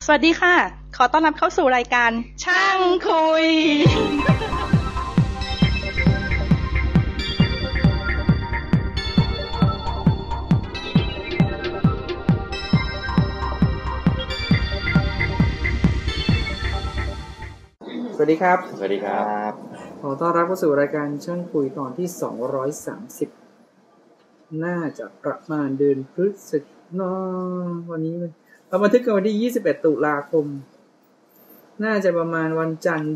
สวัสดีค่ะขอต้อนรับเข้าสู่รายการช่างคุยสวัสดีครับสวัสดีครับขอต้อนรับเข้าสู่รายการช่างคุยตอนที่230น่าจะประมาณเดือนพฤศจิกายนวันนี้เราบันทึกกันวันที่21ตุลาคมน่าจะประมาณวันจันทร์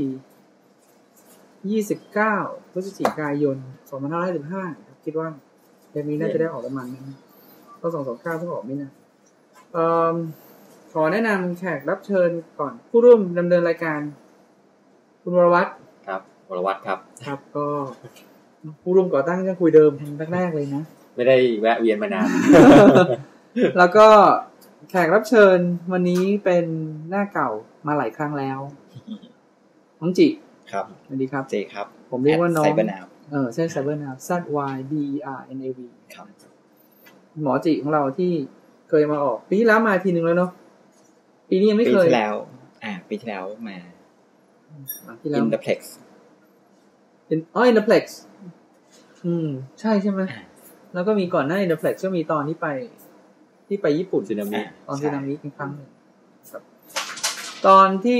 ที่29พฤศจิกายน2555ครับคิดว่าเดือนนี้น่าจะได้ออกประมาณนั้นก็229ต้องออกไม่นานขอแนะนำแขกรับเชิญก่อนผู้ร่วมดำเนินรายการคุณวรวัฒน์ครับวรวัฒน์ครับครับก็ผู้ร่วมก่อตั้งช่างคุยเดิมแรกๆเลยนะไม่ได้แวะเวียนมานานแล้วก็แขกรับเชิญวันนี้เป็นหน้าเก่ามาหลายครั้งแล้วน้องจิครับสวัสดีครับเจครับผมเรียกว่าน้องไซเบอร์นาวใช่ไซเบอร์นาว ZYBERNAV ครับหมอจิของเราที่เคยมาออกปีที่แล้วมาทีนึงแล้วเนาะปีนี้ยังไม่เคยปีที่แล้วมาIn the Plex In the Plex ใช่ไหมแล้วก็มีก่อนหน้า In the Plex ก็มีตอนที่ไปญี่ปุ่นสึนามิตอนสึนามิอีกครั้งนึงครับตอนที่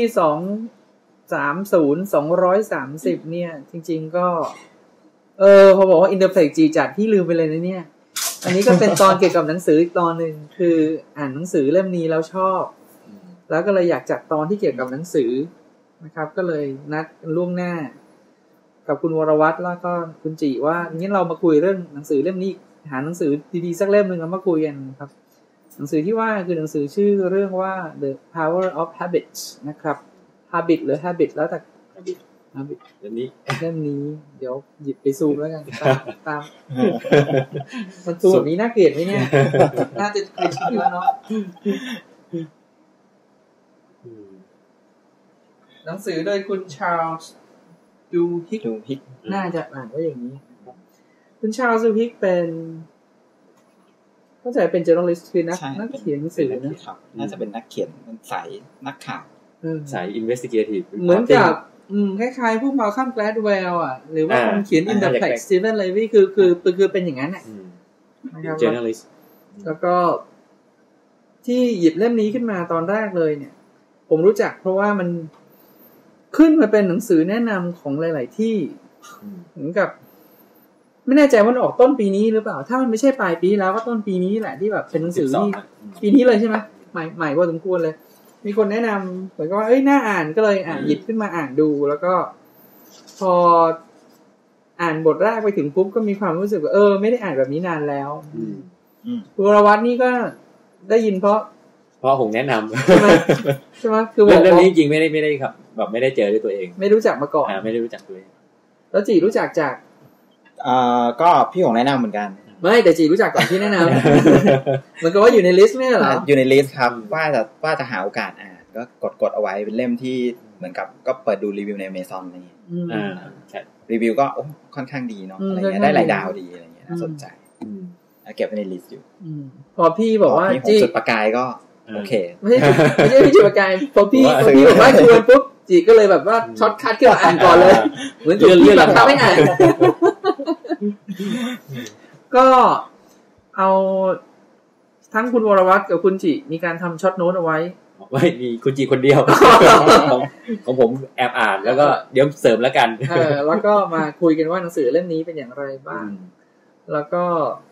230เนี่ยจริงๆก็พอบอกว่า In the Plex จีจัดที่ลืมไปเลยนะเนี่ยอันนี้ก็เป็นตอนเกี่ยวกับหนังสืออีกตอนนึงคืออ่านหนังสือเล่มนี้แล้วชอบแล้วก็เลยอยากจัดตอนที่เกี่ยวกับหนังสือนะครับก็เลยนัดล่วงหน้ากับคุณวรวัฒน์แล้วก็คุณจิว่างั้นเรามาคุยเรื่องหนังสือเล่มนี้หาหนังสือดีๆสักเล่มนึงแล้วมาคุยกันครับหนังสือที่ว่าคือหนังสือชื่อเรื่องว่า The Power of Habits นะครับ Habit หรือ Habit แล้วแต่ Habit เล่มนี้เดี๋ยวหยิบไปซูมแล้วกันตามมันซูมแบบนี้น่าเกลียดไหมเนี่ยน่าจะเคยชินแล้วเนาะหนังสือโดยคุณชาร์ลส์ดูฮิกน่าจะอ่านว่าอย่างนี้คุณชาร์ลส์ดูฮิกเป็นเข้าใจเป็น journalist คือนักเขียนหนังสือนะน่าจะเป็นนักเขียนเป็นสายนักข่าวสาย investigative เหมือนกับคล้ายๆพวก Malcolm Gladwell อ่ะหรือว่าคนเขียน In the Plex Stephen Levy คือเป็นอย่างนั้นน่ะ journalist แล้วก็ที่หยิบเล่มนี้ขึ้นมาตอนแรกเลยเนี่ยผมรู้จักเพราะว่ามันขึ้นมาเป็นหนังสือแนะนำของหลายๆที่เหมือนกับไม่แน่ใจว่าออกต้นปีนี้หรือเปล่าถ้ามันไม่ใช่ปลายปีแล้วก็ต้นปีนี้แหละที่แบบเป็นหนังสือที่ปีนี้เลยใช่ไหมใหม่พอสมควรเลยมีคนแนะนำเหมือนกับว่าน่าอ่านก็เลยหยิบขึ้นมาอ่านดูแล้วก็พออ่านบทแรกไปถึงปุ๊บก็มีความรู้สึกว่าไม่ได้อ่านแบบนี้นานแล้วคุณวรวัฒน์นี่ก็ได้ยินเพราะผมแนะนำใช่ไหมคือเรื่องนี้จริงไม่ได้ครับแบบไม่ได้เจอด้วยตัวเองไม่รู้จักมาก่อนไม่ได้รู้จักตัวเองแล้วจีรู้จักจากก็พี่ของแนะนำเหมือนกันไม่แต่จีรู้จักก่อนพี่แนะนำเหมือนกับว่าอยู่ในลิสต์ไม่ใช่เหรออยู่ในลิสต์ครับว่าจะหาโอกาสอ่านก็กดเอาไว้เป็นเล่มที่เหมือนกับก็เปิดดูรีวิวใน Amazon อะไรอย่างเงี้ยใช่รีวิวก็ค่อนข้างดีเนาะอะไรเงี้ยได้หลายดาวดีอะไรเงี้ยน่าสนใจเก็บไว้ในลิสต์อยู่พอพี่บอกว่าจีจุดประกายก็โอเคไม่ใช่พี่จุดประกายพอพี่บอกว่าชวนปุ๊บจีก็เลยแบบว่าช็อตคัทขึ้นมาอ่านก่อนเลยเหมือนเรื่องบังคับไม่อ่านก็เอาทั้งคุณวรวัฒน์กับคุณจิมีการทำช็อตโน้ตเอาไว้ไม่มีคุณจิคนเดียวของผมแอบอ่านแล้วก็เดี๋ยวเสริมแล้วกันแล้วก็มาคุยกันว่าหนังสือเล่มนี้เป็นอย่างไรบ้างแล้วก็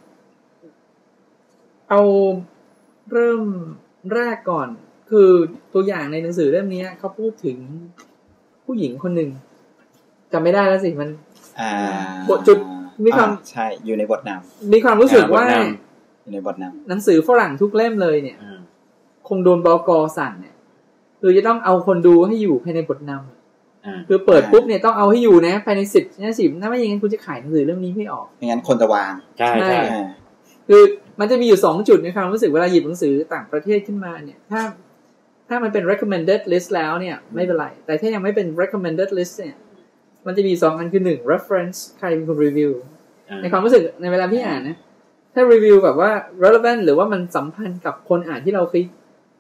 เอาเริ่มแรกก่อนคือตัวอย่างในหนังสือเล่มนี้เขาพูดถึงผู้หญิงคนหนึ่งจำไม่ได้แล้วสิมันบทจุดมีความใช่อยู่ในบทนำมีความรู้สึกว่าอยู่ในบทนำหนังสือฝรั่งทุกเล่มเลยเนี่ยคงโดนบก.สั่งเนี่ยคือจะต้องเอาคนดูให้อยู่ภายในบทนำคือเปิดปุ๊บเนี่ยต้องเอาให้อยู่นะภายใน10 นาทีถ้าไม่อย่างนั้นคุณจะขายหนังสือเล่มนี้ไม่ออกไม่งั้นคนจะวางใช่คือมันจะมีอยู่2จุดในความรู้สึกเวลาหยิบหนังสือต่างประเทศขึ้นมาเนี่ยถ้ามันเป็น recommended list แล้วเนี่ยไม่เป็นไรแต่ถ้ายังไม่เป็น recommended list เนี่ยมันจะมี2อันคือ1 reference ใครเป็นคนรีวิวในความรู้สึกในเวลาพี่อ่านนะถ้ารีวิวแบบว่า relevant หรือว่ามันสัมพันธ์กับคนอ่านที่เราเค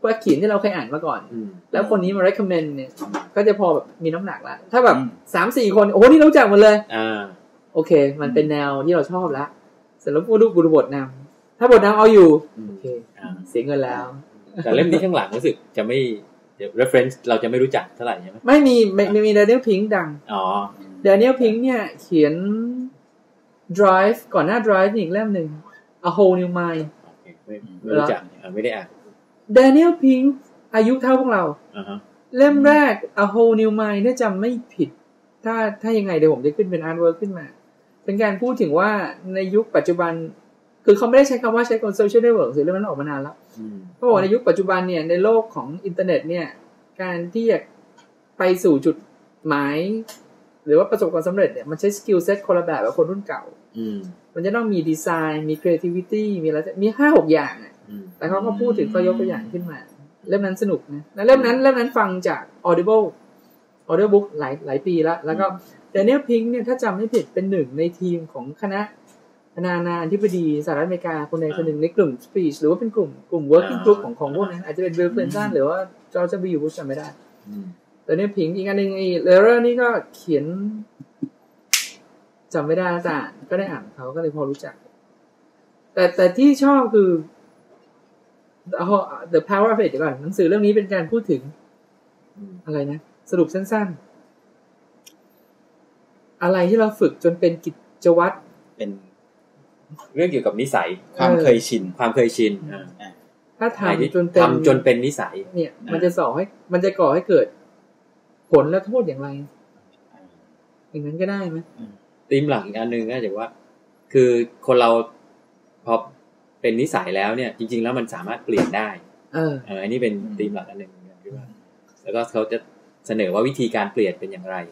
ว่าเขียนที่เราเคยอ่านมาก่อนแล้วคนนี้มา recommend เนี่ยก็จะพอแบบมีน้ำหนักละถ้าแบบ 3-4 คนโอ้โหนี่รู้จักหมดเลยโอเคมันเป็นแนวที่เราชอบแล้วเสร็จแล้วก็ดูบทนำถ้าบทนำเอาอยู่โอเคเสียเงินแล้วแต่เล่มนี้ข้างหลังรู้สึกจะไม่ reference เราจะไม่รู้จักเท่าไหร่ใช่ไหมไม่มีDaniel Pink ดังDaniel Pink เนี่ยเขียน Drive ก่อนหน้า Drive อีกเล่มหนึ่ง A Whole New Mind ไม่รู้จักไม่ได้อ่าน Daniel Pink อายุเท่าพวกเราเล่มแรก A Whole New Mind เนี่ยจำไม่ผิดถ้ายังไงเดี๋ยวผมจะขึ้นเป็น artwork ขึ้นมาเป็นการพูดถึงว่าในยุคปัจจุบันคือเขาไม่ได้ใช้คำว่าใช้คน social network หรือเรื่องนั้นออกมานานแล้วเขาบอกในยุคปัจจุบันเนี่ยในโลกของอินเทอร์เน็ตเนี่ยการที่จะไปสู่จุดหมายหรือว่าประสบความสำเร็จเนี่ยมันใช้สกิลเซ็ตคนละแบบกับคนรุ่นเก่ามันจะต้องมีดีไซน์มี creativity มีอะไรมี 5-6 อย่างอ่ะแต่เขาก็พูดถึงก็ยกตัวอย่างขึ้นมาเล่มนั้นสนุกนะแล้วเล่มนั้นฟังจาก Audible book หลายปีแล้วก็Daniel Pink เนี่ยถ้าจำไม่ผิดเป็นหนึ่งในทีมของคณะประธานาธิบดีสหรัฐอเมริกาคนใดคนหนึ่งในกลุ่ม speech หรือว่าเป็นกลุ่ม working group ของพวกนั้นอาจจะเป็นBill Clinton หรือว่า George W. Bush จำไม่ได้Daniel Pink อีกอันนึงไอ้ Lehrer นี่ก็เขียนจำไม่ได้แต่ก็ได้อ่านเขาก็เลยพอรู้จักแต่ที่ชอบคือ The Power of It ก่อนหนังสือเรื่องนี้เป็นการพูดถึงอะไรนะสรุปสั้นๆอะไรที่เราฝึกจนเป็นกิจวัตรเป็นเรื่องเกี่ยวกับนิสัยความเคยชินถ้าทำจนเป็นนิสัยเนี่ยมันจะก่อให้เกิดผลและโทษอย่างไรอย่างนั้นก็ได้ไหมธีมหลักอีกอันนึงก็จะว่าคือคนเราพอเป็นนิสัยแล้วเนี่ยจริงๆแล้วมันสามารถเปลี่ยนได้อันนี้เป็นธีมหลักอันนึงคือว่าแล้วก็เขาจะเสนอว่าวิธีการเปลี่ยนเป็นอย่างไร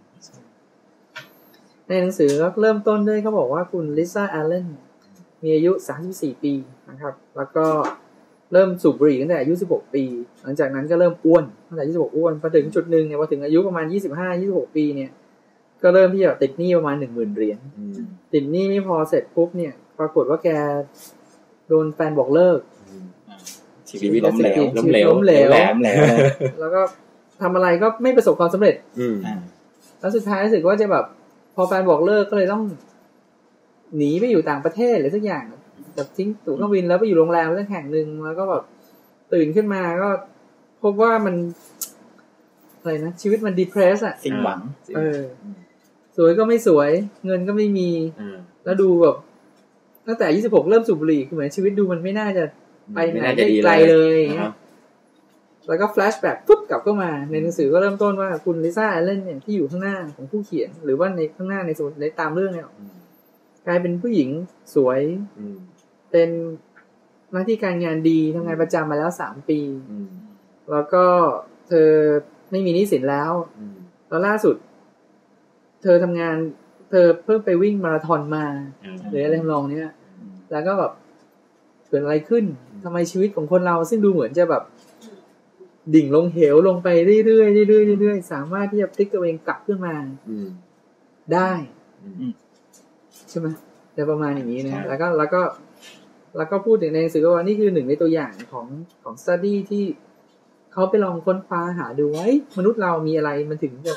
ในหนังสือก็เริ่มต้นด้วยเขาบอกว่าคุณลิซ่าแอลเลนมีอายุ34ปีนะครับแล้วก็เริ่มสูบบุหรี่ตั้งแต่อายุ16ปีหลังจากนั้นก็เริ่มอ้วนตั้งแต่อายุ16อ้วนพอถึงจุดนึงเนี่ยพอถึงอายุประมาณ25-26ปีเนี่ยก็เริ่มที่จะติดหนี้ประมาณ 10,000 เหรียญติดหนี้ไม่พอเสร็จปุ๊บเนี่ยปรากฏว่าแกโดนแฟนบอกเลิกชีวิตล้มเหลวแล้วก็ทำอะไรก็ไม่ประสบความสำเร็จแล้วสุดท้ายรู้สึกว่าจะแบบพอแฟนบอกเลิกก็เลยต้องหนีไปอยู่ต่างประเทศหรือสักอย่างแบบทิ้งตั๋วเครื่องบินแล้วไปอยู่โรงแรมสักแห่งนึงแล้วก็แบบตื่นขึ้นมาก็พบว่ามันอะไรนะชีวิตมันดีเพรสอ่ะสิ้นหวังสวยก็ไม่สวยเงินก็ไม่มีแล้วดูแบบตั้งแต่26เริ่มสูบบุหรี่คือเหมือนชีวิตดูมันไม่น่าจะไปไหนได้ไกลเลยแล้วก็แฟลชแบ็กปุ๊บกลับเข้ามาในหนังสือก็เริ่มต้นว่าคุณลิซ่าแอลเลนเนี่ยที่อยู่ข้างหน้าของผู้เขียนหรือว่าในข้างหน้าในสมุดในตามเรื่องเนี่ยกลายเป็นผู้หญิงสวยเป็นหน้าที่การงานดีทำงานประจำมาแล้ว3ปีแล้วก็เธอไม่มีหนี้สินแล้วแล้วล่าสุดเธอทำงานเธอเพิ่งไปวิ่งมาราธอนมาหรืออะไรทำนองนี้แล้วก็แบบเกิดอะไรขึ้นทำไมชีวิตของคนเราซึ่งดูเหมือนจะแบบดิ่งลงเหวลงไปเรื่อยๆสามารถที่จะพลิกตัวเองกลับขึ้นมาได้ใช่ไหมแต่ประมาณอย่างนี้นะแล้วก็พูดถึงในหนังสือว่านี่คือหนึ่งในตัวอย่างของ study ที่เขาไปลองค้นคว้าหาดูว่ามนุษย์เรามีอะไรมันถึงจะ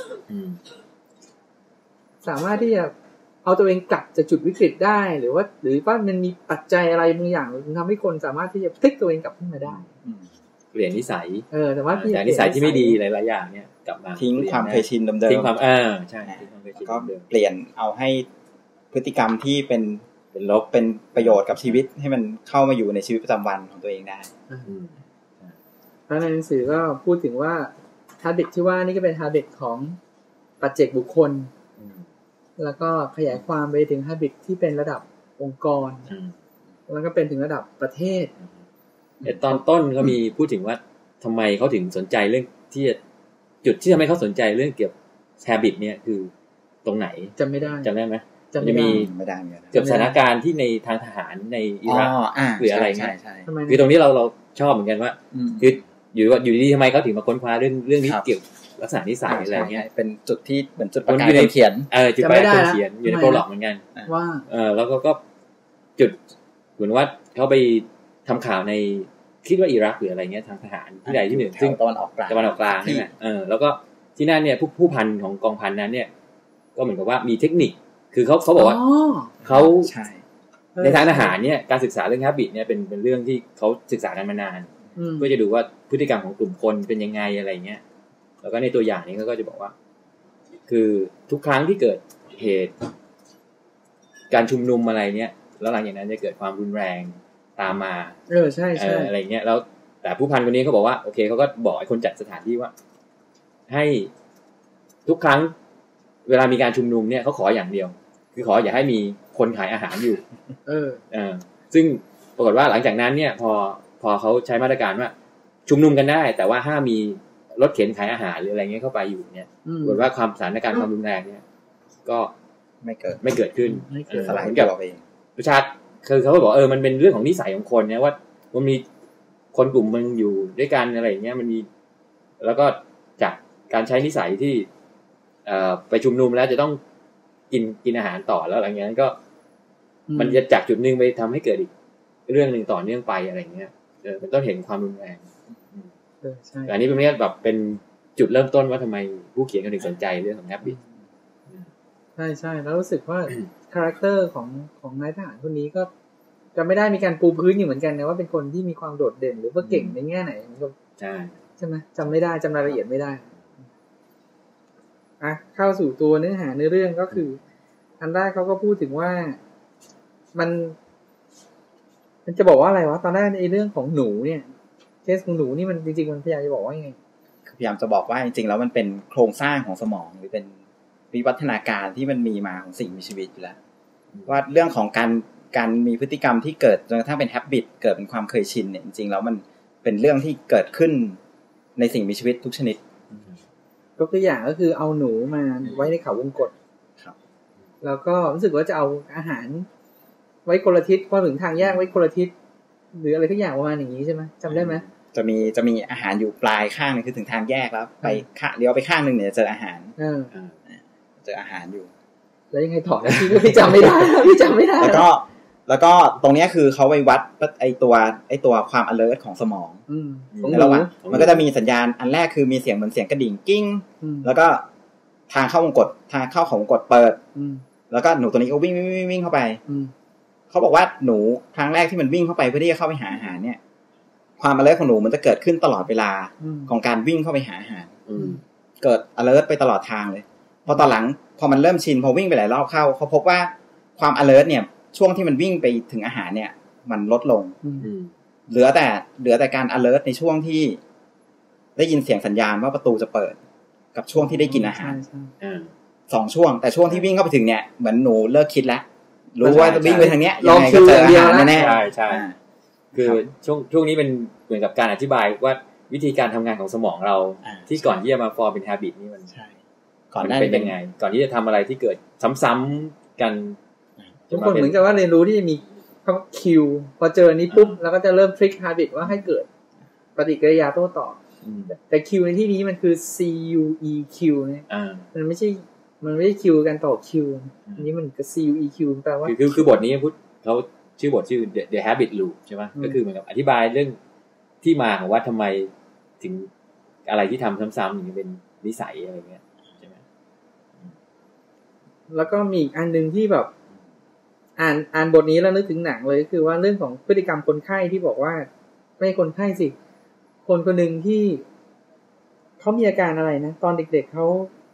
สามารถที่จะเอาตัวเองกลับจากจุดวิกฤตได้หรือว่ามันมีปัจจัยอะไรบางอย่างทำให้คนสามารถที่จะพลิกตัวเองกลับขึ้นมาได้เปลี่ยนนิสัยแต่ว่าจากนิสัยที่ไม่ดีหลายๆอย่างเนี่ยกลับมาทิ้งความเคยชินเดิมๆทิ้งความใช่ทิ้งความเคยชินก็เปลี่ยนเอาให้พฤติกรรมที่เป็นลบเป็นประโยชน์กับชีวิตให้มันเข้ามาอยู่ในชีวิตประจำวันของตัวเองได้แล้วในหนังสือก็พูดถึงว่า habit ที่ว่านี่ก็เป็น habit ของปัจเจกบุคคลแล้วก็ขยายความไปถึง habit ที่เป็นระดับองค์กรแล้วก็เป็นถึงระดับประเทศตอนต้นก็มีพูดถึงว่าทำไมเขาถึงสนใจเรื่องที่จุดที่ทำให้เขาสนใจเรื่องเกี่ยวกับ habit เนี่ยคือตรงไหนจำได้ไหมจะมีเกี่ยวกับสถานการณ์ที่ในทางทหารในอิรักหรืออะไรเงี้ยคือตรงนี้เราชอบเหมือนกันว่าคืออยู่ดีๆทำไมเขาถึงมาค้นคว้าเรื่องนี้เกี่ยวลักษณะนิสัยอะไรเงี้ยเป็นจุดที่เหมือนจุดประกายคนเขียนจุดประกายคนเขียนอยู่ในโปรล็อกเหมือนกันว่าแล้วก็จุดเหมือนว่าเขาไปทำข่าวในคิดว่าอิรักหรืออะไรเงี้ยทางทหารที่ใดที่หนึ่งซึ่งตะวันออกกลางนี่แหละแล้วก็ที่นั่นเนี่ยผู้พันของกองพันนั้นเนี่ยก็เหมือนกับว่ามีเทคนิคคือเขาบอกว่าเขาในทางทหารเนี่ยการศึกษาเรื่อง habit เนี่ยเป็นเรื่องที่เขาศึกษากันมานานเพื่อจะดูว่าพฤติกรรมของกลุ่มคนเป็นยังไงอะไรเงี้ยแล้วก็ในตัวอย่างนี้เขาก็จะบอกว่าคือทุกครั้งที่เกิดเหตุการชุมนุมอะไรเนี่ยแล้วหลังจากนั้นจะเกิดความรุนแรงตามมาใช่ๆอะไรเงี้ยแล้วแต่ผู้พันคนนี้เขาบอกว่าโอเคเขาก็บอกไอ้คนจัดสถานที่ว่าให้ทุกครั้งเวลามีการชุมนุมเนี่ยเขาขออย่างเดียวคือขออย่าให้มีคนขายอาหารอยู่ซึ่งปรากฏว่าหลังจากนั้นเนี่ยพอเขาใช้มาตรการว่าชุมนุมกันได้แต่ว่าห้ามมีรถเข็นขายอาหารหรืออะไรเงี้ยเข้าไปอยู่เนี่ยปรากฏว่าความสถานการณ์ความรุนแรงเนี่ยก็ไม่เกิดขึ้นสลายตัวเองประชาชนคือเขาก็บอกมันเป็นเรื่องของนิสัยของคนเนี่ยว่ามันมีคนกลุ่มมึงอยู่ด้วยกันอะไรอย่างเงี้ยมันมีแล้วก็จากการใช้นิสัยที่ไปชุมนุมแล้วจะต้องกินอาหารต่อแล้วหลังจากนั้นก็มันจะจากจุดนึงไปทำให้เกิดอีกเรื่องนึงต่อเนื่องไปอะไรอย่างเงี้ยมันต้องเห็นความรุนแรงใช่อันนี้เป็นแบบเป็นจุดเริ่มต้นว่าทำไมผู้เขียนถึงสนใจเรื่องของ habit ใช่ๆแล้วรู้สึกว่าคาแรคเตอร์ของนายทหารคนนี้ก็จะไม่ได้มีการปูพื้นอยู่เหมือนกันนะว่าเป็นคนที่มีความโดดเด่นหรือว่าเก่งในแง่ไหนใช่ไหมจำไม่ได้จำรายละเอียดไม่ได้เข้าสู่ตัวเนื้อหาในเรื่องก็คืออันแรกเขาก็พูดถึงว่ามันจะบอกว่าอะไรวะตอนแรกในเรื่องของหนูเนี่ยเคสของหนูนี่มันจริงๆมันพยายามจะบอกว่าไงคือพยายามจะบอกว่าจริงๆแล้วมันเป็นโครงสร้างของสมองหรือเป็นวิวัฒนาการที่มันมีมาของสิ่งมีชีวิตอยู่แล้วว่าเรื่องของการมีพฤติกรรมที่เกิดจนกระทั่งเป็น habit เกิดเป็นความเคยชินเนี่ยจริงๆแล้วมันเป็นเรื่องที่เกิดขึ้นในสิ่งมีชีวิตทุกชนิดยกตัวอย่างก็คือเอาหนูมาไว้ในเขาวงกตครับแล้วก็รู้สึกว่าจะเอาอาหารไว้คนละทิศพอถึงทางแยกไว้คนละทิศหรืออะไรทุกอย่างประมาณอย่างนี้ใช่ไหมจำได้ไหมจะมีอาหารอยู่ปลายข้างนึงคือถึงทางแยกแล้วไปเลี้ยวไปข้างนึงเนี่ยเจออาหารเจออาหารอยู่แล้วยังไงต่อพี่จำไม่ได้พี่จำไม่ได้แล้วก็ตรงนี้คือเขาไปวัดไอตัวความ alert ของสมองในระหว่างมันก็จะมีสัญญาณอันแรกคือมีเสียงเหมือนเสียงกระดิ่งกิ้งแล้วก็ทางเข้าวงกตทางเข้าของวงกตเปิดแล้วก็หนูตัวนี้ก็วิ่งเข้าไปเขาบอกว่าหนูครั้งแรกที่มันวิ่งเข้าไปเพื่อที่จะเข้าไปหาอาหารเนี่ยความ alert ของหนูมันจะเกิดขึ้นตลอดเวลาของการวิ่งเข้าไปหาอาหารเกิด alert ไปตลอดทางเลยพอตอนหลังพอมันเริ่มชินพอวิ่งไปหลายรอบเข้าเขาพบว่าความ alert เนี่ยช่วงที่มันวิ่งไปถึงอาหารเนี่ยมันลดลงเหลือแต่การ alert ในช่วงที่ได้ยินเสียงสัญญาณว่าประตูจะเปิดกับช่วงที่ได้กินอาหาร2ช่วงแต่ช่วงที่วิ่งเข้าไปถึงเนี่ยเหมือนหนูเลิกคิดแล้วรู้ว่าจะวิ่งไปทางเนี้ยยังไงก็เจออาหารแน่ๆใช่คือช่วงนี้เป็นเหมือนกับการอธิบายว่าวิธีการทำงานของสมองเราที่ก่อนที่จะมาฟอร์มเป็น habit นี่มันก่อนเป็นยังไงก่อนที่จะทำอะไรที่เกิดซ้ำๆกันทุกคนเหมือนกับว่าเรียนรู้ที่จะมีคำว่าคิวพอเจอนี้ปุ๊บแล้วก็จะเริ่มทริคฮาบิตว่าให้เกิดปฏิกิริยาโต้ตอบแต่คิวในที่นี้มันคือ CUEQ เนี่ยมันไม่ใช่คิวกันต่อคิวอันนี้มันก็ CUEQ แปลว่าคือบทนี้พูดเขาชื่อบทชื่อ The Habit Loop ใช่ไหมก็คือเหมือนกับอธิบายเรื่องที่มาของว่าทำไมถึงอะไรที่ทำซ้ำๆอย่างนี้เป็นนิสัยอะไรเงี้ยใช่ไหมแล้วก็มีอีกอันนึงที่แบบอ่านบทนี้แล้วนึกถึงหนังเลยคือว่าเรื่องของพฤติกรรมคนไข้ที่บอกว่าไม่คนไข้สิคนคนหนึ่งที่เขามีอาการอะไรนะตอนเด็กๆเขา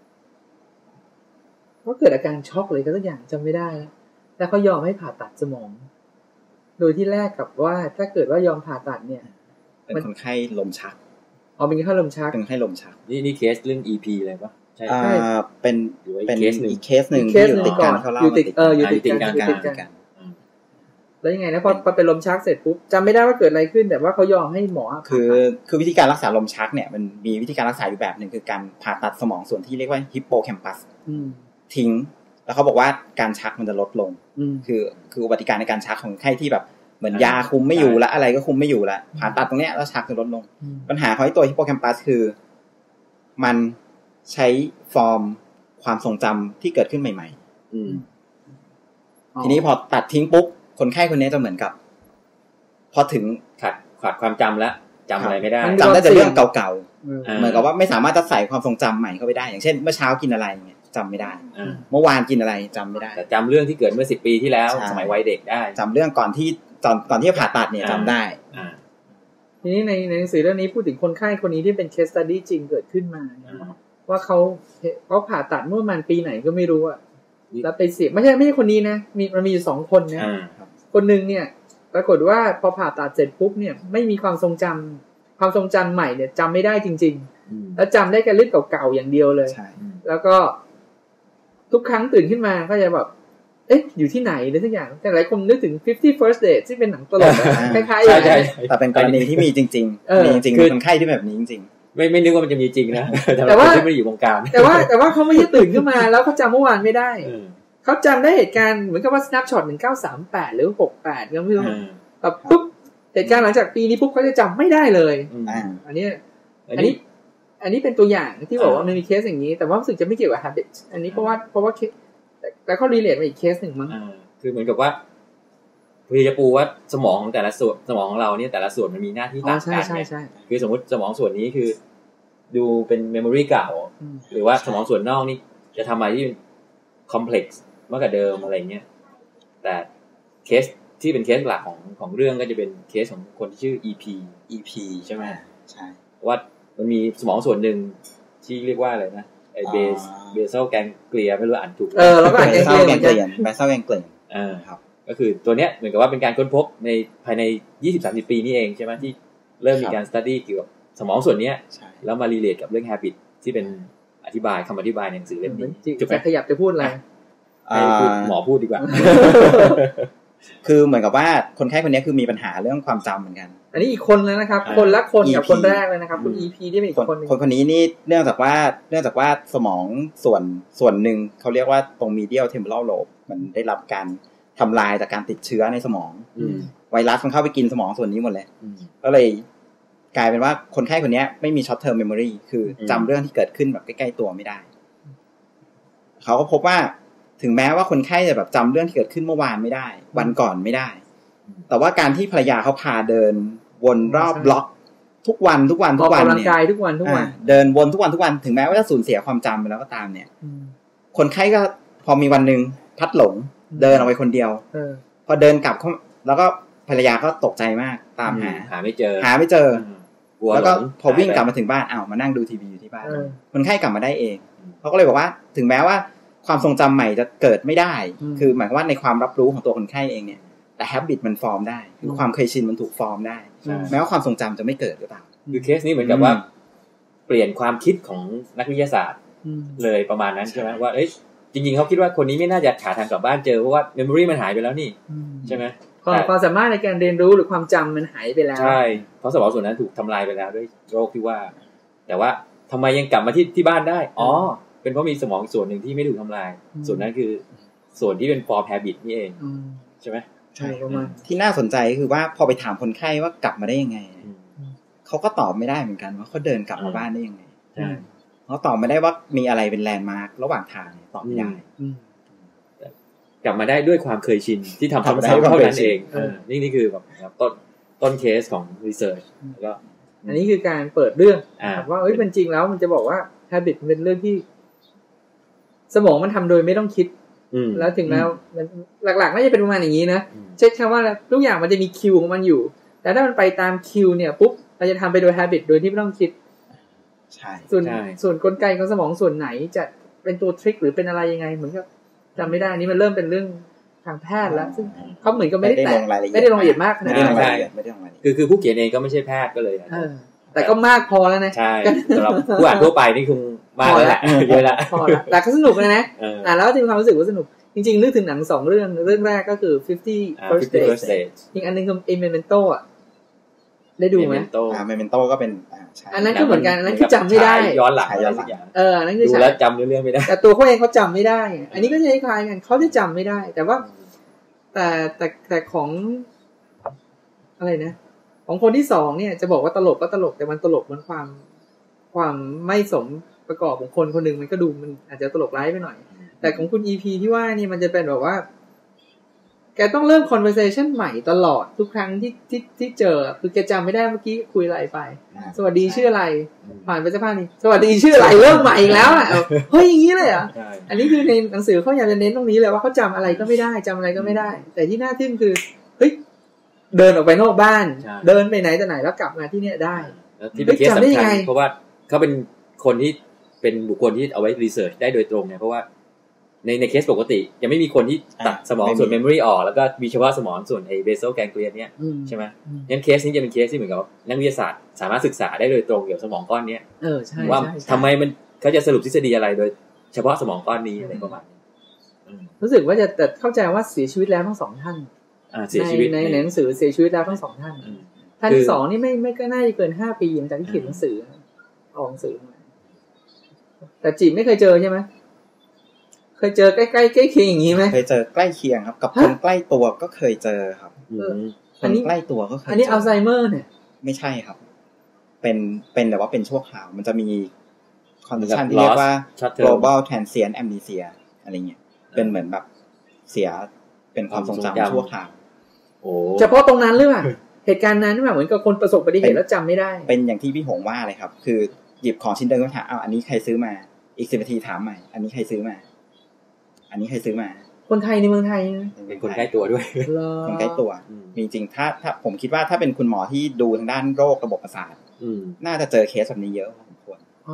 เกิดอาการช็อกเลยก็สักอย่างจำไม่ได้แล้วเขายอมให้ผ่าตัดสมองโดยที่แรกกับว่าถ้าเกิดว่ายอมผ่าตัดเนี่ยเป็นคนไข้ลมชักเป็นคนไข้ลมชักเป็นไข้ลมชักนี่เคสเรื่อง EP เลยปะใช่เป็นอีกเคสหนึ่งที่อยู่ก่อนอยู่ติดกันแล้วยังไงนะพอเป็นลมชักเสร็จปุ๊บจำไม่ได้ว่าเกิดอะไรขึ้นแต่ว่าเขายอมให้หมอคือวิธีการรักษาลมชักเนี่ยมันมีวิธีการรักษาอยู่แบบนึงคือการผ่าตัดสมองส่วนที่เรียกว่าฮิปโปแคมปัสทิ้งแล้วเขาบอกว่าการชักมันจะลดลงคืออุบัติการในการชักของไข้ที่แบบเหมือนยาคุมไม่อยู่แล้วอะไรก็คุมไม่อยู่แล้วผ่าตัดตรงเนี้ยแล้วชักจะลดลงปัญหาของไอ้ตัวฮิปโปแคมปัสคือมันใช้ฟอร์มความทรงจำที่เกิดขึ้นใหม่ๆทีนี้พอตัดทิ้งปุ๊บคนไข้คนนี้จะเหมือนกับพอถึงขาดความจำแล้วจำอะไรไม่ได้จำได้แต่เรื่องเก่าๆเหมือนกับว่าไม่สามารถจะใส่ความทรงจำใหม่เข้าไปได้อย่างเช่นเมื่อเช้ากินอะไรเงี้ยจำไม่ได้เมื่อวานกินอะไรจำไม่ได้แต่จำเรื่องที่เกิดเมื่อ10 ปีที่แล้วสมัยวัยเด็กได้จำเรื่องก่อนที่จะผ่าตัดเนี่ยจำได้ทีนี้ในหนังสือเรื่องนี้พูดถึงคนไข้คนนี้ที่เป็น case study จริงเกิดขึ้นมาว่าเขาผ่าตัดเมื่อมันปีไหนก็ไม่รู้อะแล้วไปเสียไม่ใช่คนนี้นะมันมีอยู่2 คนนะคนนึงเนี่ยปรากฏว่าพอผ่าตัดเสร็จปุ๊บเนี่ยไม่มีความทรงจำใหม่เนี่ยจำไม่ได้จริงๆแล้วจำได้แค่เรื่องเก่าๆอย่างเดียวเลยแล้วก็ทุกครั้งตื่นขึ้นมาก็จะแบบอยู่ที่ไหนหรือสักอย่างแต่หลายคนนึกถึง50 First Dates ที่เป็นหนังตลกคล้ายๆอย่างนั้นแต่เป็นกรณีที่มีจริงๆมีจริงคนไข้ที่แบบนี้จริงๆไม่นึกว่ามันจะมีจริงนะแต่ว่าไม่ได้อยู่วงการแต่ว่าเขาไม่ได้ตื่นขึ้นมาแล้วเขาจำเมื่อวานไม่ได้เขาจำได้เหตุการณ์เหมือนกับว่า snapshot 1938หรือ68ก็ไม่รู้แบบปุ๊บเหตุการณ์หลังจากปีนี้ปุ๊บเขาจะจำไม่ได้เลยอันนี้เป็นตัวอย่างที่บอกว่ามันมีเคสอย่างนี้แต่ว่ารู้สึกจะไม่เกี่ยวกับ habit อันนี้เพราะว่าแต่เขารีเลทมาอีกเคสหนึ่งมั้งคือเหมือนกับว่าพยายามปูว่าสมองของแต่ละส่วนสมองของเราเนี่ยแต่ละส่วนมันมีหน้าที่ต่างกันคือสมมติสมองส่วนนี้คือดูเป็นเมมโมรีเก่าหรือว่าสมองส่วนนอกนี่จะทำอะไรที่คอมเพล็กซ์มากกว่าเดิมอะไรเงี้ยแต่เคสที่เป็นเคสหลักของเรื่องก็จะเป็นเคสของคนที่ชื่อ EP ใช่ไหมใช่ว่ามันมีสมองส่วนหนึ่งที่เรียกว่าอะไรนะไอ้เบเซลแกงเกลียไม่รู้อ่านถูกแล้วก็อ่านแกงเกลียเบเซลแกงเกลียครับก็คือตัวเนี้ยเหมือนกับว่าเป็นการค้นพบในภายใน 20-30 ปีนี้เองใช่ไหมที่เริ่มมีการ study เกี่ยวกับสมองส่วนนี้แล้วมา relate กับเรื่อง habit ที่เป็นคำอธิบายในหนังสือเล่มนี้จุดขยับจะพูดอะไรหมอพูดดีกว่าคือเหมือนกับว่าคนไข้คนนี้คือมีปัญหาเรื่องความจำเหมือนกันอันนี้อีกคนแล้วนะครับคนละคนกับคนแรกเลยนะครับคุณ EP ที่เป็นอีกคนนี้นี่เนื่องจากว่าสมองส่วนหนึ่งเขาเรียกว่าตรง medial temporal lobe มันได้รับการทำลายจากการติดเชื้อในสมองไวรัสมันเข้าไปกินสมองส่วนนี้หมดเลยก็เลยกลายเป็นว่าคนไข้คนนี้ไม่มี short term memory คือจำเรื่องที่เกิดขึ้นแบบใกล้ๆตัวไม่ได้เขาก็พบว่าถึงแม้ว่าคนไข้จะแบบจำเรื่องที่เกิดขึ้นเมื่อวานไม่ได้วันก่อนไม่ได้แต่ว่าการที่ภรรยาเขาพาเดินวนรอบบล็อกทุกวันเนี่ยออกกำลังกายทุกวันเดินวนทุกวันถึงแม้ว่าจะสูญเสียความจำไปแล้วก็ตามเนี่ยคนไข้ก็พอมีวันนึงพัดหลงเดินออกไปคนเดียวพอเดินกลับแล้วก็ภรรยาก็ตกใจมากตามหาไม่เจอแล้วก็พอวิ่งกลับมาถึงบ้านมานั่งดูทีวีอยู่ที่บ้านคนไข้กลับมาได้เองเขาก็เลยบอกว่าถึงแม้ว่าความทรงจำใหม่จะเกิดไม่ได้คือหมายความว่าในความรับรู้ของตัวคนไข้เองเนี่ยแต่ habit มันฟอร์มได้คือความเคยชินมันถูกฟอร์มได้แม้ว่าความทรงจำจะไม่เกิดหรือเปล่าคือเคสนี้เหมือนกับว่าเปลี่ยนความคิดของนักวิทยาศาสตร์เลยประมาณนั้นใช่ไหมว่าจริงๆเขาคิดว่าคนนี้ไม่น่าจะหาทางกลับบ้านเจอเพราะว่า memory มันหายไปแล้วนี่ใช่ไหมความสามารถในการเรียนรู้หรือความจำมันหายไปแล้วใช่เพราะสมองส่วนนั้นถูกทำลายไปแล้วด้วยโรคที่ว่าแต่ว่าทำไมยังกลับมาที่บ้านได้เป็นเพราะมีสมองส่วนหนึ่งที่ไม่ถูกทำลายส่วนนั้นคือส่วนที่เป็น form habit นี่เองใช่ไหมใช่ประมาณที่น่าสนใจคือว่าพอไปถามคนไข้ว่ากลับมาได้ยังไงเขาก็ตอบไม่ได้เหมือนกันว่าเขาเดินกลับมาบ้านได้ยังไงเขาตอบไม่ได้ว่ามีอะไรเป็นแลนด์มาร์กระหว่างทางตอบไม่ได้กลับมาได้ด้วยความเคยชินที่ทำซ้ำๆเท่านั้นเองนี่คือแบบต้นเคสของรีเสิร์ชแล้วก็อันนี้คือการเปิดเรื่องว่ามันจริงแล้วมันจะบอกว่า habit เป็นเรื่องที่สมองมันทำโดยไม่ต้องคิดแล้วถึงแล้วมันหลักๆน่าจะเป็นประมาณอย่างนี้นะเช่นคำว่าทุกอย่างมันจะมีคิวของมันอยู่แต่ถ้ามันไปตามคิวเนี่ยปุ๊บเราจะทำไปโดย habit โดยที่ไม่ต้องคิดใช่ส่วนกลไกของสมองส่วนไหนจะเป็นตัวทริคหรือเป็นอะไรยังไงเหมือนกับจำไม่ได้นี่มันเริ่มเป็นเรื่องทางแพทย์แล้วซึ่งเขาเหมือนกับไม่ได้ลงรายละเอียดมากนะคือผู้เขียนเองก็ไม่ใช่แพทย์ก็เลยแต่ก็มากพอแล้วนะใช่สำหรับผู้อ่านทั่วไปนี่คงมากแล้วแหละเยอะละพอแล้วแต่ก็สนุกนะแล้วที่มีความรู้สึกว่าสนุกจริงๆนึกถึงหนัง2เรื่องแรกก็คือ50 First Dates อีกอันนึงคือ Memento อ่ะได้ดูไหม Memento ก็เป็นอันนั้นก็เหมือนกันอันนั้นคือจำไม่ได้ย้อนหลังอะไรสักอย่างอันนั้นคือดูแล้วจำเรื่องไม่ได้แต่ตัวเขาเองเขาจำไม่ได้อันนี้ก็จะคล้ายกันเขาจะจำไม่ได้แต่ว่าแต่ของอะไรนะของคนที่2เนี่ยจะบอกว่าตลกก็ตลกแต่มันตลกมันความไม่สมประกอบของคนคนนึงมันก็ดูมันอาจจะตลกร้ายไปหน่อยแต่ของคุณ EP ที่ว่านี่มันจะเป็นแบบว่าแกต้องเริ่ม conversation ใหม่ตลอดทุกครั้งที่เจอคือแกจำไม่ได้เมื่อกี้คุยอะไรไปสวัสดีชื่ออะไรผ่านไปสักพักนึงสวัสดีชื่ออะไรเริ่มใหม่อีกแล้วอ่ะเฮ้ยอย่างนี้เลยเหรออันนี้คือในหนังสือเขาอยากจะเน้นตรงนี้เลยว่าเขาจำอะไรก็ไม่ได้จำอะไรก็ไม่ได้แต่ที่น่าทึ่งคือเฮ้ยเดินออกไปนอกบ้านเดินไปไหนแต่ไหนแล้วกลับมาที่เนี่ยได้ที่เป็นเคสสำคัญเพราะว่าเขาเป็นคนที่เป็นบุคคลที่เอาไว้รีเสิร์ชได้โดยตรงเนี่ยเพราะว่าในเคสปกติยังไม่มีคนที่ตัดสมองส่วนเมมโมรีออกแล้วก็มีเฉพาะสมองส่วนไอ้เบเซลแกงเกลียนเนี่ยใช่ไหมงั้นเคสนี้จะเป็นเคสที่เหมือนกับนักวิทยาศาสตร์สามารถศึกษาได้โดยตรงเกี่ยวกับสมองก้อนนี้ว่าทำไมมันเขาจะสรุปทฤษฎีอะไรโดยเฉพาะสมองก้อนนี้อะไรประมาณนี้รู้สึกว่าจะแต่เข้าใจว่าเสียชีวิตแล้วทั้งสองท่านเสียชีวิตในหนังสือเสียชีวิตแล้วทั้งสองท่านท่านสองนี่ไม่ก็น่าจะเกิน5 ปีหลังจากที่เขียนหนังสือออกหนังสือมาแต่จีบไม่เคยเจอใช่ไหมเคยเจอใกล้ๆใกล้เคียงอย่างนี้ไหมเคยเจอใกล้เคียงครับกับคนใกล้ตัวก็เคยเจอครับคนใกล้ตัวก็เคยอันนี้อัลไซเมอร์เนี่ยไม่ใช่ครับเป็นแต่ว่าเป็นชั่วคราวมันจะมีคอนดิชันที่เรียกว่า global transient amnesia อะไรเงี้ยเป็นเหมือนแบบเสียเป็นความทรงจำชั่วคราวเฉพาะตรงนั้นหรือเปล่าเหตุการณ์นั้นเหมือนกับคนประสบอุบัติเหตุแล้วจำไม่ได้เป็นอย่างที่พี่หงว่าเลยครับคือหยิบของชิ้นเดิมมาถามอันนี้ใครซื้อมาอีก10 นาทีถามใหม่อันนี้ใครซื้อมาอันนี้ใครซื้อมาคนไทยในเมืองไทยเป็นคนใกล้ตัวด้วยคนใกล้ตัวมีจริงถ้าผมคิดว่าถ้าเป็นคุณหมอที่ดูทางด้านโรคระบบประสาทน่าจะเจอเคสแบบนี้เยอะพอสมควร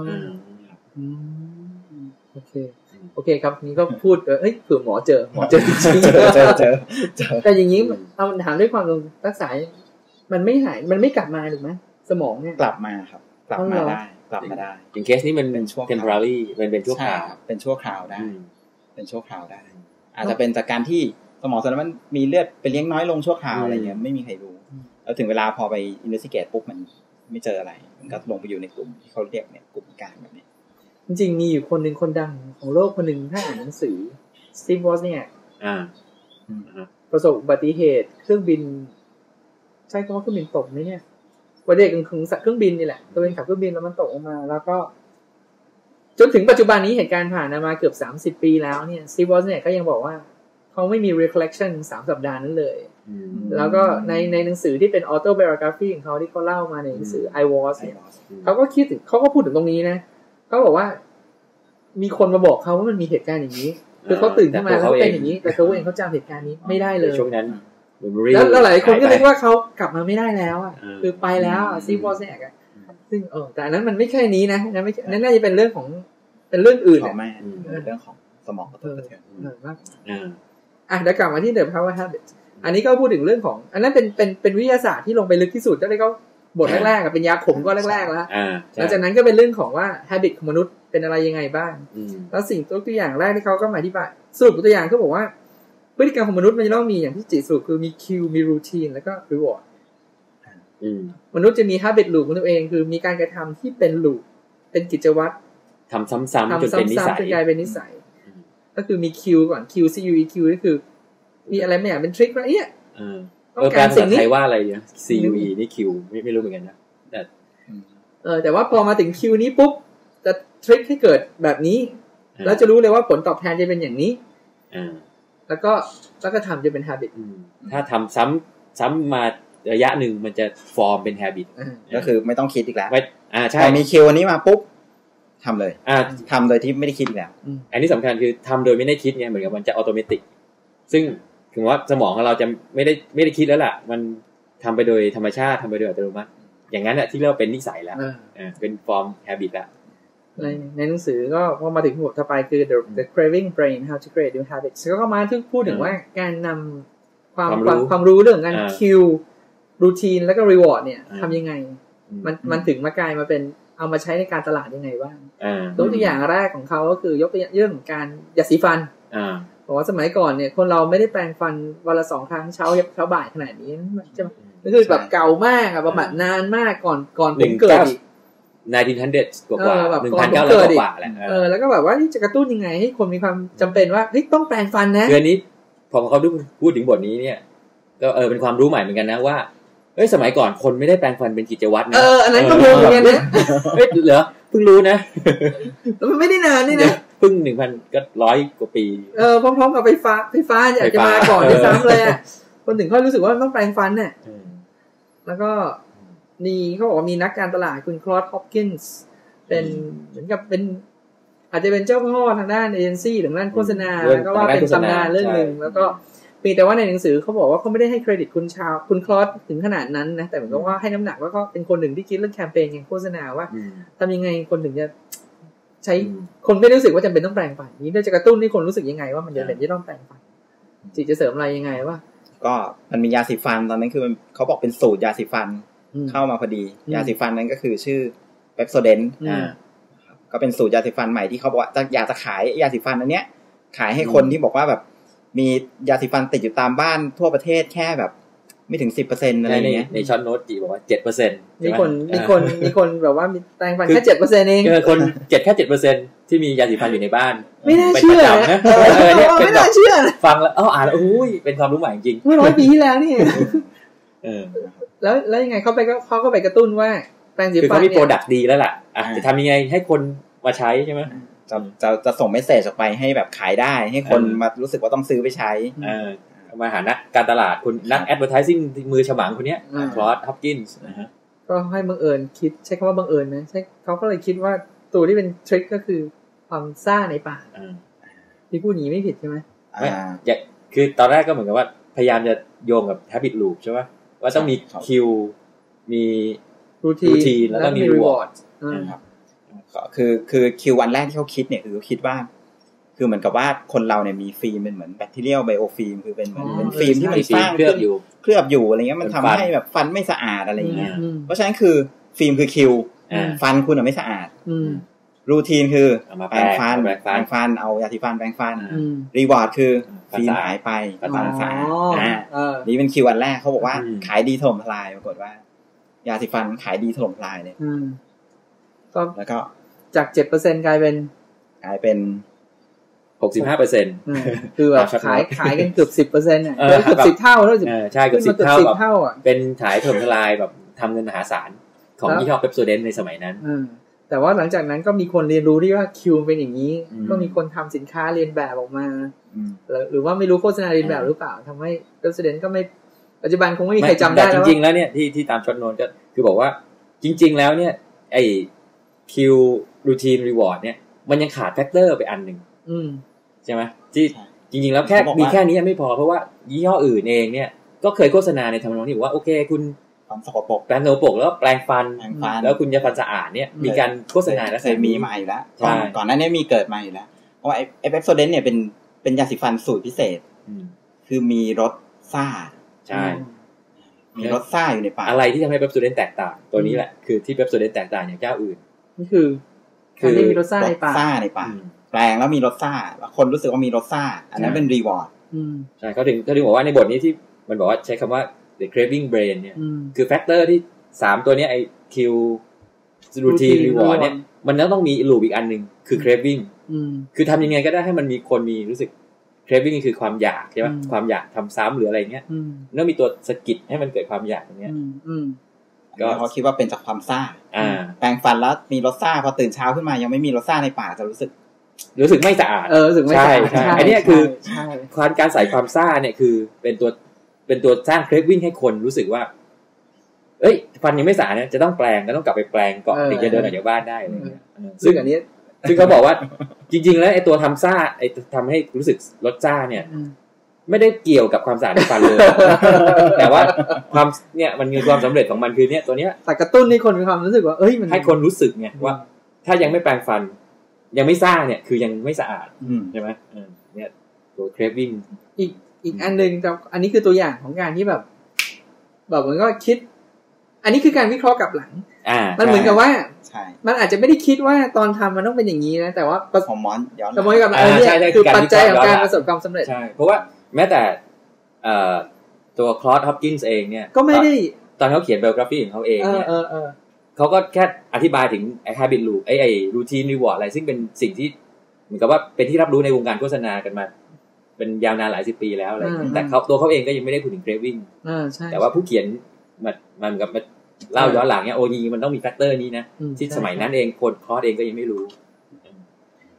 โอเคครับนี้ก็พูดเฮ้ยเผื่อหมอเจอจริงแต่อย่างนี้เอาถามด้วยความรักษามันไม่หายมันไม่กลับมาหรือไหมสมองเนี่ยกลับมาครับกลับมาได้อย่างเคสนี้มันเป็นช่วง temporary มันเป็นชั่วคราวเป็นชั่วคราวได้เป็นชั่วคราวได้อาจจะเป็นจากการที่สมองส่วนนั้นมันมีเลือดไปเลี้ยงน้อยลงชั่วคราวอะไรเงี้ยไม่มีใครรู้แล้วถึงเวลาพอไป investigate ปุ๊บมันไม่เจออะไรมันก็ลงไปอยู่ในกลุ่มที่เขาเรียกเนี่ยกลุ่มกลางแบบนี้จริงๆมีอยู่คนนึงคนดังของโลกคนนึงถ้าอ่านหนังสือ Steve Woz เนี่ยประสบอุบัติเหตุเครื่องบินใช่คำว่าเครื่องบินตกไหมเนี่ยวันเด็กของเครื่องบินนี่แหละตัวเองขับเครื่องบินแล้วมันตกลงมาแล้วก็จนถึงปัจจุบันนี้เหตุการณ์ผ่านมาเกือบ30 ปีแล้วเนี่ย Steve Woz เนี่ยก็ยังบอกว่าเขาไม่มี recollection 3 สัปดาห์นั้นเลยแล้วก็ในหนังสือที่เป็น autobiography ของเขาที่เขาเล่ามาในหนังสือ I Was เนี่ยเขาก็คิดถึงเขาก็พูดถึงตรงนี้นะเขาบอกว่ามีคนมาบอกเขาว่ามันมีเหตุการณ์อย่างนี้คือเขาตื่นขึ้นมาแล้วเป็นอย่างนี้แต่ตัวเองเขาจำเหตุการณ์นี้ไม่ได้เลยช่วงนั้นแล้วหลายคนก็นึกว่าเขากลับมาไม่ได้แล้วอ่ะคือไปแล้วSteve Woz เนี่ยซึ่งแต่อันนั้นมันไม่แค่นี้นะนั่นน่าจะเป็นเรื่องของเป็นเรื่องอื่นเนี่ยเรื่องของสมองกระตุ้นกระเทือนมากเดี๋ยวกลับมาที่ The Power Habit อันนี้ก็พูดถึงเรื่องของอันนั้นเป็นวิทยาศาสตร์ที่ลงไปลึกที่สุดที่เขาบทแรกๆเป็นยาขมก็แรกๆแล้วหลังจากนั้นก็เป็นเรื่องของว่า habit ของมนุษย์เป็นอะไรยังไงบ้างแล้วสิ่งตัวอย่างแรกที่เขาก็มาอธิบายสรุปตัวอย่างเขาบอกว่าพฤติกรรมของมนุษย์มันจะต้องมีอย่างที่จิตสรุปคือมี cue มี routine แล้วก็ reward มนุษย์จะมี habit loop ของตัวเองคือมีการกระทำที่เป็น loop เป็นกิจวัตรทำซ้ำๆจนเป็นนิสัยจนกลายเป็นนิสัยก็คือมี cue ก่อน cue cue ก็คือมีอะไรไม่อย่างเป็นทริคว่าเนี่ยต้องการสิ่งนี้ใครว่าอะไรเนี่ย cue นี่ cue ไม่รู้เหมือนกันนะแต่ว่าพอมาถึง cue นี้ปุ๊บจะทริคให้เกิดแบบนี้แล้วจะรู้เลยว่าผลตอบแทนจะเป็นอย่างนี้แล้วก็ทำจะเป็น habit ถ้าทำซ้ำมาระยะหนึ่งมันจะฟอร์มเป็น habit ก็คือไม่ต้องคิดอีกแล้วใช่พอมี cue อันนี้มาปุ๊บทำเลยทำโดยที่ไม่ได้คิดแล้วอันนี้สำคัญคือทำโดยไม่ได้คิดไงเหมือนกับมันจะอัตโนมัติซึ่งถึงว่าสมองของเราจะไม่ได้คิดแล้วล่ะมันทำไปโดยธรรมชาติทำไปโดยอัตโนมัติอย่างนั้นแหละที่เรียกว่าเป็นนิสัยแล้วเป็นฟอร์ม habit แล้วในหนังสือก็พอมาถึงบทต่อไปคือ the craving brain how to create new habits ก็มาถึงพูดถึงว่าการนำความรู้เรื่องการ cue routine แล้วก็ reward เนี่ยทำยังไงมันถึงมากลายมาเป็นเอามาใช้ในการตลาดยังไงบ้างตัวอย่างแรกของเขาก็คือยกตัวอย่างเรื่องของการยาสีฟันบอกว่าสมัยก่อนเนี่ยคนเราไม่ได้แปรงฟันวันละ2 ครั้งเช้าบ่ายขนาดนี้ใช่ไหมก็คือแบบเก่ามากอะประมาณนานมากก่อนผมเกิดอีก 1900กว่าแบบ 1900กว่าแล้วก็แบบว่าจะกระตุ้นยังไงให้คนมีความจำเป็นว่าเฮ้ยต้องแปรงฟันนะเดือนนี้พอเขาพูดถึงบทนี้เนี่ยก็เป็นความรู้ใหม่เหมือนกันนะว่าสมัยก่อนคนไม่ได้แปรงฟันเป็นกิจวัตรนะอันนั้นก็งงเหมือนกันนะเหรอเพิ่งรู้นะแล้วมันไม่ได้นานนี่นะพึ่ง 1,000 ก็100 กว่าปีพร้อมๆกับไฟฟ้าอาจจะมาก่อนด้วยซ้ำเลยอ่ะคนถึงเขารู้สึกว่าต้องแปลงฟันเนี่ยแล้วก็นี่เขาบอกว่ามีนักการตลาดคุณคลอส ฮอปกินส์เป็นเหมือนกับเป็นอาจจะเป็นเจ้าพ่อทางด้านเอเจนซี่หรือด้านโฆษณาแล้วก็ว่าเป็นตำนานเรื่องนึงแล้วก็มีแต่ว่าในหนังสือเขาบอกว่าเขาไม่ได้ให้เครดิตคุณคลอสถึงขนาดนั้นนะแต่เหมือนกับว่าให้น้ำหนักว่าก็เป็นคนหนึ่งที่คิดเรื่องแคมเปญอย่างโฆษณาว่าทำยังไงคนถึงจะใช้คนไม่รู้สึกว่าจำเป็นต้องแปลงฟันนี้จะกระตุ้นให้คนรู้สึกยังไงว่ามันจำเป็นที่ต้องแปลงฟันจิตจะเสริมอะไรยังไงว่าก็มันมียาสีฟันตอนนั้นคือเขาบอกเป็นสูตรยาสีฟันเข้ามาพอดียาสีฟันนั้นก็คือชื่อเปปโซเดนก็เป็นสูตรยาสีฟันใหม่ที่เขาบอกว่าอยากจะขายยาสีฟันอันเนี้ยขายให้คนที่บอกว่าแบบมียาสีฟันติดอยู่ตามบ้านทั่วประเทศแค่แบบไม่ถึง 10% อะไรเงี้ยในช็อตโน้ตจีบอกว่า 7% มีคนแบบว่ามีแปลงฟันแค่ 7% เองคนแค่ 7% ที่มียาสีฟันอยู่ในบ้านไม่น่าเชื่อนะไม่น่าเชื่อฟังแล้วอ่านแล้วเป็นความรู้ใหม่จริงเมื่อ100 ปีที่แล้วนี่แล้วยังไงเขาก็ไปกระตุ้นว่าแปรงสีฟันคือเขามีโปรดักต์ดีแล้วล่ะจะทำยังไงให้คนมาใช้ใช่ไหมจะส่งเมสเสจออกไปให้แบบขายได้ให้คนมารู้สึกว่าต้องซื้อไปใช้มาหานักการตลาดคุณนักแอดเวอร์ไทซิ่งมือฉมังคนนี้คลอส ฮอปกินส์ก็ให้บังเอิญคิดใช้คำว่าบังเอิญนะใช่เขาก็เลยคิดว่าตัวที่เป็นทริคก็คือความซ่าในปากที่พูดนี้ไม่ผิดใช่ไหมคือตอนแรกก็เหมือนกับว่าพยายามจะโยงกับ habit loop ใช่ไหมว่าต้องมีคิวมีรูทีนแล้วก็มีรีวอร์ดคือคิววันแรกที่เขาคิดเนี่ยคือเขาคิดว่าคือเหมือนกับว่าคนเราเนี่ยมีฟิล์มเป็นเหมือนแบคทีเรียลไบโอฟิล์มคือเป็นเหมือนฟิล์มที่มันสร้างเคลือบอยู่อะไรเงี้ยมันทำให้แบบฟันไม่สะอาดอะไรอย่างเงี้ยเพราะฉะนั้นคือฟิล์มคือคิวฟันคุณไม่สะอาดรูทีนคือแปรงฟันเอายาสีฟันแปรงฟันรีวอร์ดคือฟิล์มหายไปฟันสะอาดนี่เป็นคิววันแรกเขาบอกว่าขายดีถล่มทลายปรากฏว่ายาสีฟันขายดีถล่มทลายเลยแล้วก็จาก 7% กลายเป็น 65% คือแบบขายกันเกือบ 10% อ่ะเกือบ10 เท่าแล้วใช่เกือบ10 เท่าอ่ะเป็นขายถล่มทลายแบบทำเงินมหาศาลของยี่ห้อเปปโซเดนในสมัยนั้นแต่ว่าหลังจากนั้นก็มีคนเรียนรู้ที่ว่าคิวเป็นอย่างนี้ก็มีคนทำสินค้าเรียนแบบออกมาหรือว่าไม่รู้โฆษณาเรียนแบบหรือเปล่าทำให้เปปโซเดนก็ไม่ปัจจุบันคงไม่มีใครจำได้แล้วจริงๆแล้วเนี่ยที่ตามช็อตโน้ตก็คือบอกว่าจริงๆแล้วเนี่ยไอ้คิวรูทีนรีวอร์ดเนี่ยมันยังขาดแฟกเตอร์ไปอันนึงใช่ไหมที่จริงๆแล้วแค่มีแค่นี้ไม่พอเพราะว่ายี่ห้ออื่นเองเนี่ยก็เคยโฆษณาในทำนองที่บอกว่าโอเคคุณฟันสกปรกแปรงสกปรกแล้วแปรงฟันแล้วคุณจะฟันสะอาดเนี่ยมีการโฆษณาแล้วเคยมีมาอยู่แล้วก่อนหน้านี้มีเกิดมาอยู่แล้วเพราะว่าไอ้เปปโซเดนเนี่ยเป็นยาสีฟันสูตรพิเศษคือมีรสซ่าใช่มีรสซ่าอยู่ในปากอะไรที่ทำให้เปปโซเดนแตกต่างตัวนี้แหละคือที่เปปโซเดนแตกต่างอย่างเจ้าอื่นนี่คือมีรสซ่าในปากแปลงแล้วมีรสซ่าแล้วคนรู้สึกว่ามีรสซ่าอันนั้นเป็นรีวอร์ดใช่เขาถึงบอกว่าในบทนี้ที่มันบอกว่าใช้คำว่า the craving brain เนี่ยคือแฟกเตอร์ที่3ตัวนี้ไอ้ Q routine reward เนี่ยมันต้องมีลูปอีกอันนึงคือ craving คือทำยังไงก็ได้ให้มันมีคนมีรู้สึก craving คือความอยากใช่ไหมความอยากทำซ้ำหรืออะไรเงี้ยแล้วมีตัวสกิดให้มันเกิดความอยากอย่างเงี้ยก็เขาคิดว่าเป็นจากความซ่าแปรงฟันแล้วมีรสซ่าพอตื่นเช้าขึ้นมายังไม่มีรสซ่าในปากจะรู้สึกไม่สะอาดรู้สึกไม่สะอาดใช่อันนี้คือการใส่ความซ่าเนี่ยคือเป็นตัวสร้างเครฟวิ่งให้คนรู้สึกว่าเอ้ยฟันยังไม่สะอาดเนี่ยจะต้องแปรงก็ต้องกลับไปแปรงก่อนถึงจะเดินออกจากบ้านได้อะไรเงี้ยซึ่งอันนี้ซึ่งเขาบอกว่าจริงๆแล้วไอ้ตัวทำซ่าไอ้ทำให้รู้สึกรสซ่าเนี่ยไม่ได้เกี่ยวกับความสะอาดในฟันเลยแต่ว่าความเนี่ยมันมีความสำเร็จของมันคือเนี่ยตัวเนี้ยแต่กระตุ้นให้คนมีความรู้สึกว่าเอ้ยมันให้คนรู้สึกไงว่าถ้ายังไม่แปรงฟันยังไม่ซ่าเนี่ยคือยังไม่สะอาดใช่ไหมเนี่ยตัวเครฟวิ่งอีกอันนึงอันนี้คือตัวอย่างของการที่แบบมันก็คิดอันนี้คือการวิเคราะห์กลับหลังมันเหมือนกับว่ามันอาจจะไม่ได้คิดว่าตอนทำมันต้องเป็นอย่างนี้นะแต่ว่าสมอนย้อนกับเนี่ยคือปัจจัยของการประสบความสำเร็จใช่เพราะว่าแม้แต่ตัวคลอส ฮอปกินส์เองเนี่ยก็ไม่ได้ตอนเขาเขียนไบโอกราฟีของเขาเองเนี่ยเขาก็แค่อธิบายถึงไอ้ habit loop ไอ้ routine reward อะไรซึ่งเป็นสิ่งที่เหมือนกับว่าเป็นที่รับรู้ในวงการโฆษณากันมาเป็นยาวนานหลายสิบปีแล้วอะไรแต่ตัวเขาเองก็ยังไม่ได้พูดถึง craving แต่ว่าผู้เขียนมันกับเล่าย้อนหลังเนี่ยโอ้ยมันต้องมีแฟกเตอร์นี้นะที่สมัยนั้นเองคนคลอสเองก็ยังไม่รู้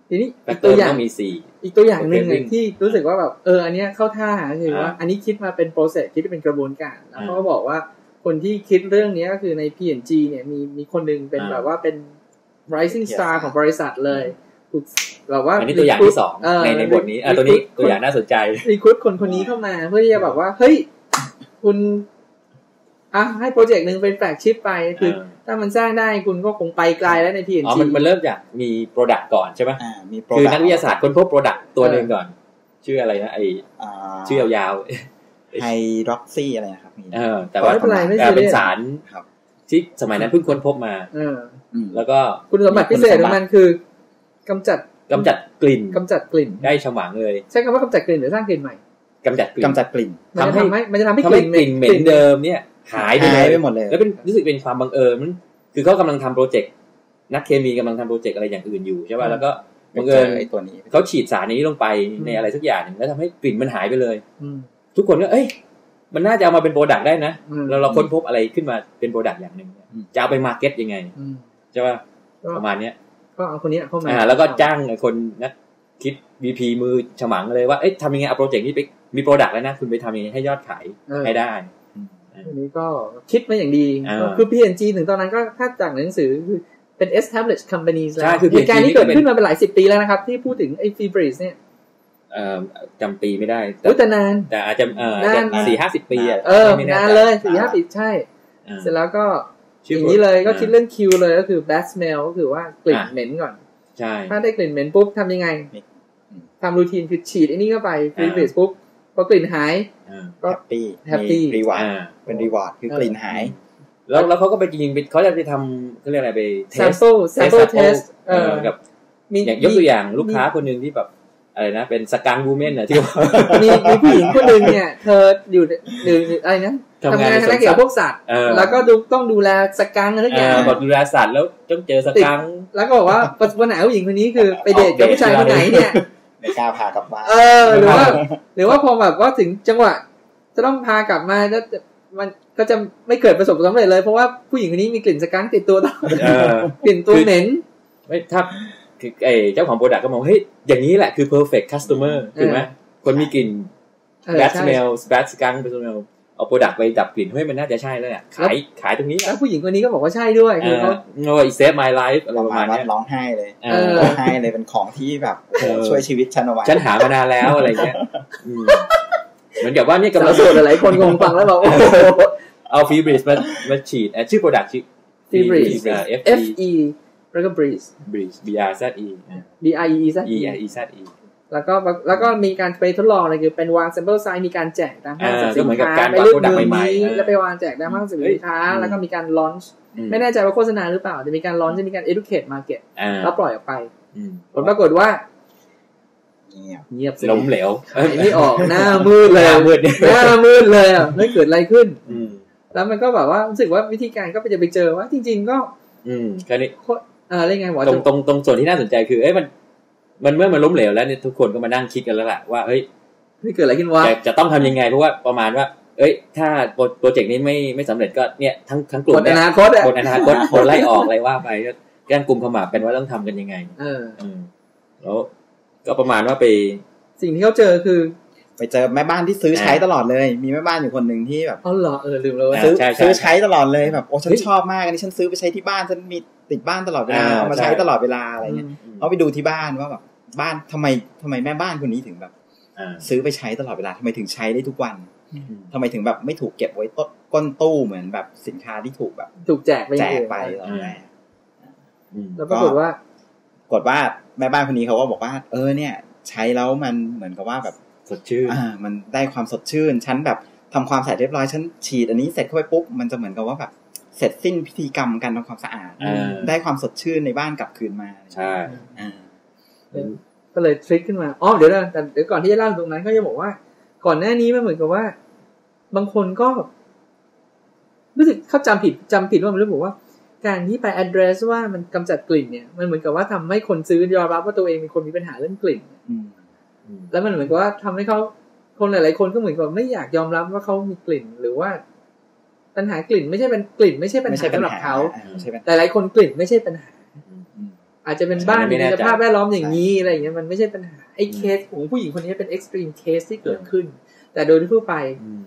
ทีนี้แฟอีกกเตอตัวร์อย่างต้องมี4 อีกตัวอย่างนึงที่รู้สึกว่าแบบอันเนี้ยเข้าท่าคือว่าอันนี้คิดมาเป็น process คิดเป็นกระบวนการแล้วเขาก็บอกว่าคนที่คิดเรื่องนี้ก็คือใน P&G เนี่ยมีคนนึงเป็นแบบว่าเป็น rising star ของบริษัทเลยแบบว่าอันนี้ตัวอย่างที่2ในบทนี้ตัวนี้ตัวอย่างน่าสนใจรีครูทคนนี้เข้ามาเพื่อที่จะแบบว่าเฮ้ยคุณให้โปรเจกต์นึงเป็นแฟลกชิพไปคือถ้ามันสร้างได้คุณก็คงไปไกลแล้วใน P&G มันเริ่มจากมี product ก่อนใช่ไหมมีคือนักวิทยาศาสตร์ค้นพบ product ตัวนึงก่อนชื่ออะไรนะชื่อยาวๆไฮดรอกซี่อะไรนะครับแต่ว่าเป็นสารที่สมัยนั้นเพิ่งค้นพบมาแล้วก็คุณสมบัติพิเศษของมันคือกำจัดกลิ่นได้ฉมังเลยใช้คำว่ากำจัดกลิ่นหรือสร้างกลิ่นใหม่กำจัดกลิ่นมันจะทำให้กลิ่นเหม็นเดิมเนี่ยหายไปหมดเลยแล้วเป็นรู้สึกเป็นความบังเอิญมันคือเขากำลังทำโปรเจกต์นักเคมีกำลังทำโปรเจกต์อะไรอย่างอื่นอยู่ใช่ป่ะแล้วก็บังเอิญตัวนี้เขาฉีดสารนี้ลงไปในอะไรสักอย่างนึงแล้วทำให้กลิ่นมันหายไปเลยทุกคนก็มันน่าจะเอามาเป็นโปรดักต์ได้นะแล้วเราค้นพบอะไรขึ้นมาเป็นโปรดักต์อย่างนึงจะเอาไปมาร์เก็ตยังไงใช่ป่ะประมาณนี้ก็เอาคนนี้เข้ามาแล้วก็จ้างคนนักคิด VP มือฉมังเลยว่าทำยังไงเอาโปรเจกต์นี้ไปมีโปรดักต์แล้วนะคุณไปทำยังไงให้ยอดขายให้ได้อันนี้ก็คิดมาอย่างดีคือ P&G ถึงตอนนั้นก็ถ้าจากหนังสือคือเป็น established companies แล้วเหตุการณ์นี้เกิดขึ้นมาเป็นหลาย10 ปีแล้วนะครับที่พูดถึงไอ้ Febreze เนี่ยจำปีไม่ได้แต่นานแต่อาจจะ4-50 ปีนานเลย 4-5 ปีใช่เสร็จแล้วก็อย่างนี้เลยก็คิดเรื่อง Q เลยก็คือ bad smell ก็คือว่ากลิ่นเหม็นก่อนใช่ถ้าได้กลิ่นเหม็นปุ๊บทำยังไงทำรูทีนคือฉีดไอ้นี่เข้าไป Febreze ปุ๊บพอกลิ่นหายก็แฮปปี้รีวอร์ดเป็นรีวอร์ดคือกลิ่นหายแล้วเขาก็ไปจริงๆเขาจะไปทำเขาเรียกอะไรไป sample test กับอย่างยกตัวอย่างลูกค้าคนนึงที่แบบอะไรนะเป็นสกังวูแมนน่ะที่มีผู้หญิงคนนึงเนี่ยเธออยู่อะไรนะทำงานเกี่ยวกับพวกสัตว์แล้วก็ต้องดูแลสกังอะไรอย่างบอกดูแลสัตว์แล้วต้องเจอสกังแล้วก็บอกว่าปัญหาผู้หญิงคนนี้คือไปเดทกับผู้ชายคนไหนเนี่ยไม่กล้าพากลับบ้านหรือว่าพอแบบว่าถึงจังหวะจะต้องพากลับมาแล้วมันก็จะไม่เกิดประสบความสำเร็จเลยเพราะว่าผู้หญิงคนนี้มีกลิ่นสกังติดตัวตลอดกลิ่นตัวเหม็นไม่ถ้าคือเจ้าของโปรดักต์ก็มองเฮ้ยอย่างนี้แหละคือ perfect customer ถูกไหมคนมีกลิ่น bad smell bad skunk bad smell เอาโปรดักต์ไปดับกลิ่นเฮ้ยมันน่าจะใช่แล้วเนี่ยขายตรงนี้แล้วผู้หญิงคนนี้ก็บอกว่าใช่ด้วยคือเขา save my life อะไรประมาณนี้ร้องไห้เลยร้องไห้เลยเป็นของที่แบบช่วยชีวิตฉันเอาไว้ฉันหามานานแล้วอะไรเงี้ยเหมือนกับว่านี่กำลังหลายคนงงฟังแล้วบอกเอา Febreze มาฉีดชื่อโปรดักต์ชื่อ Febreze FE แล้วก็ breeze BREZE แล้วก็มีการไปทดลองอะไรคือเป็นวาง sample size มีการแจกตามห้างสรรพสินค้าไปเลือกมือนี้แล้วไปวางแจกตามห้างสรรพสินค้าแล้วก็มีการ launch ไม่แน่ใจว่าโฆษณาหรือเปล่าจะมีการ launch จะมีการ educate market แล้วปล่อยออกไปผลปรากฏว่าเงียบล้มเหลวไม่ออกหน้ามืดเลยหน้ามืดเลยไม่เกิดอะไรขึ้นแล้วมันก็แบบว่ารู้สึกว่าวิธีการก็จะไปเจอว่าจริงๆก็แค่นี้อะไรไงวะตรงส่วนที่น่าสนใจคือมันเมื่อมันล้มเหลวแล้วเนี่ยทุกคนก็มานั่งคิดกันแล้วแหละว่าเฮ้ยเกิดอะไรขึ้นวะจะต้องทำยังไงเพราะว่าประมาณว่าถ้าโปรเจกต์นี้ไม่สำเร็จก็เนี่ยทั้งกลุ่มเนี่ยอนาคตคนไล่ออกอะไรว่าไปก็แก้งกลุ่มขมับเป็นว่าต้องทำกันยังไงแล้วก็ประมาณว่าไปสิ่งที่เขาเจอคือไปเจอแม่บ้านที่ซื้อใช้ตลอดเลยมีแม่บ้านอยู่คนหนึ่งที่แบบเหรอลืมแล้วซื้อใช้ตลอดเลยแบบโอ้ฉันชอบมากอันนี้ฉันซื้อไปใช้ที่บ้านฉันมีติดบ้านตลอดเวลาเอามาใช้ตลอดเวลาอะไรเงี้ยเอาไปดูที่บ้านว่าแบบบ้านทำไมแม่บ้านคนนี้ถึงแบบซื้อไปใช้ตลอดเวลาทำไมถึงใช้ได้ทุกวันทำไมถึงแบบไม่ถูกเก็บไว้ก้นตู้เหมือนแบบสินค้าที่ถูกแบบถูกแจกไปตอนแรกแล้วปรากฏว่าแม่บ้านคนนี้เขาก็บอกว่าเนี่ยใช้แล้วมันเหมือนกับว่าแบบสดชื่นมันได้ความสดชื่นฉันแบบทำความสะอาดเรียบร้อยฉันฉีดอันนี้เสร็จเข้าไปปุ๊บมันจะเหมือนกับว่าแบบเสร็จสิ้นพิธีกรรมการทำความสะอาดได้ความสดชื่นในบ้านกลับคืนมาใช่ก็เลยทริคขึ้นมาเดี๋ยวก่อนที่จะเล่าตรงนั้นก็จะบอกว่าก่อนหน้านี้มันเหมือนกับว่าบางคนก็รู้สึกเขาจำผิดว่ามันรู้บอกว่าการที่ไป address ว่ามันกำจัดกลิ่นเนี่ยมันเหมือนกับว่าทำให้คนซื้อยอมรับว่าตัวเองเป็นคนมีปัญหาเรื่องกลิ่นแล้วมันเหมือนกับว่าทำให้เขาคนหลายๆคนก็เหมือนกับไม่อยากยอมรับว่าเขามีกลิ่นหรือว่าปัญหากลิ่นไม่ใช่เป็นกลิ่นไม่ใช่ปัญหาสำหรับเขาแต่หลายคนกลิ่นไม่ใช่ปัญหาอาจจะเป็นบ้านมีสภาพแวดล้อมอย่างนี้อะไรอย่างเงี้ยมันไม่ใช่ปัญหาไอ้เคสของผู้หญิงคนนี้เป็น extreme case ที่เกิดขึ้นแต่โดยทั่วไป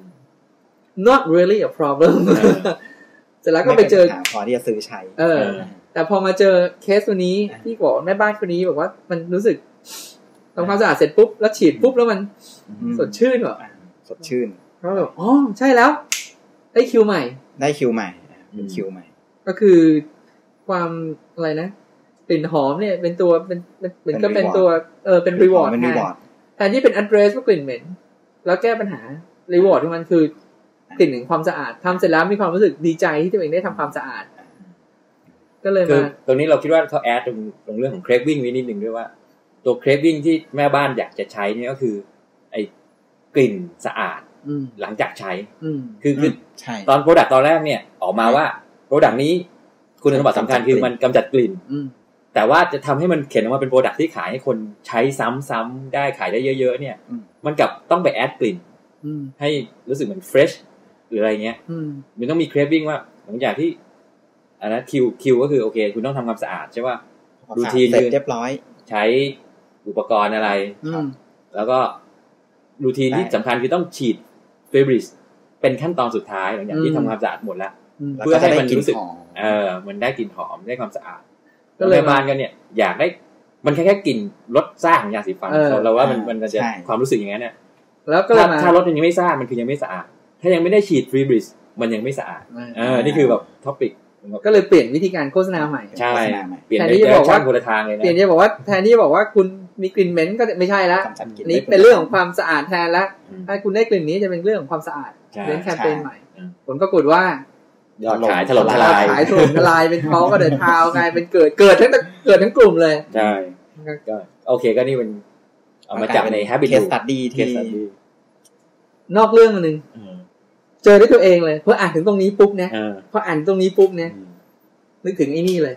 not really a problem เสร็จแล้วก็ไปเจอพอที่จะซื้อใช้แต่พอมาเจอเคสตัวนี้ที่บอกแม่บ้านคนนี้บอกว่ามันรู้สึกทำความสะอาดเสร็จปุ๊บแล้วฉีดปุ๊บแล้วมันสดชื่นเหรอสดชื่นก็แบบอ๋อใช่แล้วได้คิวใหม่เป็นคิวใหม่ก็คือความอะไรนะกลิ่นหอมเนี่ยเป็นตัวเป็นเหมือนก็เป็นตัวเป็นรีวอร์ดแทนที่เป็น address ว่ากลิ่นเหม็นแล้วแก้ปัญหารีวอร์ดของมันคือกลิ่นแห่งความสะอาดทำเสร็จแล้วมีความรู้สึกดีใจที่ตัวเองได้ทำความสะอาดก็เลยมาตรงนี้เราคิดว่าเขาแอดตรงเรื่องของ craving ไว้นิดนึงด้วยว่าตัว craving ที่แม่บ้านอยากจะใช้นี่ก็คือไอ้กลิ่นสะอาดหลังจากใช้คือตอน product ตอนแรกเนี่ยออกมาว่า product นี้คุณสมบัติสำคัญคือมันกำจัดกลิ่นแต่ว่าจะทำให้มันเขียนออกมาเป็น product ที่ขายให้คนใช้ซ้ำๆได้ขายได้เยอะๆเนี่ยมันกลับต้องไปแอดกลิ่นให้รู้สึกเหมือน fresh หรืออะไรเงี้ยมันต้องมี craving ว่าหลังจากที่อันนั้นคิวก็คือโอเคคุณต้องทำความสะอาดใช่ป่ะรูทีนเรียบร้อยใช้อุปกรณ์อะไรแล้วก็รูทีนที่สำคัญคือต้องฉีดเฟบริสเป็นขั้นตอนสุดท้ายหลังจากที่ทำความสะอาดหมดแล้วเพื่อให้มันรู้สึกมันได้กลิ่นหอมได้ความสะอาดก็เลยบ้านกันเนี่ยอยากได้มันแค่กลิ่นรสซ่าของยาสีฟันเราว่ามันจะความรู้สึกอย่างนั้นเนี่ยแล้วก็ถ้ารสยังไม่ซ่ามันคือยังไม่สะอาดถ้ายังไม่ได้ฉีดเฟบริสมันยังไม่สะอาดนี่คือแบบท็อปิกก็เลยเปลี่ยนวิธีการโฆษณาใหม่ใช่เปลี่ยนที่จะบอกว่าคนละทางเลยนะเปลี่ยนที่บอกว่าแทนที่จะบอกว่าคุณมีกลิ่นเหม็นก็ไม่ใช่ละนี่เป็นเรื่องของความสะอาดแทนละถ้าคุณได้กลิ่นนี้จะเป็นเรื่องของความสะอาดเป็นแคมเปญใหม่ผลปรากฏว่ายอดขายถล่มทลายขายถล่มทลายเป็นท้องก็เดินเท้ากลายเป็นเกิดทั้งกลุ่มเลยใช่ก็โอเคก็นี่เป็นเอามาจากใน habit case study ที่นอกเรื่องนึงเจอด้วยตัวเองเลยพออ่านถึงตรงนี้ปุ๊บเนี่ยพออ่านตรงนี้ปุ๊บเนี่ยนึกถึงไอ้นี่เลย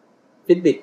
Fitbit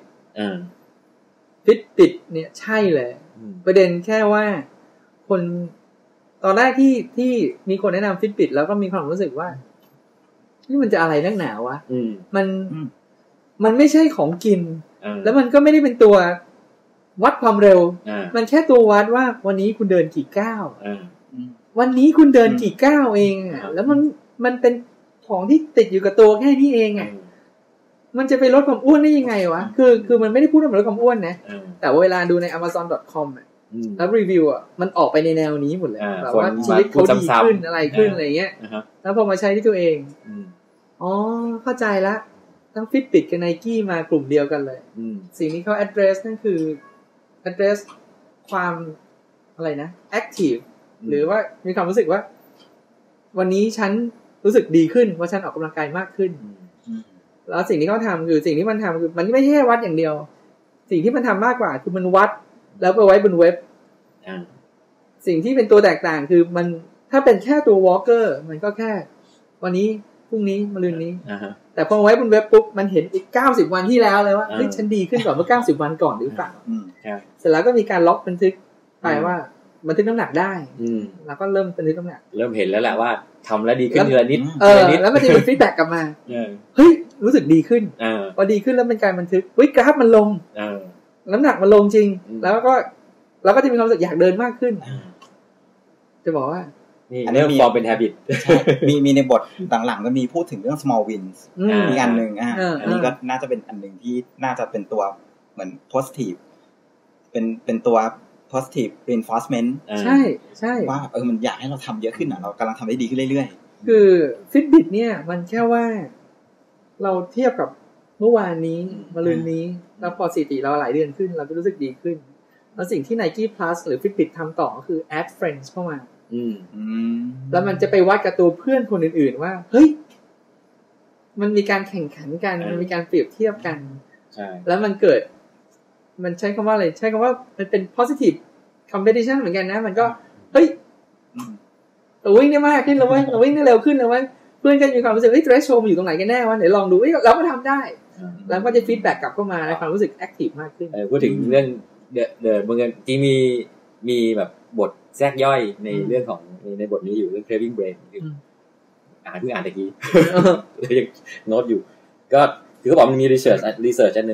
Fitbit เนี่ยใช่เลยประเด็นแค่ว่าคนตอนแรกที่มีคนแนะนำ Fitbit แล้วก็มีความรู้สึกว่านี่มันจะอะไรนักหนาวะมันไม่ใช่ของกินแล้วมันก็ไม่ได้เป็นตัววัดความเร็วมันแค่ตัววัดว่าวันนี้คุณเดินกี่ก้าววันนี้คุณเดินกี่ก้าวเองแล้วมันเป็นของที่ติดอยู่กับตัวแค่นี้เองมันจะไปลดความอ้วนได้ยังไงวะคือมันไม่ได้พูดว่าลดความอ้วนนะแต่เวลาดูใน amazon.com แล้วรีวิวมันออกไปในแนวนี้หมดเลยแบบว่าชีวิตเขาดีขึ้นอะไรขึ้นอะไรเงี้ยแล้วพอมาใช้ที่ตัวเองอ๋อเข้าใจละทั้ง Fitbit กับ Nike มากลุ่มเดียวกันเลยสิ่งที่เขา address นั่นคือ address ความอะไรนะ active หรือว่ามีความรู้สึกว่าวันนี้ฉันรู้สึกดีขึ้นว่าฉันออกกำลังกายมากขึ้นแล้วสิ่งที่เขาทำคือสิ่งที่มันทำคือมันไม่ใช่วัดอย่างเดียวสิ่งที่มันทำมากกว่าคือมันวัดแล้วไปไว้บนเว็บสิ่งที่เป็นตัวแตกต่างคือมันถ้าเป็นแค่ตัว walker มันก็แค่วันนี้พรุ่งนี้มะรืนนี้แต่พอไว้บนเว็บปุ๊บมันเห็นอีก90วันที่แล้วเลยว่าเฮ้ยฉันดีขึ้นกว่าเมื่อ90วันก่อนหรือเปล่าเสร็จแล้วก็มีการล็อกบันทึกไปว่าบันทึกน้ำหนักได้แล้วก็เริ่มบันทึกน้ำหนักเริ่มเห็นแล้วแหละว่าทำแล้วดีขึ้นทีละนิดแล้วมันจะมีฟีดแบ็กกลับมาเฮ้ยรู้สึกดีขึ้นพอดีขึ้นแล้วเป็นการบันทึกเฮ้ยกราฟมันลงน้ำหนักมันลงจริงแล้วก็จะมีความรู้สึกอยากเดินมากขึ้นจะบอกว่านี่เริ่มฟอร์มเป็น habit มีในบทหลังๆก็มีพูดถึงเรื่อง small wins มีอันนึงอันนี้ก็น่าจะเป็นอันนึงที่น่าจะเป็นตัวเหมือน positive เป็นตัว positive reinforcement ใช่ใช่ว่ามันอยากให้เราทำเยอะขึ้นเรากำลังทำได้ดีขึ้นเรื่อยๆคือ Fitbit เนี่ยมันแค่ว่าเราเทียบกับเมื่อวานนี้มะรืนนี้แล้วพอสถิติเราหลายเดือนขึ้นเราก็รู้สึกดีขึ้นแล้วสิ่งที่ Nike Plus หรือ Fitbit ทำต่อก็คือ add friends เข้ามาแล้วมันจะไปวัดกับตัวเพื่อนคนอื่นๆว่าเฮ้ยมันมีการแข่งขันกันมันมีการเปรียบเทียบกันแล้วมันเกิดมันใช้คำว่าอะไรใช้คำว่ามันเป็น positive competition เหมือนกันนะมันก็เฮ้ยเราวิ่งได้มากขึ้นแล้วเว้ยเราวิ่งได้เร็วขึ้นแล้วเว้ยเพื่อนกันมีความรู้สึกเฮ้ย threshold มันอยู่ตรงไหนกันแน่วะเดี๋ยวลองดูเราก็ทำได้แล้วก็จะ feedback กลับเข้ามาในความรู้สึก active มากขึ้นพูดถึงเรื่องเดอะบางทีมีแบบบทแทรกย่อยในเรื่องของในบทนี้อยู่เรื่อง craving brain คือเพิ่งอ่านตะกี้เลยยังโน้ตอยู่ก็คือเขาบอกมันมีรีเสิร์ชอันนึงที่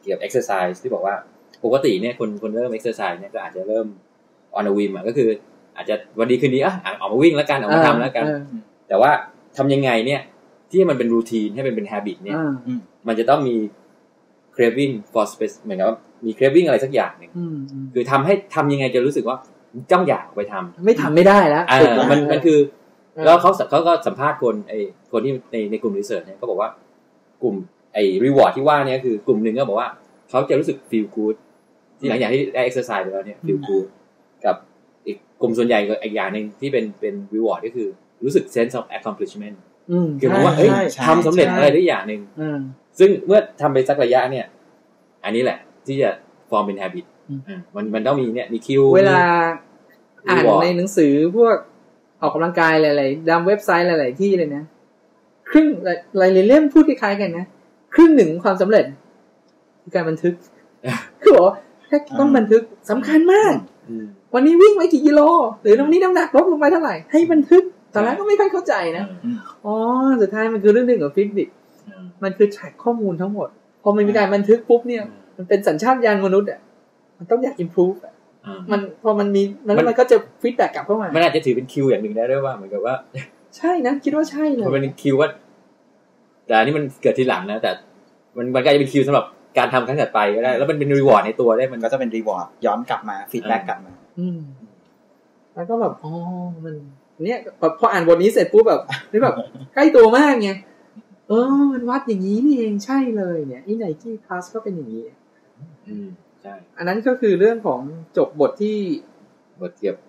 กี่ยวกับ exercise ที่บอกว่าปกติเนี่ยคนเริ่ม exercise เนี่ยก็อาจจะเริ่ม on a whim ก็คืออาจจะวันดีคืนนี้ออกมาวิ่งแล้วกันออกมาทำแล้วกันแต่ว่าทำยังไงเนี่ยที่มันเป็นรูทีนให้เป็น habit เนี่ยมันจะต้องมี craving for space เหมือนกับมี craving อะไรสักอย่างหนึ่งคือทำยังไงจะรู้สึกว่าจ้องอยากไปทำไม่ได้แล้วมันคือแล้วเขาก็สัมภาษณ์คนที่ในกลุ่มรีเสิร์ชเนี่ยก็บอกว่ากลุ่มreward ที่ว่าเนี่ยคือกลุ่มหนึ่งก็บอกว่าเขาจะรู้สึก feel good ที่หลังจากที่ได้ exercise ไปแล้วเนี่ย feel good กับอีกกลุ่มส่วนใหญ่ก็อีกอย่างนึงที่เป็น reward ก็คือรู้สึก sense of accomplishment คือผมว่าทำสำเร็จอะไรได้อย่างนึงซึ่งเมื่อทำไปสักระยะเนี่ยอันนี้แหละที่จะ form เป็น habit มันต้องมีเนี่ยมีคิวเวลาอ่านในหนังสือพวกออกกำลังกายหลายๆตามเว็บไซต์หลายๆที่เลยนะครึ่งหลายๆเล่มพูดคล้ายๆกันนะครึ่งหนึ่งความสำเร็จคือการบันทึกคือบอกแค่ต้องบันทึกสำคัญมากวันนี้วิ่งไปกี่กิโลหรือวันนี้น้ำหนักลดลงไปเท่าไหร่ให้บันทึกตอนแรกก็ไม่ค่อยเข้าใจนะอ๋อสุดท้ายมันคือเรื่องหนึ่งของฟิตบิตมันคือแทร็กข้อมูลทั้งหมดพอมันมีการบันทึกปุ๊บเนี่ยมันเป็นสัญชาตญาณมนุษย์อ่ะมันต้องอยาก improve อ่ะมันพอมันมีมันก็จะฟีดแบ็กกลับเข้ามามันอาจจะถือเป็นคิวอย่างหนึ่งได้ด้วยว่าเหมือนกับว่าใช่นะคิดว่าใช่เลยมันเป็นคิวว่าแต่อันนี้มันเกิดทีหลังนะแต่มันก็จะเป็นคิวสำหรับการทำครั้งถัดไปก็ได้แล้วมันเป็นรีวอร์ดในตัวได้มันก็จะเป็นรีวอร์ดย้อนกลับมาฟีดแบ็กกลับมาแล้วก็แบบอ๋อมันเนี่ยพออ่านบทนี้เสร็จปุ๊บแบบนี่แบบใกล้ตัวมากไงมันวัดอย่างนี้นี่เองใช่เลยเนี่ยไอ้ Nike Plus ก็เป็นอย่างนี้ใช่อันนั้นก็คือเรื่องของจบบทที่บทเกี่ยว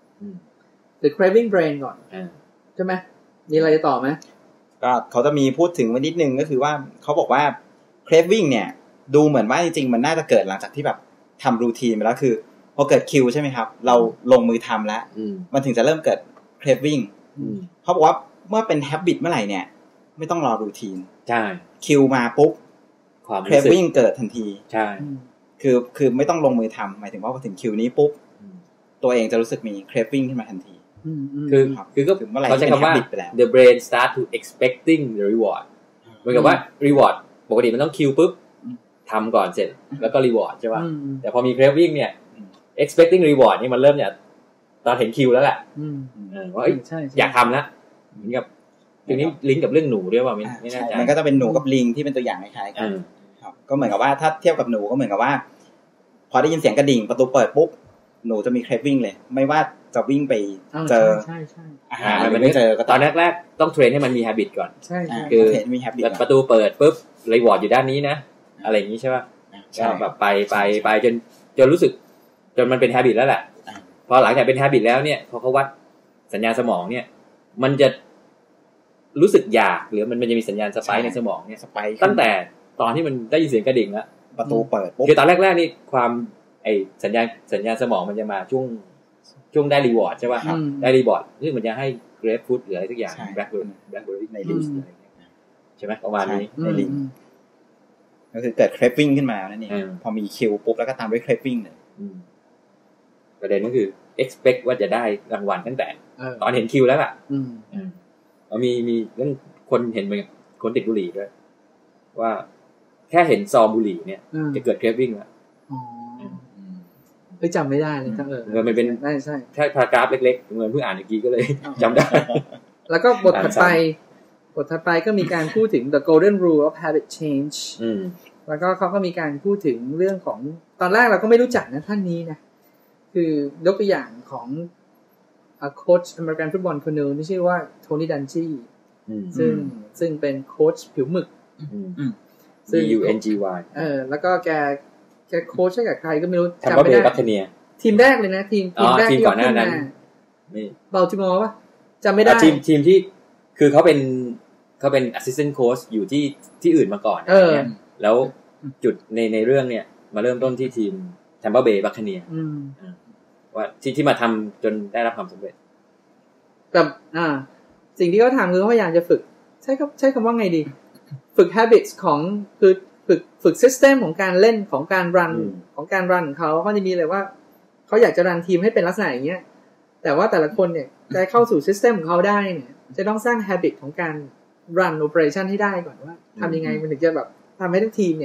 The Craving Brain ก่อนใช่ไหมมีอะไรจะต่อไหมก็เขาจะมีพูดถึงไว้นิดนึงก็คือว่าเขาบอกว่า Craving เนี่ยดูเหมือนว่าจริงๆมันน่าจะเกิดหลังจากที่แบบทำรูทีนไปแล้วคือพอเกิดคิวใช่ไหมครับเราลงมือทำแล้วมันถึงจะเริ่มเกิด Craving เขาบอกว่าเมื่อเป็น habit เมื่อไหร่เนี่ยไม่ต้องรอรูทีนใช่คิวมาปุ๊บ Craving เกิดทันทีใช่คือไม่ต้องลงมือทำหมายถึงว่าพอถึงคิวนี้ปุ๊บตัวเองจะรู้สึกมี craving ขึ้นมาทันทีคือก็เขาใช้คำว่า the brain start to expecting the reward เหมือนกับว่า reward ปกติมันต้องคิวปุ๊บทำก่อนเสร็จแล้วก็ reward ใช่ป่ะแต่พอมี craving เนี่ย expecting reward นี่มันเริ่มจากตอนเห็นคิวแล้วแหละว่าอยากทำแล้วเหมือนกับทีนี้ลิงก์กับเรื่องหนูด้วยว่าไม่แน่ใจมันก็จะเป็นหนูกับลิงที่เป็นตัวอย่างคล้ายๆกันก็เหมือนกับว่าถ้าเทียบกับหนูก็เหมือนกับว่าพอได้ยินเสียงกระดิ่งประตูเปิดปุ๊บหนูจะมี craving เลยไม่ว่าจะวิ่งไปเจออาหารมันไม่เจอตอนแรกๆต้องเทรนให้มันมี habit ก่อนใช่คือมี habit ประตูเปิดปุ๊บรีวอร์ดอยู่ด้านนี้นะอะไรอย่างนี้ใช่ป่ะก็แบบไปจนรู้สึกจนมันเป็น habit แล้วแหละพอหลังจากเป็น habit แล้วเนี่ยพอเขาวัดสัญญาณสมองเนี่ยมันจะรู้สึกอยากหรือมันจะมีสัญญาณสไปค์ในสมองเนี่ยตั้งแต่ตอนที่มันได้ยินเสียงกระดิ่งแล้วประตูเปิดปุ๊บคือตอนแรกๆนี่ความสัญญาณสมองมันจะมาช่วงได้รีวอร์ดใช่ป่ะได้รีวอร์ดซึ่งมันจะให้เกรฟฟู้ดหรืออะไรสักอย่างแบล็คเบอร์รี่ในลิงก์อะไรเงี้ยใช่ไหมประมาณนี้ในลิงก์ก็คือเกิด craving ขึ้นมานั่นเองพอมีคิวปุ๊บแล้วก็ตามด้วย craving เลยประเด็นก็คือ expect ว่าจะได้รางวัลตั้งแต่ตอนเห็นคิวแล้วอ่ะมีเรื่องคนเห็นเหมือนคนติดบุหรี่ด้วยว่าแค่เห็นซองบุหรี่เนี่ยจะเกิด craving แล้วไม่จำไม่ได้เลยทั้งมันเป็นใช่แค่พารากราฟเล็กๆเหมือนเพิ่งอ่านเมื่อกี้ก็เลยจำได้แล้วก็บทถัดไปก็มีการพูดถึง the golden rule of habit change แล้วก็เขาก็มีการพูดถึงเรื่องของตอนแรกเราก็ไม่รู้จักนะท่านนี้นะคือยกตัวอย่างของโค้ชอเมริกันฟุตบอลคนนึงที่ชื่อว่าโทนี่ดันจี้ซึ่งเป็นโค้ชผิวหมึกซึ่ง UNGY แล้วก็แกโค้ชให้กับใครก็ไม่รู้จำไม่ได้ทีมแรกเลยนะทีมแรกที่ก่อนหน้านั้นเบลติมอร์ป่ะจำไม่ได้ทีมที่คือเขาเป็น assistant coach อยู่ที่อื่นมาก่อนแล้วจุดในเรื่องเนี่ยมาเริ่มต้นที่ทีม Tampa Bay Buccaneers ว่าที่มาทำจนได้รับความสำเร็จกับสิ่งที่เขาทำคือเขาพยายามจะฝึกใช้คำว่าไงดีฝึก habits ของคือฝึก system ของการเล่นของการรันของเขาจะมีเลยว่าเขาอยากจะรันทีมให้เป็นลักษณะอย่างเงี้ยแต่ว่าแต่ละคนเนี่ยจะเข้าสู่ system ของเขาได้เนี่ยจะต้องสร้าง habit ของการ run operation ให้ได้ก่อนว่าทำยังไงมันถึงจะแบบทำให้ทุกทีมเนี่ย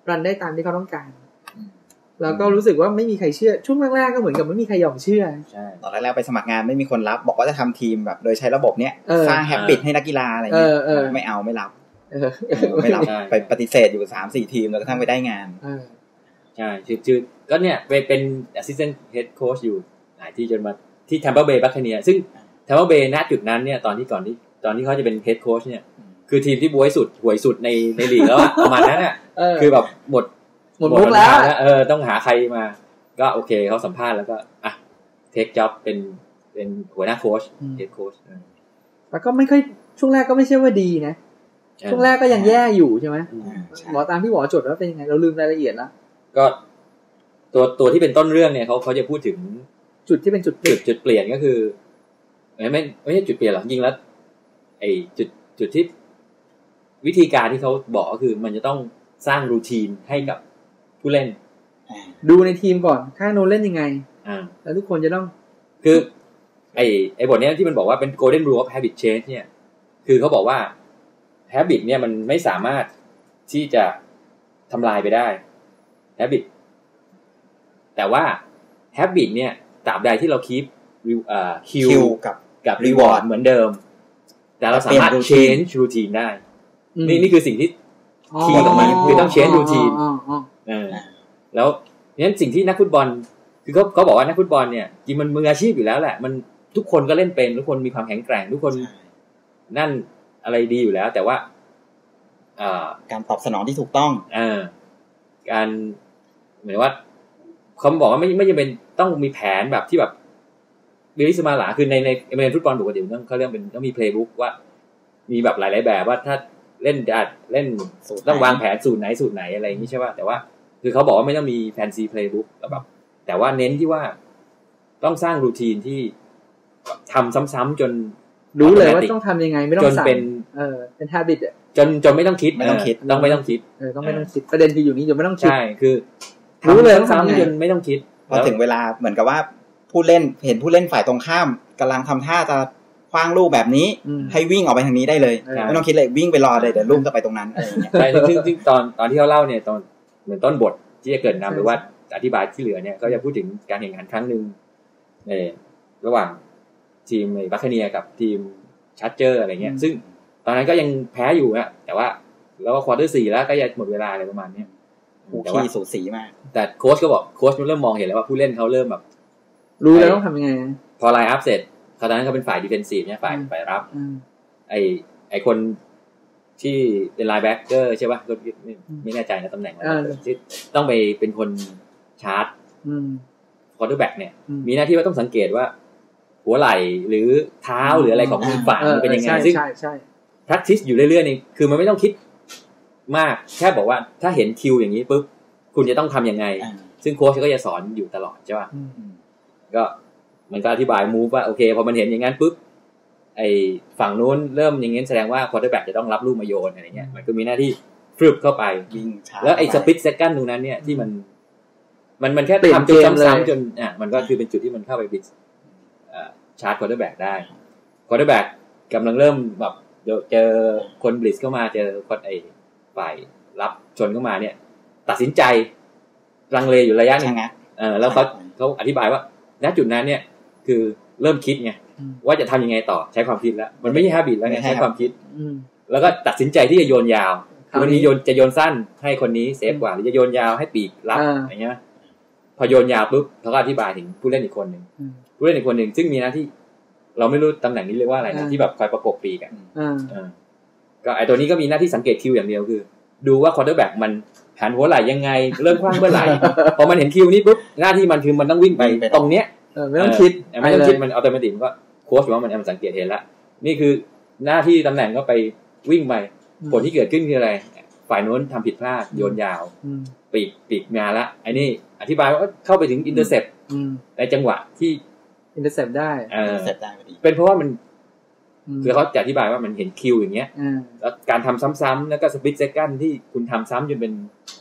รันได้ตามที่เขาต้องการแล้วก็รู้สึกว่าไม่มีใครเชื่อช่วงแรกๆก็เหมือนกับไม่มีใครยอมเชื่อใช่ตอนแรกๆไปสมัครงานไม่มีคนรับบอกว่าจะทำทีมแบบโดยใช้ระบบเนี้ยสร้างแฮปปี้ให้นักกีฬาอะไรเงี้ยไม่เอาไม่รับไม่รับไปปฏิเสธอยู่ 3-4 ทีมแล้วก็ทั้งไปได้งานใช่ชื่อก็เนี่ยเป็น assistant head coach อยู่หลายที่จนมาที่ Tampa Bay Buccaneers ซึ่ง Tampa Bay ณจุดนั้นเนี่ยตอนที่เขาจะเป็น head coach เนี่ยคือทีมที่บวยสุดห่วยสุดในลีกแล้วอะประมาณนั้นน่ะคือแบบหมดมุกแล้วต้องหาใครมาก็โอเคเขาสัมภาษณ์แล้วก็อ่ะเทคจ็อบเป็นหัวหน้าโค้ชเฮดโค้ชแล้วก็ไม่ค่อยช่วงแรกก็ไม่ใช่ว่าดีนะช่วงแรกก็ยังแย่อยู่ใช่ไหมหมอตามที่หมอจดว่าเป็นยังไงเราลืมรายละเอียดแล้วก็ตัวที่เป็นต้นเรื่องเนี่ยเขาจะพูดถึงจุดที่เป็นจุดเปลี่ยนก็คือไม่ใช่จุดเปลี่ยนหรอกจริงแล้วไอ้จุดที่วิธีการที่เขาบอกก็คือมันจะต้องสร้างรูทีนให้กับผู้เล่นดูในทีมก่อนถ้าโนเล่นยังไงแล้วทุกคนจะต้องคือไอ้บทนี้ที่มันบอกว่าเป็น Golden Rule of Habit Change เนี่ยคือเขาบอกว่า habit เนี่ยมันไม่สามารถที่จะทำลายไปได้ habit แต่ว่า habit เนี่ยตราบใดที่เราคีปคิวกับ reward เหมือนเดิมแต่เราสามารถ change routine ได้นี่คือสิ่งที่คีย์ตรงนี้คือต้อง change routine แล้วงั้นสิ่งที่นักฟุตบอลคือเขาบอกว่านักฟุตบอลเนี่ยจริงมันมืออาชีพอยู่แล้วแหละมันทุกคนก็เล่นเป็นทุกคนมีความแข็งแกร่งทุกคนนั่นอะไรดีอยู่แล้วแต่ว่าการตอบสนองที่ถูกต้องการเหมือนว่าเขาบอกว่าไม่จำเป็นต้องมีแผนแบบที่แบบบิลลี่สมาลาคือในอเมริกันฟุตบอลปกติเขาเรียกเป็นต้องมีเพลย์บุ๊กว่ามีแบบหลายๆแบบว่าถ้าเล่นต้องวางแผนสูตรไหนอะไรอย่างนี้ใช่ป่ะแต่ว่าคือเขาบอกว่าไม่ต้องมีแฟนซีเพลย์บุ๊กแบบแต่ว่าเน้นที่ว่าต้องสร้างรูทีนที่ทำซ้ำๆจนรู้เลยว่าต้องทำยังไงไม่ต้องสั่งเป็น habit อ่ะจนไม่ต้องคิดต้องไม่ต้องคิดต้องไม่ต้องคิดประเด็นคืออยู่นี้จนไม่ต้องคิดใช่คือรู้เลยซ้ำๆจนไม่ต้องคิดพอถึงเวลาเหมือนกับว่าผู้เล่นเห็นผู้เล่นฝ่ายตรงข้ามกำลังทำท่าจะคว้างลูกแบบนี้ให้วิ่งออกไปทางนี้ได้เลยไม่ต้องคิดเลยวิ่งไปรอเลยเดี๋ยวลูกจะไปตรงนั้นอะไรอย่างเงี้ยใช่ซึ่งตอนที่เขาเล่าเนี่ยตอนเหมือนต้นบทที่จะเกิดนำหรือว่าอธิบายที่เหลือเนี่ยก็จะพูดถึงการแข่งขันครั้งนึงระหว่างทีมบัคคาเนียกับทีมชัดเจอร์อะไรเงี้ยซึ่งตอนนั้นก็ยังแพ้อยู่อะแต่ว่าแล้วก็ควอเตอร์4แล้วก็จะหมดเวลาอะไรประมาณนี้แต่ว่าสูสีมากแต่โค้ชก็บอกโค้ชเริ่มมองเห็นแล้วว่าผู้เล่นเขาเริ่มแบบรู้แล้วต้องทำยังไงพอไลน์อัพเสร็จตอนนั้นเขาเป็นฝ่ายดิเฟนซีฟเนี่ยฝ่ายรับไอคนที่เป็นไลน์แบ็คเกอร์ใช่ป่ะก็ไม่แน่ใจนะตำแหน่งที่ต้องไปเป็นคนชาร์จควอเตอร์แบ็คเนี่ยมีหน้าที่ว่าต้องสังเกตว่าหัวไหล่หรือเท้าหรืออะไรของอีกฝั่งมันเป็นยังไงซึ่งpractice อยู่เรื่อยๆนี่คือมันไม่ต้องคิดมากแค่บอกว่าถ้าเห็นคิวอย่างนี้ปุ๊บคุณจะต้องทำยังไงซึ่งโค้ชก็จะสอนอยู่ตลอดใช่ป่ะก็มันก็อธิบายมูฟว่าโอเคพอมันเห็นอย่างนั้นปุ๊บไอ้ฝั่งนู้นเริ่มอย่างงี้แสดงว่าควอเตอร์แบ็คจะต้องรับลูกมาโยนอะไรเงี้ยมันก็มีหน้าที่ฟึบเข้าไปแล้วไอ้สปิตเซคันด์ตรงนั้นเนี่ยที่มันแค่ทำจนซ้ำๆจนมันก็คือเป็นจุดที่มันเข้าไปบิดชาร์จควอเตอร์แบ็คได้ควอเตอร์แบ็คกำลังเริ่มแบบเจอคนบลิทเข้ามาเจอคนไอ้ฝ่ายรับชนเข้ามาเนี่ยตัดสินใจลังเลอยู่ระยะนึงแล้วเขาอธิบายว่าณจุดนั้นเนี่ยคือเริ่มคิดไงว่าจะทำยังไงต่อใช้ความคิดแล้วมันไม่ใช่ habit แล้วไงใช้ความคิดแล้วก็ตัดสินใจที่จะโยนยาววันนี้จะโยนสั้นให้คนนี้เซฟกว่าหรือจะโยนยาวให้ปีกรับอย่างเงี้ยพอโยนยาวปุ๊บเขาก็อธิบายถึงผู้เล่นอีกคนนึงซึ่งมีหน้าที่เราไม่รู้ตำแหน่งนี้เรียกว่าอะไรนะที่แบบคอยประกบปีกก็ไอตัวนี้ก็มีหน้าที่สังเกตคิวอย่างเดียวคือดูว่าควอเตอร์แบ็คมันหันหัวไหล่ยังไงเริ่มคว้างเมื่อไหร่พอมันเห็นคิวนี้ปุ๊บหน้าที่มันคือมันต้องวิ่งไปตรงเนี้ยไม่ต้องคิดมันอัตโนมัติก็โค้ชว่ามันสังเกตเห็นแล้วนี่คือหน้าที่ตำแหน่งก็ไปวิ่งไปผลที่เกิดขึ้นคืออะไรฝ่ายโน้นทำผิดพลาดโยนยาวปีกมาละไอ้นี่อธิบายว่าเข้าไปถึงอินเตอร์เซปในจังหวะที่อินเตอร์เซปได้เป็นเพราะว่ามันคือเขาจะอธิบายว่ามันเห็นคิวอย่างเงี้ยแล้วการทำซ้ำๆแล้วก็สปิตเซคันด์ที่คุณทำซ้ำจนเป็น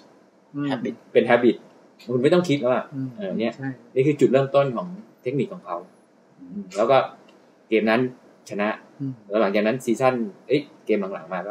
habit คุณไม่ต้องคิดแล้วเนี่ยนี่คือจุดเริ่มต้นของเทคนิคของเขาแล้วก็เกมนั้นชนะแล้วหลังจากนั้นซีซั่นเกมหลังๆมาก็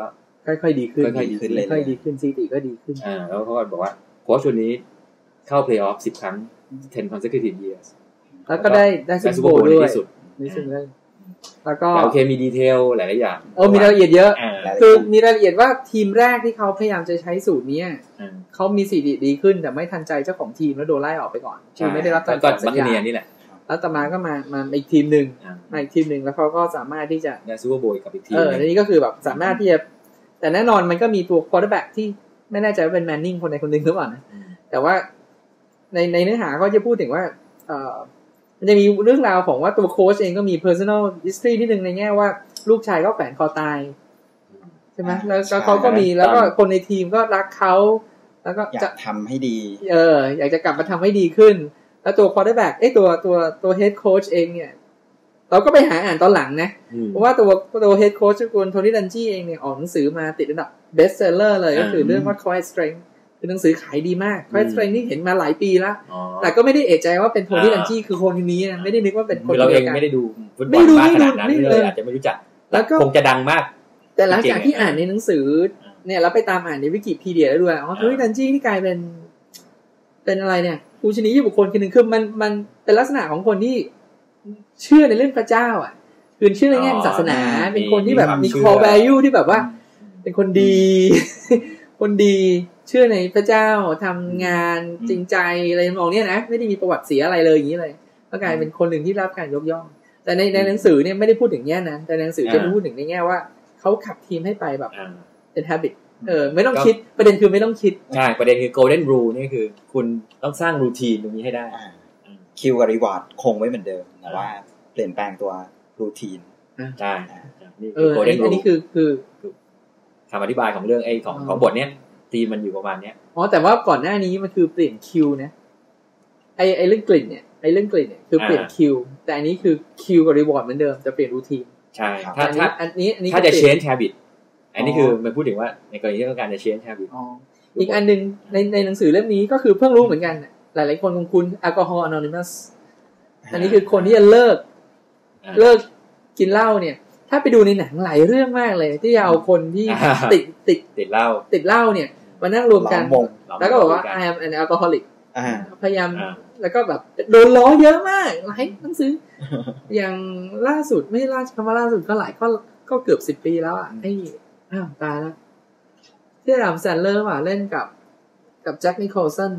ค่อยๆดีขึ้นค่อยๆดีขึ้นเลยค่อยๆดีขึ้นสถิติก็ดีขึ้นแล้วเขาก็บอกว่าโค้ชคนนี้เข้าเพลย์ออฟ10 ครั้ง 10 consecutive years แล้วก็ได้ซูเปอร์โบว์ด้วยนี่ซึ่งแล้วก็โอเคมีดีเทลหลายๆอย่างมีรายละเอียดเยอะคือมีรายละเอียดว่าทีมแรกที่เขาพยายามจะใช้สูตรนี้เขามีสถิติดีขึ้นแต่ไม่ทันใจเจ้าของทีมแล้วโดนไล่ออกไปก่อนคือไม่ได้รับการสัญญานี่แหละแล้วต่อมาก็มาอีกทีมนึงแล้วเขาก็สามารถที่จะได้ซูเปอร์โบว์กับอีกทีมนี่ก็คือแบบสามารถที่จะแต่แน่นอนมันก็มีตัว quarterback ที่ไม่แน่ใจว่าเป็นแมนนิงคนใดคนหนึ่งหรือเปล่านะแต่ว่าในเนื้อหาเขาจะพูดถึงว่ามันจะมีเรื่องราวของว่าตัวโค้ชเองก็มี personal history นิดนึงในแง่ว่าลูกชายก็แขวนคอตายใช่ไหมแล้วเขาก็มีแล้วก็คนในทีมก็รักเขาแล้วก็จะทำให้ดีอยากจะกลับมาทำให้ดีขึ้นแล้วตัว quarterback ตัว head coach เองเนี่ยเราก็ไปหาอ่านตอนหลังนะเพราะว่าตัว head coach คุณโทนี่ดันจี้เองเนี่ยออกหนังสือมาติดอันดับ best seller เลยก็คือเรื่องว่า quiet strength คือหนังสือขายดีมาก quiet strength นี่เห็นมาหลายปีแล้วแต่ก็ไม่ได้เอะใจว่าเป็นโทนี่ดันจี้คือคนนี้นะไม่ได้นึกว่าเป็นคนเราเองไม่ได้ดูฟุตบอลมากขนาดนั้นเลยอาจจะไม่รู้จักแล้วก็คงจะดังมากแต่หลังจากที่อ่านในหนังสือเนี่ยแล้วไปตามอ่านในวิกิพีเดียแล้วด้วยโทนี่ดันจี้นี่กลายเป็นอะไรเนี่ยผู้ชนียบุคคลคนหนึ่งคือมันเป็นลักษณะของคนที่เชื่อในเรื่องพระเจ้าอ่ะคือเชื่อในแง่ศาสนาเป็นคนที่แบบมี core value ที่แบบว่าเป็นคนดีคนดีเชื่อในพระเจ้าทำงานจริงใจอะไรมองเนี่ยนะไม่ได้มีประวัติเสียอะไรเลยอย่างนี้เลยก็กลายเป็นคนหนึ่งที่รับการยกย่องแต่ในหนังสือเนี่ยไม่ได้พูดถึงแง่นั้นแต่ในหนังสือจะพูดถึงในแง่ว่าเขาขับทีมให้ไปแบบเป็น habit ไม่ต้องคิดประเด็นคือไม่ต้องคิดใช่ประเด็นคือ golden rule นี่คือคุณต้องสร้างรูทีนตรงนี้ให้ได้คิวกับรีวอร์ดคงไว้เหมือนเดิมแต่ว่าเปลี่ยนแปลงตัวรูทีนใช่นี่อันนี้คือคำอธิบายของเรื่องของบทเนี้ยทีมันอยู่ประมาณเนี้ยแต่ว่าก่อนหน้านี้มันคือเปลี่ยนคิวนะไอเรื่องกลิ่นเนี่ยคือเปลี่ยนคิวแต่อันนี้คือคิวกับรีวอร์ดเหมือนเดิมจะเปลี่ยนรูทีนใช่ถ้าจะ change habit อันนี้คือมันพูดถึงว่าในกรณีที่ต้องการจะ change habit อีกอันนึงในหนังสือเล่มนี้ก็คือเพิ่งรู้เหมือนกันหลายๆคนคงคุ้น Alcohol Anonymous อันนี้คือคนที่จะเลิกกินเหล้าเนี่ยถ้าไปดูในหนังหลายเรื่องมากเลยที่เอาคนที่ติดเหล้าเนี่ยมานั่งรวมกันแล้วก็บอกว่า I am an alcoholic พยายามแล้วก็แบบโดนล้อเยอะมากหลายหนังสืออย่างล่าสุดไม่ล่าคำว่าล่าสุดก็หลายก็เกือบ10 ปีแล้วอ่ะตายแล้วที่รามแซนเลอร์ว่ะเล่นกับแจ็คนิโคลสัน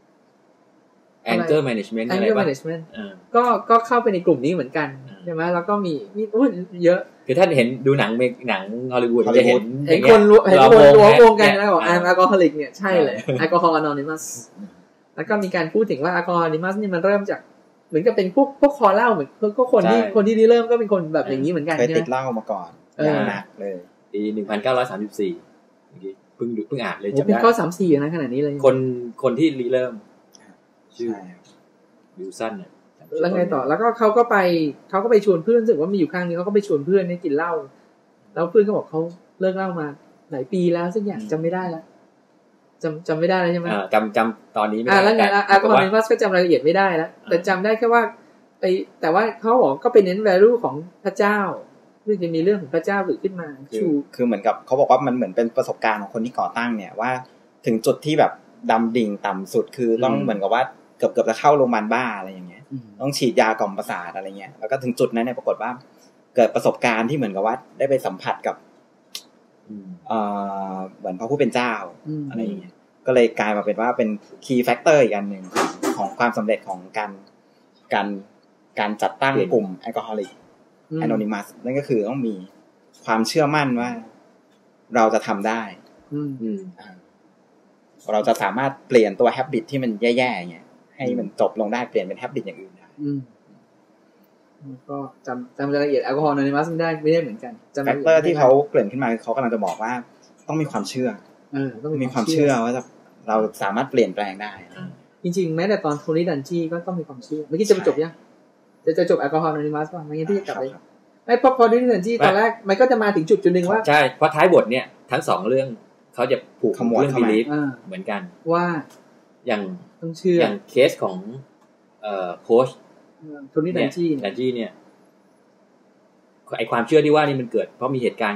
anger management ก็เข้าไปในกลุ่มนี้เหมือนกันใช่ไหมแล้วก็มีเยอะคือท่านเห็นดูหนังฮอลลีวูดจะเห็นคนรวมวงกันแล้วบอก I'm alcoholic เนี่ยใช่เลย Alcohol Anonymous แล้วก็มีการพูดถึงว่า Alcohol Anonymous นี่มันเริ่มจากเหมือนกับเป็นพวกคอเหล้าเหมือนก็คนที่เริ่มก็เป็นคนแบบอย่างนี้เหมือนกันเคยติดเหล้ามาก่อนหนักเลยปี1934เพิ่งอ่านเลยจำได้เป็นข้อ34นะขนาดนี้เลยคนที่เริ่มชื่อวิลสันเนี่ยแล้วไงต่อแล้วก็เขาก็ไปชวนเพื่อนรู้สึกว่ามีอยู่ครั้งนึงเขาก็ไปชวนเพื่อนให้กินเหล้าแล้วเพื่อนก็บอกเขาเลิกเหล้ามาหลายปีแล้วสักอย่างจำไม่ได้แล้วจำไม่ได้แล้วใช่ไหมจำตอนนี้ไม่ได้แล้วไงAlcohol Anonymousก็จำรายละเอียดไม่ได้แล้วแต่จำได้แค่ว่าแต่ว่าเขาบอกก็ไปเน้น value ของพระเจ้าซึ่งจะมีเรื่องของพระเจ้าหรือขึ้นมาคือเหมือนกับเขาบอกว่ามันเหมือนเป็นประสบการณ์ของคนที่ก่อตั้งเนี่ยว่าถึงจุดที่แบบดำดิ่งต่ำสุดคือต้องเหมือนกับว่าเกือบจะเข้าโรงพยาบาลบ้าอะไรอย่างเงี้ยต้องฉีดยากล่อมประสาทอะไรเงี้ยแล้วก็ถึงจุดนั้นเนี่ยปรากฏว่าเกิดประสบการณ์ที่เหมือนกับว่าได้ไปสัมผัสกับเหมือนพระผู้เป็นเจ้าอะไรอย่างเงี้ยก็เลยกลายมาเป็นว่าเป็น key factor อีกอันนึงของความสำเร็จของการจัดตั้งกลุ่ม Alcoholic Anonymous นั่นก็คือต้องมีความเชื่อมั่นว่าเราจะทำได้เราจะสามารถเปลี่ยนตัว habit ที่มันแย่ๆเงี้ยให้มันจบลงได้เปลี่ยนเป็น habit อย่างอื่นได้ก็จำรายละเอียด Alcohol Anonymous ไม่ได้เหมือนกันแฟกเตอร์ที่เขาเกริ่นขึ้นมาเขากำลังจะบอกว่าต้องมีความเชื่อต้องมีความเชื่อว่าเราสามารถเปลี่ยนแปลงได้จริงๆแม้แต่ตอนโทนี่ดันจี้ก็ต้องมีความเชื่อเมื่อกี้จะจบยังจะจบ Alcohol Anonymous ป่ะไม่งั้นพี่จะกลับไปไม่พอโทนี่ดันจี้ตอนแรกมันก็จะมาถึงจุดนึงว่าใช่เพราะท้ายบทเนี่ยทั้ง2เรื่องเขาจะผูกเรื่อง belief เหมือนกันว่าอย่างต้องเชื่ออย่างเคสของโค้ชโทนี่ดันจี้เนี่ยไอความเชื่อที่ว่านี่มันเกิดเพราะมีเหตุการณ์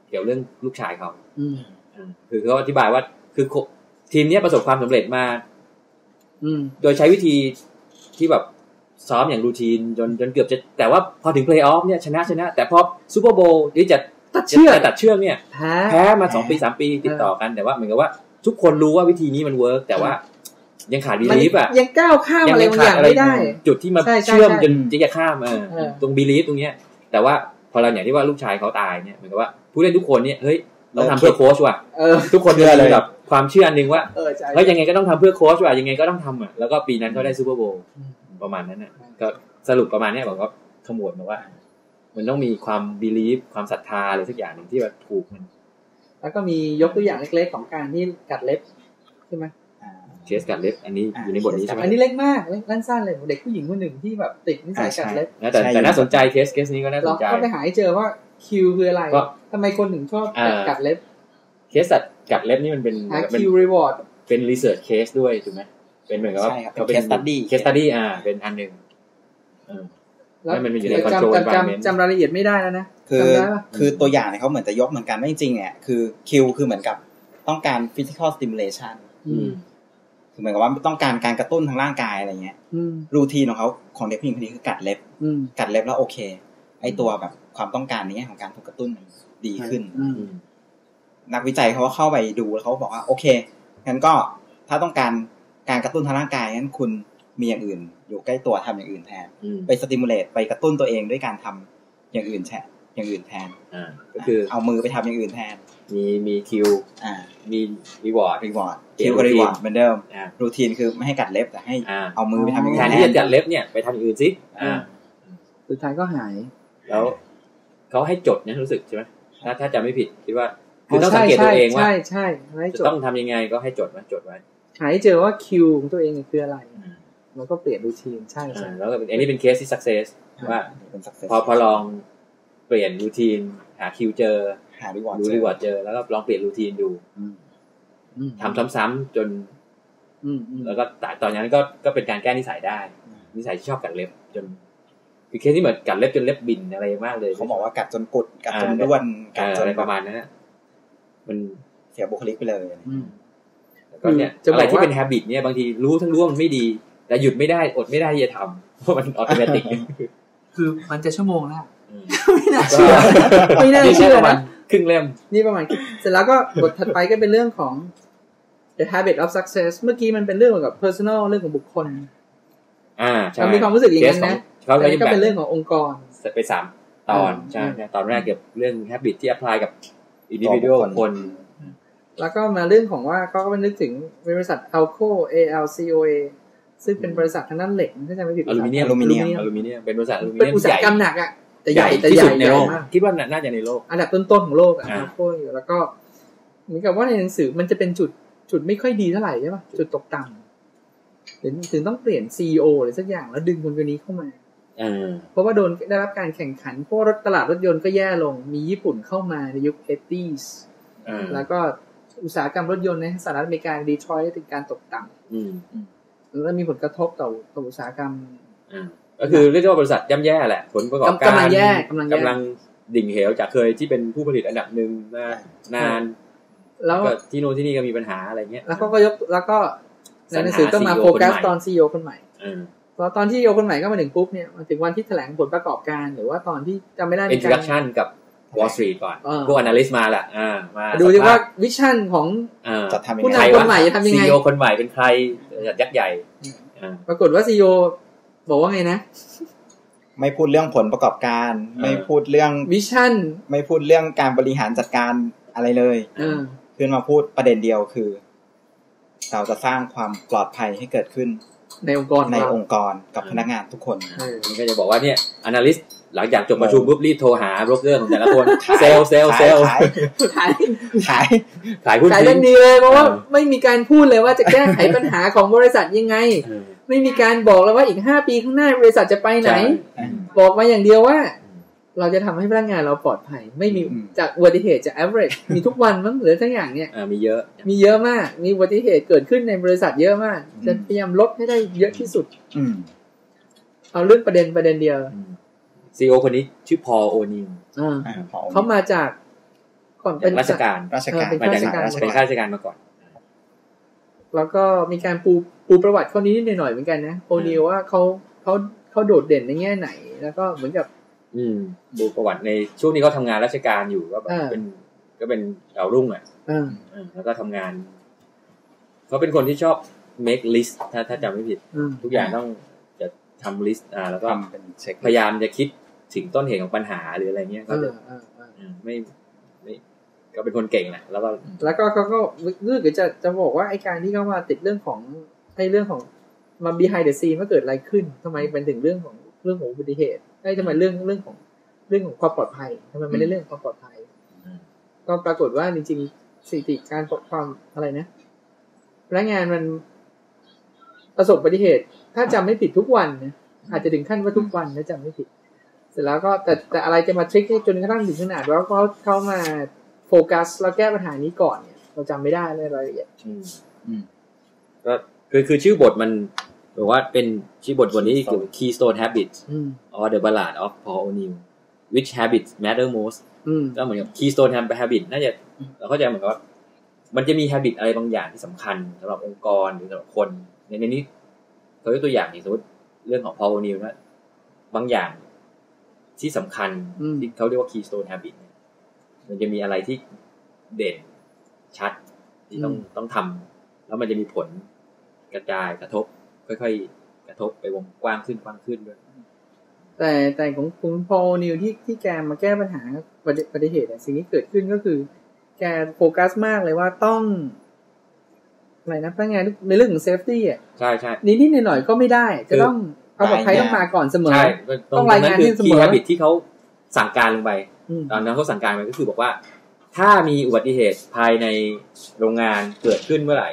เกี่ยวเรื่องลูกชายเขาคือเขาอธิบายว่าคือทีมนี้ประสบความสำเร็จมาโดยใช้วิธีที่แบบซ้อมอย่างรูทีนจนเกือบจะแต่ว่าพอถึงเพลย์ออฟเนี่ยชนะแต่พอซูเปอร์โบว์ที่จะตัดเชือกเนี่ยแพ้มา2 ปี 3 ปีติดต่อกันแต่ว่าเหมือนกับว่าทุกคนรู้ว่าวิธีนี้มันเวิร์กแต่ว่ายังขาดบีลีฟอ่ะยังก้าวข้ามอะไรบางอย่างไม่ได้จุดที่มาเชื่อมจนจะข้ามตรงบีลีฟตรงเนี้ยแต่ว่าพอเราอย่างที่ว่าลูกชายเขาตายเนี่ยเหมือนกับว่าผู้เล่นทุกคนเนี่ยเฮ้ยเราทำเพื่อโค้ชว่ะทุกคนเลยแบบความเชื่อนึงว่าเฮ้ยยังไงก็ต้องทำเพื่อโค้ชว่ะยังไงก็ต้องทำอ่ะแล้วก็ปีนั้นเขาได้ซูเปอร์โบว์ประมาณนั้นน่ะก็สรุปประมาณนี้บอกว่าขมวดมาว่ามันต้องมีความบีลีฟความศรัทธาอะไรสักอย่างนึงที่แบบถูกมันแล้วก็มียกตัวอย่างเล็กๆของการที่กัดเล็บใช่ไหมเคสกัดเล็บอันนี้อยู่ในบทนี้ใช่ไหมอันนี้เล็กมากสั้นๆเลยเด็กผู้หญิงคนหนึ่งที่แบบติดนิสัยกัดเล็บแต่น่าสนใจเคสนี้ก็น่าสนใจเราก็ไปหาให้เจอว่าคิวคืออะไรทำไมคนถึงชอบกัดเล็บเคสกัดเล็บนี่มันเป็นคิวรีวอร์ดเป็นรีเสิร์ชเคสด้วยถูกไหมเป็นเหมือนกับว่าเขาเป็นเคสตัดดี้เป็นอันหนึ่งแล้วมันอยู่ในคอนโทรลจำรายละเอียดไม่ได้แล้วนะคือตัวอย่างเนี่ยเขาเหมือนจะยกเหมือนกันว่าจริงๆเนี่ยคือคิวคือเหมือนกับต้องการ physical stimulation คือเหมือนกับว่าต้องการการกระตุ้นทางร่างกายอะไรเงี้ยรูทีนของเขาของเด็กผู้หญิงคนนี้คือกัดเล็บแล้วโอเคไอตัวแบบความต้องการนี้ของการถูกกระตุ้นมันดีขึ้นนักวิจัยเขาก็เข้าไปดูแล้วเขาบอกว่าโอเคงั้นก็ถ้าต้องการการกระตุ้นทางร่างกายงั้นคุณมีอย่างอื่นอยู่ใกล้ตัวทำอย่างอื่นแทนไปสติมูลเลตไปกระตุ้นตัวเองด้วยการทำอย่างอื่นแทนก็คือเอามือไปทำอย่างอื่นแทนมีคิวมีรีวอร์ดคิวกับรีวอร์ดเหมือนเดิมรูทีนคือไม่ให้กัดเล็บแต่ให้เอามือไปทำอย่างอื่นแทนที่จะกัดเล็บเนี่ยไปทำอย่างอื่นสิสุดท้ายก็หายแล้วเขาให้จดเนี่ยรู้สึกใช่ไหมถ้าจำไม่ผิดคิดว่าคือต้องสังเกตตัวเองว่าใช่จะต้องทำยังไงก็ให้จดไว้หาให้เจอว่าคิวของตัวเองคืออะไรแล้วก็เปลี่ยนรูทีนใช่แล้วก็อันนี้เป็นเคสที่ success ว่าพอลองเปลี่ยนรูทีนหาคิวเจอหารีวอร์ดเจอแล้วก็ลองเปลี่ยนรูทีนดูทำซ้ำๆจนแล้วก็ตอนนั้นก็เป็นการแก้นิสัยได้นิสัยที่ชอบกัดเล็บจนคือเคสที่เหมือนกัดเล็บจนเล็บบินอะไรมากเลยเขาบอกว่ากัดจนกุดกัดจนด้วนกัดจนอะไรประมาณนั้นมันเสียบุคลิกไปเลยแล้วก็เนี่ยอะไรที่เป็น habit เนี่ยบางทีรู้ว่ามันไม่ดีแต่หยุดไม่ได้อดไม่ได้ที่จะทำเพราะมันออโตเมติกคือมันจะชั่วโมงแล้วไม่น่าเชื่อนะครึ่งเล่มนี่ประมาณเสร็จแล้วก็บทถัดไปก็เป็นเรื่องของ the habit of success เมื่อกี้มันเป็นเรื่องเกี่ยวกับ personal เรื่องของบุคคลใช่มีความรู้สึกอย่างนั้นนะแต่นี่ก็เป็นเรื่องขององค์กรไป3 ตอนใช่ตอนแรกเกี่ยวกับเรื่อง habit ที่ apply กับ individual คนแล้วก็มาเรื่องของว่าเขาก็ไปนึกถึงบริษัท ALCOA ซึ่งเป็นบริษัททางด้านเหล็กถ้าจำไม่ผิดอลูมิเนียมเป็นบริษัทอลูมิเนียมเป็นอุตสาหกรรมหนักอ่ะแต่ใหญ่ที่สุดในโลกคิดว่าน่าจะในโลกอันดับต้นๆของโลกอ่ะโค้อยู่แล้วก็เหมือนกับว่าในหนังสือมันจะเป็นจุดไม่ค่อยดีเท่าไหร่ใช่ป่ะจุดตกต่ำถึงต้องเปลี่ยน CEO หรือสักอย่างแล้วดึงคนนี้เข้ามาเพราะว่าได้รับการแข่งขันเพราะตลาดรถยนต์ก็แย่ลงมีญี่ปุ่นเข้ามาในยุค 80s แล้วก็อุตสาหกรรมรถยนต์ในสหรัฐอเมริกาดีทรอยต์ถึงการตกต่ำแล้วมีผลกระทบต่ออุตสาหกรรมก็คือเรียกว่าบริษัทย่ำแย่แหละผลประกอบการกำลังดิ่งเหวจากเคยที่เป็นผู้ผลิตอันดับหนึ่งนานแล้วก็ที่โน่นที่นี่ก็มีปัญหาอะไรเงี้ยแล้วเขาก็แล้วก็ในหนังสือก็มาโฟกัสตอน CEO คนใหม่พอตอนที่ CEO คนใหม่ก็มาถึงปุ๊บเนี่ยมาถึงวันที่แถลงผลประกอบการหรือว่าตอนที่จำไม่ได้ introduction กับ Wall Street ก่อนพวก analyst มาแหละมาดูดิว่าวิชั่นของผู้นำคนใหม่จะทำยังไง CEO คนใหม่เป็นใครยักษ์ใหญ่ปรากฏว่า CEO บอกว่าไงนะไม่พูดเรื่องผลประกอบการไม่พูดเรื่องวิชั่นไม่พูดเรื่องการบริหารจัดการอะไรเลยขึ้นมาพูดประเด็นเดียวคือเราจะสร้างความปลอดภัยให้เกิดขึ้นในองค์กรกับพนักงานทุกคนมันก็จะบอกว่าเนี่ย analyst หลังจากจบประชุมปุ๊บรีบโทรหาโบรกเกอร์ของแต่ละคนเซลขายหุ้นขายได้ดีเลยเพราะว่าไม่มีการพูดเลยว่าจะแก้ไขปัญหาของบริษัทยังไงไม่มีการบอกเลยว่าอีก5 ปีข้างหน้าบริษัทจะไปไหนบอกมาอย่างเดียวว่าเราจะทำให้พนักงานเราปลอดภัยไม่มีจากอุบัติเหตุจาก average มีทุกวันมั้งหรือทั้งอย่างเนี่ยมีเยอะมากมีอุบัติเหตุเกิดขึ้นในบริษัทเยอะมากจะพยายามลดให้ได้เยอะที่สุดเอาเรื่องประเด็นเดียว CEO คนนี้ชื่อพอล โอนิลเขามาจากก่อนเป็นราชการเป็นข้าราชการมาก่อนแล้วก็มีการปูประวัติเขานิดๆหน่อยๆเหมือนกันนะโอนิลว่าเขาโดดเด่นในแง่ไหนแล้วก็เหมือนกับดูประวัติในช่วงนี้เขาทำงานราชการอยู่ก็แบบเป็นดาวรุ่งแล้วก็ทำงานเขาเป็นคนที่ชอบ make list ถ้าจำไม่ผิดทุกอย่างต้องจะทำ list แล้วก็พยายามจะคิดถึงต้นเหตุของปัญหาหรืออะไรเงี้ยก็จะไม่ก็เป็นคนเก่งแหละแล้วก็เขาก็เรื่องจะบอกว่าไอ้การที่เขามาติดเรื่องของมา behind the scene ว่าเกิดอะไรขึ้นทำไมเป็นถึงเรื่องของอุบัติเหตุทำไมเรื่องของความปลอดภัยทำไมไม่ได้เรื่องความปลอดภัยก็ปรากฏว่าจริงๆสถิติการความอะไรนะพนักงานมันประสบอุบัติเหตุถ้าจำไม่ผิดทุกวันนะอาจจะถึงขั้นว่าทุกวันนะจำไม่ผิดเสร็จแล้วก็แต่อะไรจะมาทริคให้จนกระทั่งถึงขนาดว่าเขามาโฟกัสแล้วแก้ปัญหานี้ก่อนเนี่ยเราจำไม่ได้เลยรายละเอียดก็คือชื่อบทมันบอกว่าเป็นชื่อบทวันนี้คือ Keystone Habits or the Ballad of Paul O'Neill Which Habits Matter Most ก็เหมือนกับ Keystone Habit น่าจะเราเข้าใจเหมือนกับว่ามันจะมี habit อะไรบางอย่างที่สำคัญสำหรับองค์กรหรือสำหรับคนในนี้เขายกตัวอย่างอย่างสมมติเรื่องของ Paul O'Neill นะบางอย่างที่สำคัญที่เขาเรียกว่า Keystone Habit มันจะมีอะไรที่เด่นชัดที่ต้องทำแล้วมันจะมีผลกระจายกระทบค่อยๆกระทบไปวงกว้างขึ้นด้วยแต่ของคุณพอลนิวที่แกมาแก้ปัญหาอุบัติเหตุสิ่งที่เกิดขึ้นก็คือแกโฟกัสมากเลยว่าต้องอะไรนะพนักงานในเรื่องของเซฟตี้อ่ะใช่ๆนิดๆหน่อยๆก็ไม่ได้จะต้องความปลอดภัยต้องมาก่อนเสมอต้องรายงานที่เสมอ habit ที่เขาสั่งการลงไปตอนนั้นเขาสั่งการไปก็คือบอกว่าถ้ามีอุบัติเหตุภายในโรงงานเกิดขึ้นเมื่อไหร่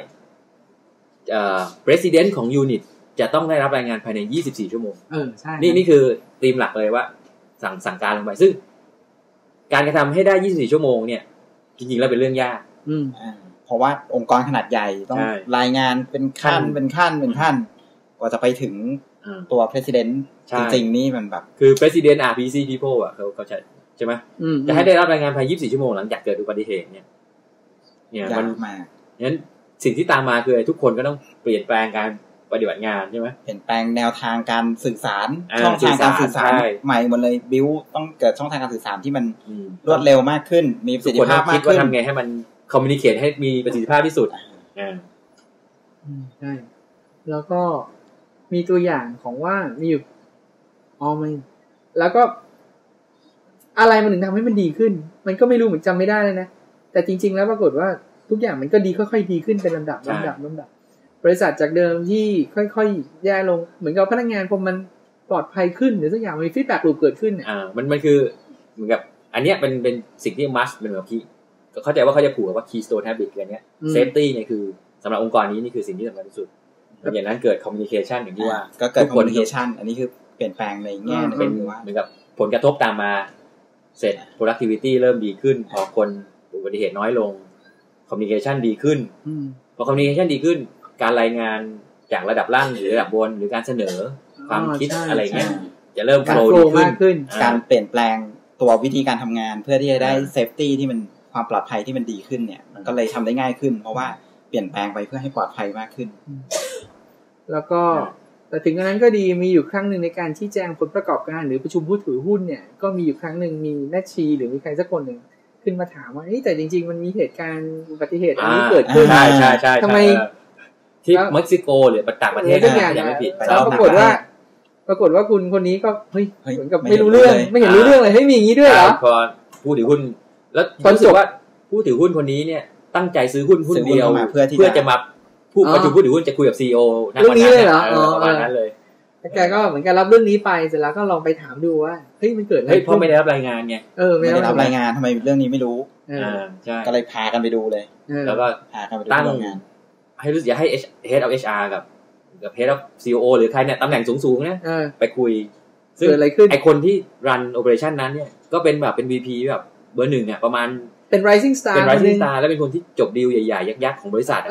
president ของยูนิตจะต้องได้รับรายงานภายใน24ชั่วโมงใช่นี่คือธีมหลักเลยว่าสั่งการลงไปซึ่งการกระทำให้ได้24ชั่วโมงเนี่ยจริงๆแล้วเป็นเรื่องยากเพราะว่าองค์กรขนาดใหญ่ต้องรายงานเป็นขั้นกว่าจะไปถึงตัว president จริงๆนี่มันแบบคือ president RPC people อ่ะเขาใช่ไหมจะให้ได้รับรายงานภายใน24ชั่วโมงหลังจากเกิดอุบัติเหตุเนี่ยมันมางั้นสิ่งที่ตามมาคือทุกคนก็ต้องเปลี่ยนแปลงการปฏิบัติงานใช่ไหมเปลี่ยนแปลงแนวทางการสื่อสารช่องทางการสื่อสารใหม่หมดเลยบิวต้องเกิดช่องทางการสื่อสารที่มันรวดเร็วมากขึ้นมีประสิทธิภาพมากขึ้นว่าทำไงให้มันคอมมิวนิเคทให้มีประสิทธิภาพที่สุดใช่แล้วก็มีตัวอย่างของว่ามีอยู่ไม่แล้วก็อะไรมันถึงทำให้มันดีขึ้นมันก็ไม่รู้เหมือนจำไม่ได้เลยนะแต่จริงๆแล้วปรากฏว่าทุกอย่างมันก็ดีค่อยๆดีขึ้นเป็นลำดับบริษัทจากเดิมที่ค่อยๆแย่ลงเหมือนกับพนักงานพอมันปลอดภัยขึ้นหรือสักอย่างมีฟีดแบ็กลูปเกิดขึ้นมันคือเหมือนกับอันเนี้ยเป็นสิ่งที่มัสเป็นแบบที่เข้าใจว่าเขาจะผูกกับว่า keystone habit อะไรเงี้ย safety เนี่ยคือสำหรับองค์กรนี้นี่คือสิ่งที่สำคัญที่สุดอย่างนั้นเกิด communication อย่างที่ว่าก็เกิด communication อันนี้คือเปลี่ยนแปลงในแง่นึงว่าเหมือนกับผลกระทบตามมาเสร็จ productivity เริ่มดีขึ้นพอคนอุบัติเหตุน้อยลง communication ดีขึ้นพอ communication ดีขึ้นการรายงานจากระดับล่างหรือระดับบนหรือการเสนอความคิดอะไรเงี้ยจะเริ่มโฟล์ดีขึ้นการเปลี่ยนแปลงตัววิธีการทำงานเพื่อที่จะได้เซฟตี้ที่มันความปลอดภัยที่มันดีขึ้นเนี่ยมันก็เลยทำได้ง่ายขึ้นเพราะว่าเปลี่ยนแปลงไปเพื่อให้ปลอดภัยมากขึ้นแล้วก็แต่ถึงนั้นก็ดีมีอยู่ครั้งหนึ่งในการชี้แจงผลประกอบการหรือประชุมผู้ถือหุ้นเนี่ยก็มีอยู่ครั้งหนึ่งมีแม่ชีหรือมีใครสักคนหนึ่งขึ้นมาถามว่าแต่จริงๆมันมีเหตุการณ์อุบัติเหตุอันนี้เกิดขึ้นใช่ทำไมที่เม็กซิโกหรือต่างประเทศยังไม่ผิดแล้วปรากฏว่าคุณคนนี้ก็เฮ้ยเหมือนกับไม่รู้เรื่องไม่เห็นรู้เรื่องเลยมีอย่างนี้ด้วยเหรอพอผู้ถือหุ้นแล้วรู้สึกว่าผู้ถือหุ้นคนนี้เนี่ยตั้งใจซื้อหุ้นเดียวเพื่อจะมาผู้ประชุมผู้ถือหุ้นจะคุยกับ CEO เรื่องนี้เลยเหรอประมาณนั้นเลยแกก็เหมือนกันรับเรื่องนี้ไปเสร็จแล้วก็ลองไปถามดูว่าเฮ้ยมันเกิดอะไรเพราะไม่ได้รับรายงานไงไม่ได้รับรายงานทำไมเรื่องนี้ไม่รู้ใช่ก็เลยพากันไปดูเลยแล้วก็พากันไปดูรายงานให้รู้สึกให้ Head of HR กับ Head of CEO หรือใครเนี่ยตำแหน่งสูงๆนะไปคุยซึ่งไอคนที่ run operation นั้นเนี่ยก็เป็นแบบเป็น VP แบบเบอร์1อ่ะประมาณเป็น rising star แล้วเป็นคนที่จบดีลใหญ่ๆยักษ์ๆของบริษัท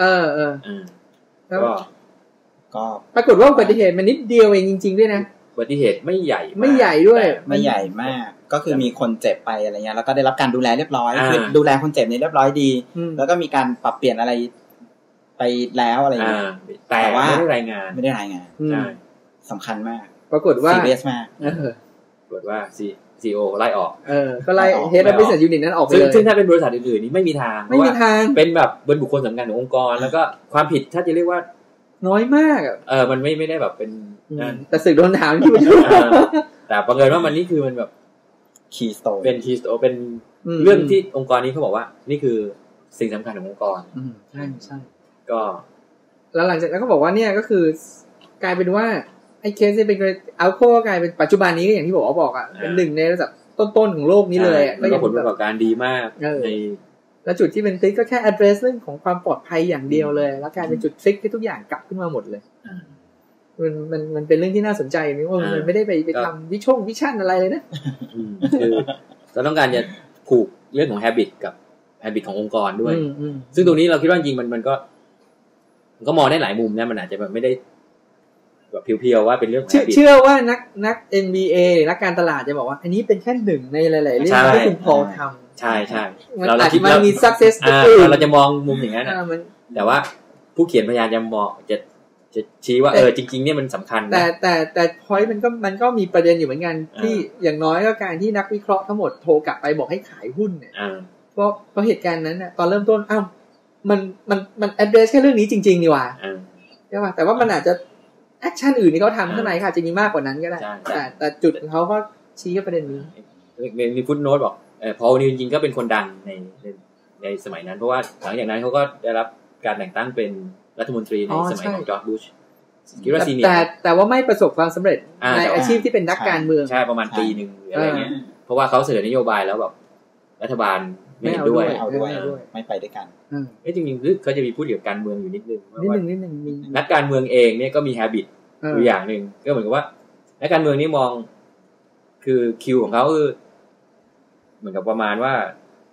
ก็ปรากฏว่าอุบัติเหตุมันนิดเดียวเองจริงๆด้วยนะอุบัติเหตุไม่ใหญ่ด้วยไม่ใหญ่มากก็คือมีคนเจ็บไปอะไรเงี้ยแล้วก็ได้รับการดูแลเรียบร้อยคือดูแลคนเจ็บเนี่ยเรียบร้อยดีแล้วก็มีการปรับเปลี่ยนอะไรไปแล้วอะไรเงี้ยแต่ว่าไม่ได้รายงานใช่สำคัญมากปรากฏว่าซีเรียสมากปรากฏว่าCEO ไล่ออกก็ไล่ Head of Business Unit นั้นออกไปเลยซึ่งถ้าเป็นบริษัทอื่นๆนี่ไม่มีทางเป็นแบบเป็นบุคคลสำคัญขององค์กรแล้วก็ความผิดถ้าจะเรียกว่าน้อยมากมันไม่ได้แบบเป็นแต่สึกโดนถามที่ประชุมแต่บังเอิญว่ามันนี่คือมันแบบ keystone เป็น keystone เป็นเรื่องที่องค์กรนี้เขาบอกว่านี่คือสิ่งสำคัญขององค์กรใช่ก็แล้วหลังจากนั้นก็บอกว่าเนี่ยก็คือกลายเป็นว่าไอ้เคสที่เป็นอัลโคกลายเป็นปัจจุบันนี้ก็อย่างที่บอกเป็นหนึ่งในระดับต้นๆของโลกนี้เลยแล้วก็ผลประกอบการดีมากในแล้วจุดที่เป็นติ๊กก็แค่ address เรื่องของความปลอดภัยอย่างเดียวเลยแล้วกลายเป็นจุดฟิกที่ทุกอย่างกลับขึ้นมาหมดเลยมันเป็นเรื่องที่น่าสนใจนี่ว่ามันไม่ได้ไปทำวิชั่นอะไรเลยนะคือเราต้องการจะผูกเรื่องของ habit กับ habit ขององค์กรด้วยซึ่งตรงนี้เราคิดว่าจริงมันก็มองได้หลายมุมนะมันอาจจะแบบไม่ได้แบบเพียวๆว่าเป็นเรื่องเชื่อว่านัก MBA นักการตลาดจะบอกว่าอันนี้เป็นแค่หนึ่งในหลายๆเรื่องที่คุณพอทำใช่เราคิดว่ามี success เราจะมองมุมอย่างนั้นแต่ว่าผู้เขียนพยายามจะมองจะชี้ว่าจริงๆเนี่ยมันสำคัญนะแต่ point มันก็มีประเด็นอยู่เหมือนกันที่อย่างน้อยก็การที่นักวิเคราะห์ทั้งหมดโทรกลับไปบอกให้ขายหุ้นเนี่ยเพราะเหตุการณ์นั้นน่ะตอนเริ่มต้นมัน address แค่เรื่องนี้จริงๆนี่หว่าใช่ป่ะแต่ว่ามันอาจจะแอคชั่นอื่นที่เขาทำข้างในค่ะจะมีมากกว่านั้นก็ได้แต่จุดของเขาก็ชี้แค่ประเด็นนี้มีฟุตโน้ตบอกพอนิวจริงๆก็เป็นคนดังในสมัยนั้นเพราะว่าหลังจากนั้นเขาก็ได้รับการแต่งตั้งเป็นรัฐมนตรีในสมัยของจอร์จบุชคิดว่าซีเนียร์แต่ว่าไม่ประสบความสำเร็จในอาชีพที่เป็นนักการเมืองใช่ประมาณปีนึงหรืออะไรเงี้ยเพราะว่าเขาเสนอนโยบายแล้วแบบรัฐบาลไม่เห็นด้วยไม่ไปด้วยกันจริงๆเขาจะมีพูดเกี่ยวกับการเมืองอยู่นิดนึงนักการเมืองเองเนี่ยก็มี habit อยู่อย่างนึงก็เหมือนกับว่านักการเมืองนี่มองคือคิวของเขาคือเหมือนกับประมาณว่า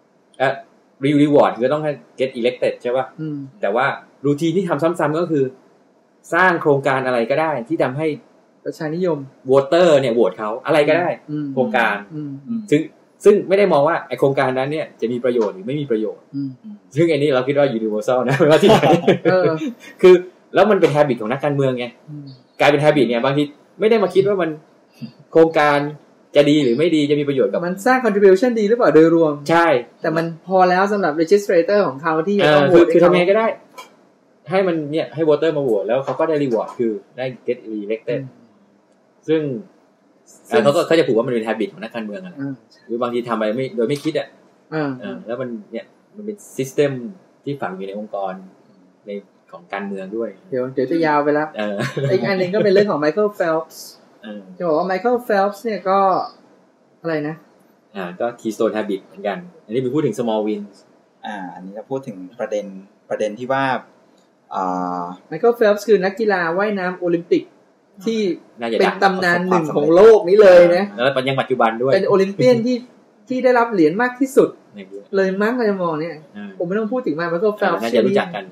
reward คือต้องให้ get elected ใช่ป่ะแต่ว่ารูทีนที่ทำซ้ำๆก็คือสร้างโครงการอะไรก็ได้ที่ทำให้ประชานิยมโหวตเตอร์เนี่ยโหวตเขาอะไรก็ได้โครงการซึ่งไม่ได้มองว่าไอโครงการนั้นเนี่ยจะมีประโยชน์หรือไม่มีประโยชน์ซึ่งไอ้นี่เราคิดว่า universal นะไม่ว่าที่ไหนคือแล้วมันเป็น habit ของนักการเมืองไงกลายเป็น habit เนี่ยบางทีไม่ได้มาคิดว่ามันโครงการจะดีหรือไม่ดีจะมีประโยชน์กับมันสร้าง contribution ดีหรือเปล่าโดยรวมใช่แต่มันพอแล้วสำหรับ registrator ของเขาที่จะต้องโหวตคือทำไงก็ได้ให้มันเนี่ยให้ voter มาโหวตแล้วเขาก็ได้ reward คือได้ get elected ซึ่งเขาจะผูกว่ามันเป็น habit ของนักการเมืองอ่ะหรือบางทีทำอะไรไม่โดยไม่คิดอ่ะแล้วมันเนี่ยมันเป็น system ที่ฝังอยู่ในองค์กรในของการเมืองด้วยเดี๋ยวจะยาวไปแล้วอีกอันนึงก็เป็นเรื่องของ Michael Phelps จะบอกว่า Michael Phelps เนี่ยก็อะไรนะก็ keystone habit เหมือนกันอันนี้ไปพูดถึง small wins อันนี้จะพูดถึงประเด็นที่ว่า Michael Phelps คือนักกีฬาว่ายน้ำโอลิมปิกที่เป็นตำนานหนึ่งของโลกนี้เลยนะแล้วยังปัจจุบันด้วยเป็นโอลิมเปียนที่ได้รับเหรียญมากที่สุดเลยมั้งเราจะมองเนี่ยผมไม่ต้องพูดถึงMichael Phelps น่าจะรู้จักกัน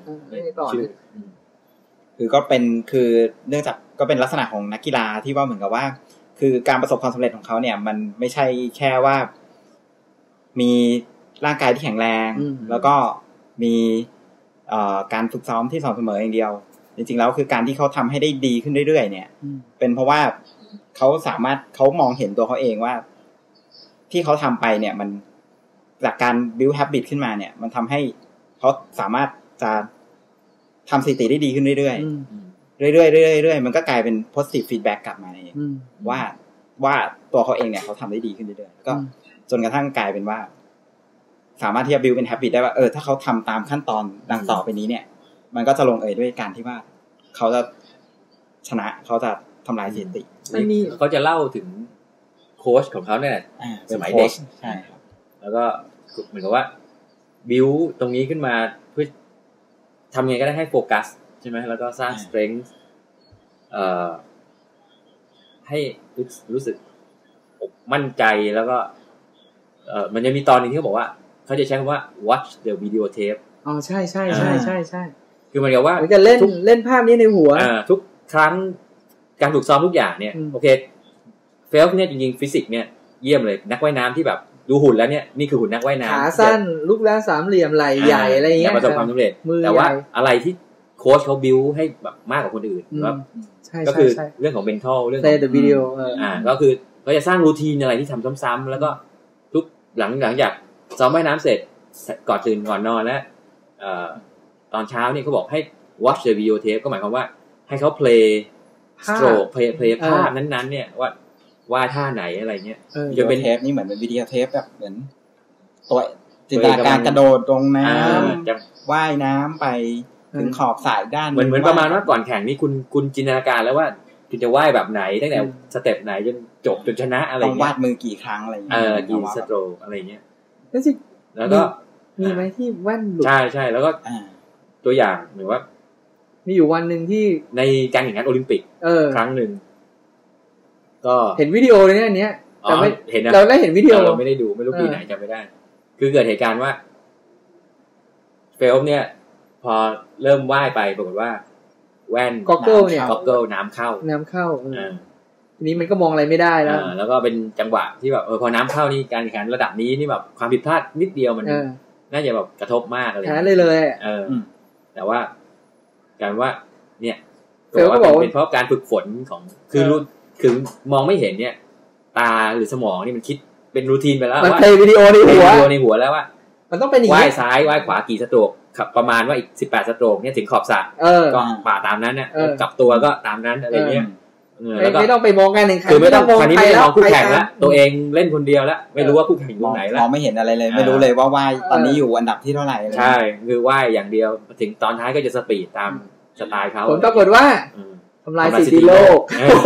คือก็เป็นคือเนื่องจากก็เป็นลักษณะของนักกีฬาที่ว่าเหมือนกับว่าคือการประสบความสำเร็จของเขาเนี่ยมันไม่ใช่แค่ว่ามีร่างกายที่แข็งแรงแล้วก็มีการฝึกซ้อมที่สม่ำเสมออย่างเดียวจริงๆแล้วคือการที่เขาทำให้ได้ดีขึ้นเรื่อยๆเนี่ยเป็นเพราะว่าเขามองเห็นตัวเขาเองว่าที่เขาทำไปเนี่ยมันจากการ build habit ขึ้นมาเนี่ยมันทำให้เขาสามารถจะทำสถิติได้ดีขึ้นเรื่อยๆเรื่อยๆมันก็กลายเป็น positive feedback กลับมาเองว่าตัวเขาเองเนี่ยเขาทำได้ดีขึ้นเรื่อยๆก็จนกระทั่งกลายเป็นว่าสามารถที่จะ build เป็น habit ได้ว่าถ้าเขาทำตามขั้นตอนดังต่อไปนี้เนี่ยมันก็จะลงด้วยการที่ว่าเขาจะชนะเขาจะทำลายสถิติเขาจะเล่าถึงโค้ชของเขาเนี่ยสมัยเด็กใช่ครับแล้วก็เหมือนกับว่าบิวตรงนี้ขึ้นมาเพื่อทำไงก็ได้ให้โฟกัสใช่ไหมแล้วก็สร้าง strength ให้รู้สึกมั่นใจแล้วก็มันจะมีตอนนึงที่เขาบอกว่าเขาจะใช้คำว่า watch the video tape ใช่ใช่ใช่ใช่ใช่คือมันกับว่าจะเล่นภาพนี้ในหัวทุกครั้งการฝึกซ้อมทุกอย่างเนี่ยโอเคเฟลฟ์เนี่ยจริงๆฟิสิกส์เนี่ยเยี่ยมเลยนักว่ายน้ำที่แบบดูหุ่นแล้วเนี่ยนี่คือหุ่นนักว่ายน้ำขาสั้นรูปร่างสามเหลี่ยมไหล่ใหญ่อะไรเงี้ยประสบความสำเร็จแต่ว่าอะไรที่โค้ชเขาบิวให้แบบมากกว่าคนอื่นว่าก็คือเรื่องของ mental เรื่องของ video ก็คือเขาจะสร้างรูทีนอะไรที่ทำซ้ำๆแล้วก็ทุกหลังจากซ้อมว่ายน้ำเสร็จก่อนตื่นก่อนนอนแล้วตอนเช้านี่เขาบอกให้ watch the video tape ก็หมายความว่าให้เขา play stroke play ภาพนั้นๆเนี่ยว่าท่าไหนอะไรเงี้ยจะเป็นเทปนี่เหมือนเป็นวิดีโอเทปแบบเหมือนตัวจินตนาการกระโดดลงน้ำจะว่ายน้ำไปถึงขอบสระด้านเหมือนประมาณว่าก่อนแข่งนี่คุณจินตนาการแล้วว่าคุณจะว่ายแบบไหนตั้งแต่สเต็ปไหนจนจบจนชนะอะไรเงี้ยวาดมือกี่ครั้งอะไรเงี้ยกี่สโตรกอะไรเงี้ยแล้วก็มีไหมที่แว่นหลุดใช่แล้วก็ตัวอย่างหรือว่ามีอยู่วันนึงที่ในการแข่งขันโอลิมปิกครั้งนึงก็เห็นวิดีโอเลยเนี่ยอันเนี้ยแต่ไม่เห็นเราได้เห็นวิดีโอเราไม่ได้ดูไม่รู้ปีไหนจำไม่ได้คือเกิดเหตุการณ์ว่าเฟลเนี่ยพอเริ่มว่ายไปปรากฏว่าแว่นก็อกเกิลเนี่ยก็อกเกิลน้ำเข้าทีนี้มันก็มองอะไรไม่ได้แล้วก็เป็นจังหวะที่แบบพอน้ำเข้านี่การแข่งขันระดับนี้นี่แบบความผิดพลาดนิดเดียวมันน่าจะแบบกระทบมากเลยแพ้เลยแต่ว่าการว่าเนี่ยเฟลก็บอกเป็นเพราะการฝึกฝนของคือมองไม่เห็นเนี่ยตาหรือสมองนี่มันคิดเป็นรูทีนไปแล้วว่ามันเพลย์วิดีโอในหัวแล้วว่ามันต้องเป็นอย่างนี้ว่ายซ้ายว่ายขวากี่สโตรกประมาณว่าอีก18สโตรกเนี่ยถึงขอบสระก็ป่าตามนั้นเนี่ยกลับตัวก็ตามนั้นอะไรเงี้ยไม่ต้องไปมองกันหนึ่งคือไม่ต้องคราวนี้ไม่มองคู่แข่งแล้วตัวเองเล่นคนเดียวแล้วไม่รู้ว่าคู่แข่งอยู่ไหนแล้วมองไม่เห็นอะไรเลยไม่รู้เลยว่าว่ายตอนนี้อยู่อันดับที่เท่าไหร่ใช่คือว่ายอย่างเดียวถึงตอนท้ายก็จะสปีดตามสไตล์เขาผลปรากฏว่าทำลายสถิติโลก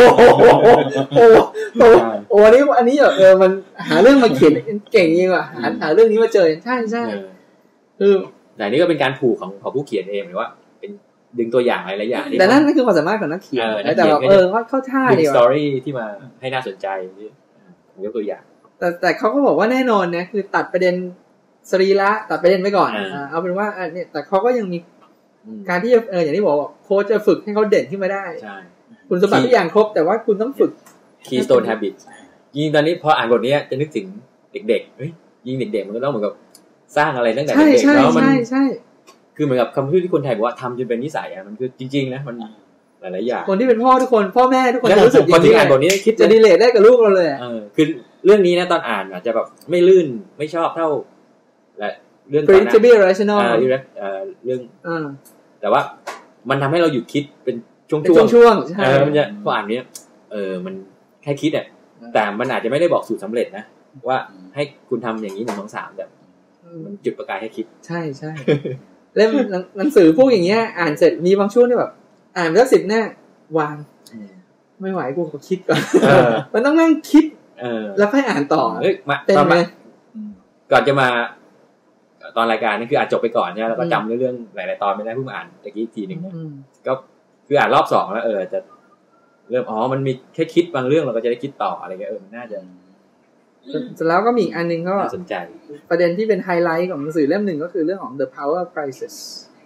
โอ้อันนี้มันหาเรื่องมาเขียนเก่งจริงว่ะหาเรื่องนี้มาเจอใช่คือแต่นี่ก็เป็นการผูกของผู้เขียนเองหรือว่าเป็นดึงตัวอย่างอะไรหลายอย่างแต่นั่นคือความสามารถของนักเขียนแต่แบบเข้าท่าดีว่ะดึงสตอรี่ที่มาให้น่าสนใจยกตัวอย่างแต่เขาก็บอกว่าแน่นอนนะคือตัดประเด็นสรีระตัดประเด็นไว้ก่อนเอาเป็นว่าเนี่ยแต่เขาก็ยังมีการที่อย่างที่บอกโค้ชจะฝึกให้เขาเด่นขึ้นมาได้คุณสมบัติทุกอย่างครบแต่ว่าคุณต้องฝึก Keystone Habit ยิ่งตอนนี้พออ่านบทนี้จะนึกถึงเด็กๆยิ่งเด็กๆมันก็ต้องเหมือนกับสร้างอะไรตั้งแต่เด็กๆแล้วมันคือเหมือนกับคำพูดที่คนไทยบอกว่าทำจนเป็นนิสัยมันคือจริงๆนะมันหลายๆอย่างคนที่เป็นพ่อทุกคนพ่อแม่ทุกคนจะรู้สึกคนที่อ่านบทนี้คิดจะรีเลทได้กับลูกเราเลยคือเรื่องนี้นะตอนอ่านอาจจะแบบไม่ลื่นไม่ชอบเท่าและเรื่อง predictable rational เรื่องแต่ว่ามันทำให้เราหยุดคิดเป็นช่วงมันจะพออ่านนี้มันแค่คิดแต่มันอาจจะไม่ได้บอกสูตรสำเร็จนะว่าให้คุณทำอย่างนี้1 2 3แบบมันจุดประกายให้คิดใช่เล่มหนังสือพวกอย่างเงี้ยอ่านเสร็จมีบางช่วงที่แบบอ่านไปสัก10 หน้าวางไม่ไหวกูขอคิดก่อนมันต้องนั่งคิดแล้วค่อยอ่านต่อเป็นไหมก่อนจะมาตอนรายการนี่คืออ่านจบไปก่อนเนี่ยแล้วก็จำเรื่องหลายๆตอนไม่ได้เพิ่งมาอ่านตะกี้อีกทีนึงก็คืออ่านรอบ2แล้วจะเริ่มมันมีแค่คิดบางเรื่องเราก็จะได้คิดต่ออะไรเงี้ยมันน่าจะแล้วก็มีอีกอันนึงก็สนใจประเด็นที่เป็นไฮไลท์ของหนังสือเล่มหนึ่งก็คือเรื่องของ The Power Crisis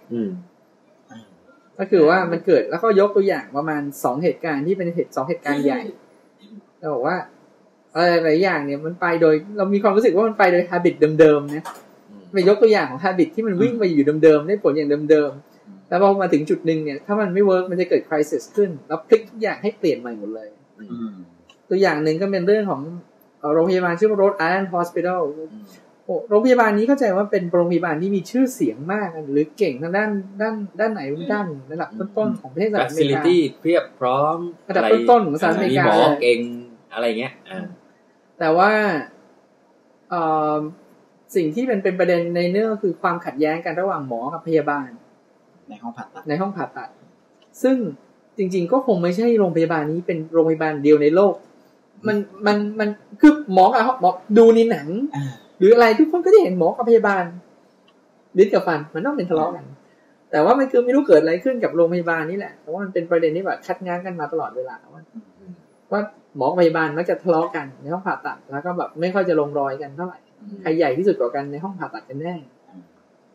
ก็คือว่ามันเกิดแล้วก็ยกตัวอย่างประมาณ2เหตุการณ์ที่เป็น2เหตุการณ์ใหญ่เราบอกว่าอะไรหลายอย่างเนี่ยมันไปโดยเรามีความรู้สึกว่ามันไปโดย habit เดิมๆนะไปยกตัวอย่างของ habit ที่มันวิ่งไปอยู่เดิมๆได้ผลอย่างเดิมๆแล้วพอมาถึงจุดนึงเนี่ยถ้ามันไม่เวิร์กมันจะเกิด crisis ขึ้นแล้วพลิกทุกอย่างให้เปลี่ยนใหม่หมดเลยตัวอย่างนึงก็เป็นเรื่องของโรงพยาบาลชื่อว่า Rhode Island Hospital โรงพยาบาลนี้เข้าใจว่าเป็นโรงพยาบาลที่มีชื่อเสียงมากหรือเก่งทางด้านไหนด้านระดับต้นๆของประเทศสหรัฐอเมริกา facility เพียบพร้อมระดับต้นๆของสหรัฐอเมริกามีหมอเก่งอะไรเงี้ยแต่ว่าสิ่งที่เป็นประเด็นในเรื่องคือความขัดแย้งกันระหว่างหมอกับพยาบาลในห้องผ่าตัดซึ่งจริงๆก็คงไม่ใช่โรงพยาบาลนี้เป็นโรงพยาบาลเดียวในโลกมันคือหมอกับหมอดูในหนังหรืออะไรทุกคนก็จะเห็นหมอกับพยาบาลลิ้นกับฟันมันต้องเป็นทะเลาะกันแต่ว่ามันคือไม่รู้เกิดอะไรขึ้นกับโรงพยาบาลนี่แหละเพราะว่ามันเป็นประเด็นที่แบบคัดง้างกันมาตลอดเวลาว่าหมอกับพยาบาลมักจะทะเลาะกันในห้องผ่าตัดแล้วก็แบบไม่ค่อยจะลงรอยกันเท่าไหร่ใครใหญ่ที่สุดกว่ากันในห้องผ่าตัดกันแน่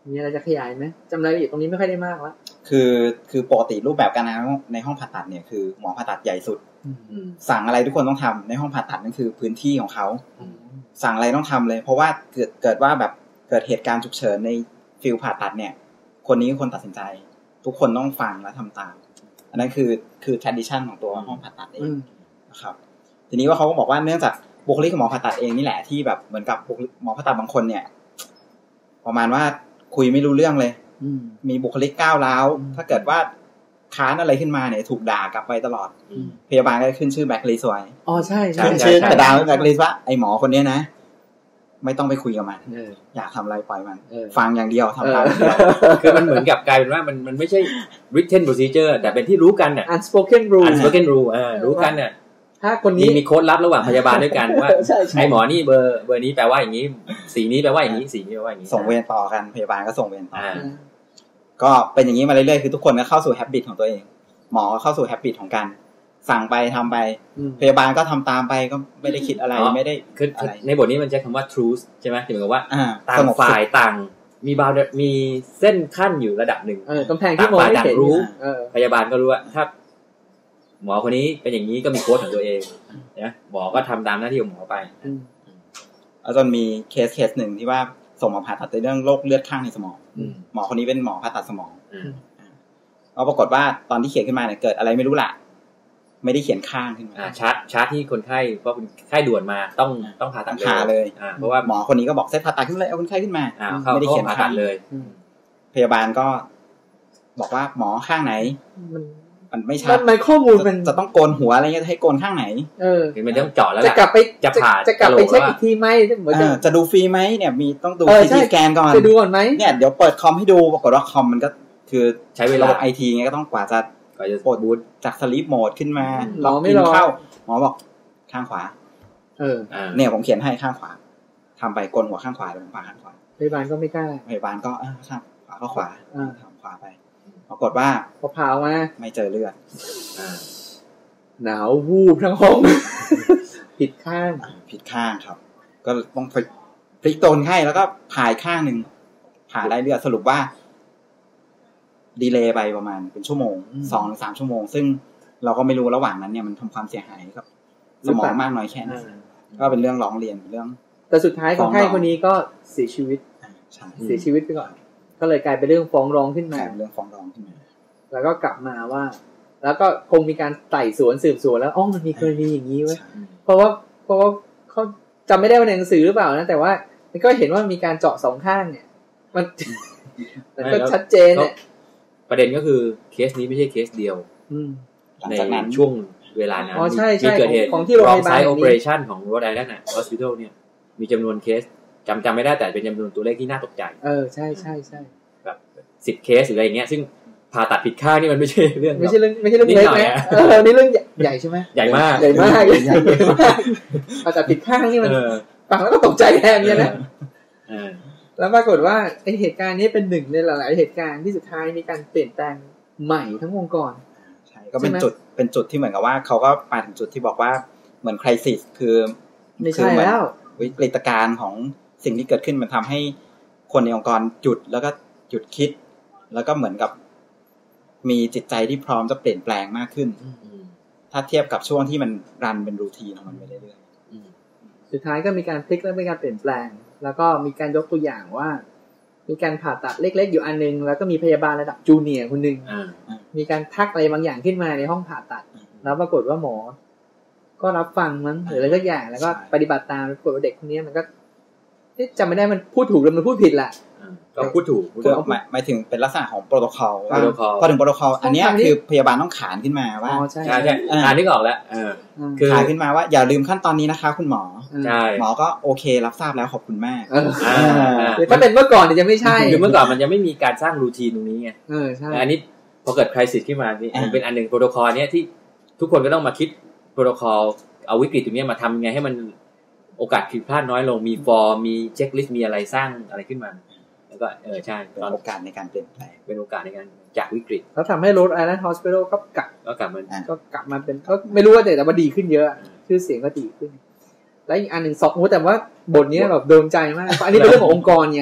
มีอะไรจะขยายไหมจำรายละเอียดตรงนี้ไม่ค่อยได้มากแล้วคือปกติรูปแบบการในห้องผ่าตัดเนี่ยคือหมอผ่าตัดใหญ่สุดสั่งอะไรทุกคนต้องทำในห้องผ่าตัดนั่นคือพื้นที่ของเขาสั่งอะไรต้องทำเลยเพราะว่าเกิดว่าแบบเกิดเหตุการณ์ฉุกเฉินในฟิลผ่าตัดเนี่ยคนนี้คนตัดสินใจทุกคนต้องฟังและทำตามอันนั้นคือ tradition ของตัวห้องผ่าตัดเองนะครับทีนี้ว่าเขาก็บอกว่าเนื่องจากบุคลิกของหมอผ่าตัดเองนี่แหละที่แบบเหมือนกับหมอผ่าตัดบางคนเนี่ยประมาณว่าคุยไม่รู้เรื่องเลยมีบุคลิกก้าวร้าวถ้าเกิดว่าค้านอะไรขึ้นมาเนี่ยถูกด่ากลับไปตลอดพยาบาลก็ขึ้นชื่อแบ็คลิสต์ไว้อ๋อใช่ขึ้นชื่อกระดาษแบ็คลิสต์ว่าไอหมอคนนี้นะไม่ต้องไปคุยกับมันอยากทำอะไรปล่อยมันฟังอย่างเดียวทำตามคือมันเหมือนกับกลายเป็นว่ามันไม่ใช่ written procedure แต่เป็นที่รู้กันน่ะ unspoken rule รู้กันน่ะถ้าคนนี้มีโค้ดลับระหว่างพยาบาลด้วยกันว่าไอหมอนี่เบอร์นี้แปลว่าอย่างนี้สีนี้แปลว่าอย่างนี้สีนี้แปลว่าอย่างนี้ส่งเวรต่อกันพยาบาลก็ส่งเวรต่อก็เป็นอย่างนี้มาเรื่อยๆคือทุกคนก็เข้าสู่ habit ของตัวเองหมอเข้าสู่ habit ของการสั่งไปทำไปพยาบาลก็ทำตามไปก็ไม่ได้คิดอะไรไม่ได้คือในบทนี้มันใช้คำว่า truth ใช่ไหมที่หมายความว่าต่างฝ่ายต่างมีเส้นขั้นอยู่ระดับหนึ่งกำแพงที่มองไม่เห็นรู้พยาบาลก็รู้ว่าถ้าหมอคนนี้เป็นอย่างนี้ก็มีโค้ดของตัวเองนะหมอก็ทำตามหน้าที่ของหมอไปแล้วจนมีเคสหนึ่งที่ว่าส่งมาผ่าตัดในเรื่องโรคเลือดข้างในสมองหมอคนนี้เป็นหมอผ่าตัดสมองแล้วปรากฏว่าตอนที่เขียนขึ้นมาเนี่ยเกิดอะไรไม่รู้ล่ะไม่ได้เขียนข้างขึ้นมาชาร์จที่คนไข้เพราะเป็นไข้ด่วนมาต้องผ่าตัดเลยเพราะว่าหมอคนนี้ก็บอกเซตผ่าตัดขึ้นเลยเอาคนไข้ขึ้นมาไม่ได้เขียนข้างเลยพยาบาลก็บอกว่าหมอข้างไหนมันไม่ชัดมันข้อมูลมันจะต้องโกนหัวอะไรเงี้ยให้โกนข้างไหนคือมันต้องเจาะแล้วจะกลับไปเช็คอีกทีไหมจะดูฟรีไหมเนี่ยมีต้องดูซีทีสแกนก่อนจะดูก่อนไหมเนี่ยเดี๋ยวเปิดคอมให้ดูปรากฏว่าคอมมันก็คือใช้เวลาระบบ IT เงี้ยก็ต้องกว่าจะโปรดบูตจากสลีปโหมดขึ้นมาล็อกอินเข้าหมอบอกข้างขวาเนี่ยผมเขียนให้ข้างขวาทำไปโกนหัวข้างขวาลงมาข้างขวาพยาบาลก็ไม่กล้าพยาบาลก็ข้างขวาก็ขวาทำขวาไปปรากฏว่าพอผ่ามาไม่เจอเลือดหนาววูบทั้งห้องผิดข้างครับก็ต้องพลิกโตนให้แล้วก็ผ่าข้างนึงผ่าได้เลือดสรุปว่าดีเลย์ไปประมาณเป็นชั่วโมง 2-3 ชั่วโมงซึ่งเราก็ไม่รู้ระหว่างนั้นเนี่ยมันทำความเสียหายกับสมองมากน้อยแค่ไหนก็เป็นเรื่องร้องเรียนเรื่องแต่สุดท้ายคนไข้คนนี้ก็เสียชีวิตไปก่อนก็เลยกลายเป็นเรื่องฟ้องร้องขึ้นมาแล้วก็กลับมาว่าแล้วก็คงมีการไต่สวนสืบสวนแล้วมันมีกรณีอย่างนี้ไว้เพราะว่าเขาจำไม่ได้ว่าในหนังสือหรือเปล่านะแต่ว่ามันก็เห็นว่ามีการเจาะสองข้างเนี่ยมันก็ชัดเจนเนี่ยประเด็นก็คือเคสนี้ไม่ใช่เคสเดียวในช่วงเวลานั้นมีเกิดเหตุของที่โรงพยาบาล Site Operation ของ Rhode Island Hospital เนี่ยมีจำนวนเคสจำไม่ได้แต่เป็นจำนวนตัวเลขที่น่าตกใจใช่แบบ10 เคสหรืออะไรเงี้ยซึ่งผ่าตัดผิดข้างนี่มันไม่ใช่เรื่องไม่ใช่เรื่องเล็กนะนี่เรื่องใหญ่ใช่ไหมใหญ่มากผ่าตัดผิดข้างนี่มันฟังแล้วก็ตกใจแทนเนี่ยนะแล้วปรากฏว่าไอเหตุการณ์นี้เป็นหนึ่งในหลายๆเหตุการณ์ที่สุดท้ายมีการเปลี่ยนแปลงใหม่ทั้งองค์กรใช่ก็เป็นจุดที่เหมือนกับว่าเขาก็มาถึงจุดที่บอกว่าเหมือนไครซิสคือไม่ใช่แล้ววิกฤตการณ์ของสิ่งที่เกิดขึ้นมันทำให้คนในองค์กรหยุดแล้วก็หยุดคิดแล้วก็เหมือนกับมีจิตใจที่พร้อมจะเปลี่ยนแปลงมากขึ้นถ้าเทียบกับช่วงที่มันรันเป็นรูทีนของมันไปเรื่อยๆสุดท้ายก็มีการพลิกและมีการเปลี่ยนแปลงแล้วก็มีการยกตัวอย่างว่ามีการผ่าตัดเล็กๆอยู่อันนึงแล้วก็มีพยาบาลระดับจูเนียร์คนนึงมีการทักอะไรบางอย่างขึ้นมาในห้องผ่าตัดแล้วปรากฏว่าหมอก็รับฟังมั้งหรืออะไรสักอย่างแล้วก็ปฏิบัติตามปรากฏว่าเด็กคนนี้มันก็จำไม่ได้มันพูดถูกหรือมันพูดผิดแหละก็พูดถูกหมายถึงเป็นลักษณะของโปรโตคอลพอถึงโปรโตคอลอันนี้คือพยาบาลต้องขานขึ้นมาว่าใช่นึกออกแล้วคือขานขึ้นมาว่าอย่าลืมขั้นตอนนี้นะคะคุณหมอหมอก็โอเครับทราบแล้วขอบคุณมากถ้าเป็นเมื่อก่อนจะไม่ใช่คือเมื่อก่อนมันยังไม่มีการสร้างรูทีนตรงนี้ไงใช่อันนี้พอเกิดไครซิสขึ้นมามันเป็นอันนึงโปรโตคอลเนี้ยที่ทุกคนก็ต้องมาคิดโปรโตคอลเอาวิกฤตตรงนี้มาทำไงให้มันโอกาสผิดพลาดน้อยลงมีฟอร์มมีเช็คลิสต์มีอะไรสร้างอะไรขึ้นมาแล้วก็ใช่เป็นโอกาสในการเปลี่ยนแปลงเป็นโอกาสในการจากวิกฤตแล้วทำให้ Rhode Island Hospital ก็กลับมาเป็นก็ไม่รู้ว่าแต่ว่าดีขึ้นเยอะชื่อเสียงก็ดีขึ้นแล้วอีกอันหนึ่งแต่ว่าบทนี้แบบโดนใจมากอันนี้เป็นเรื่องขององค์กรไง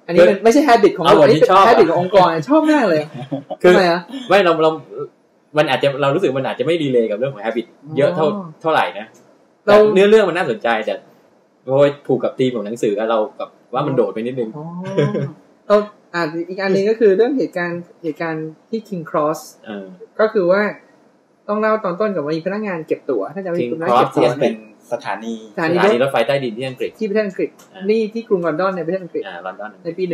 อันนี้มันไม่ใช่ habit ของเราอันนี้เป็น habit ขององค์กรชอบมากเลยคือไม่เรามันอาจจะเรารู้สึกมันอาจจะไม่ดีเลยกับเรื่องของ habit เยอะเท่าไหร่นะเราเนื้อเรื่องมันน่าสนใจแต่พอผูกกับธีมของหนังสือเรากับว่ามันโดดไปนิดนึงเราอีกอันนึงก็คือเรื่องเหตุการณ์ที่ King Cross ก็คือว่าต้องเล่าตอนต้นกับว่ามีพนักงานเก็บตั๋วถ้าจะไม่ผิดนะเก็บตั๋วเป็นสถานีรถไฟใต้ดินที่อังกฤษที่ประเทศอังกฤษนี่ที่กรุงลอนดอนในประเทศอังกฤษลอนดอนในปี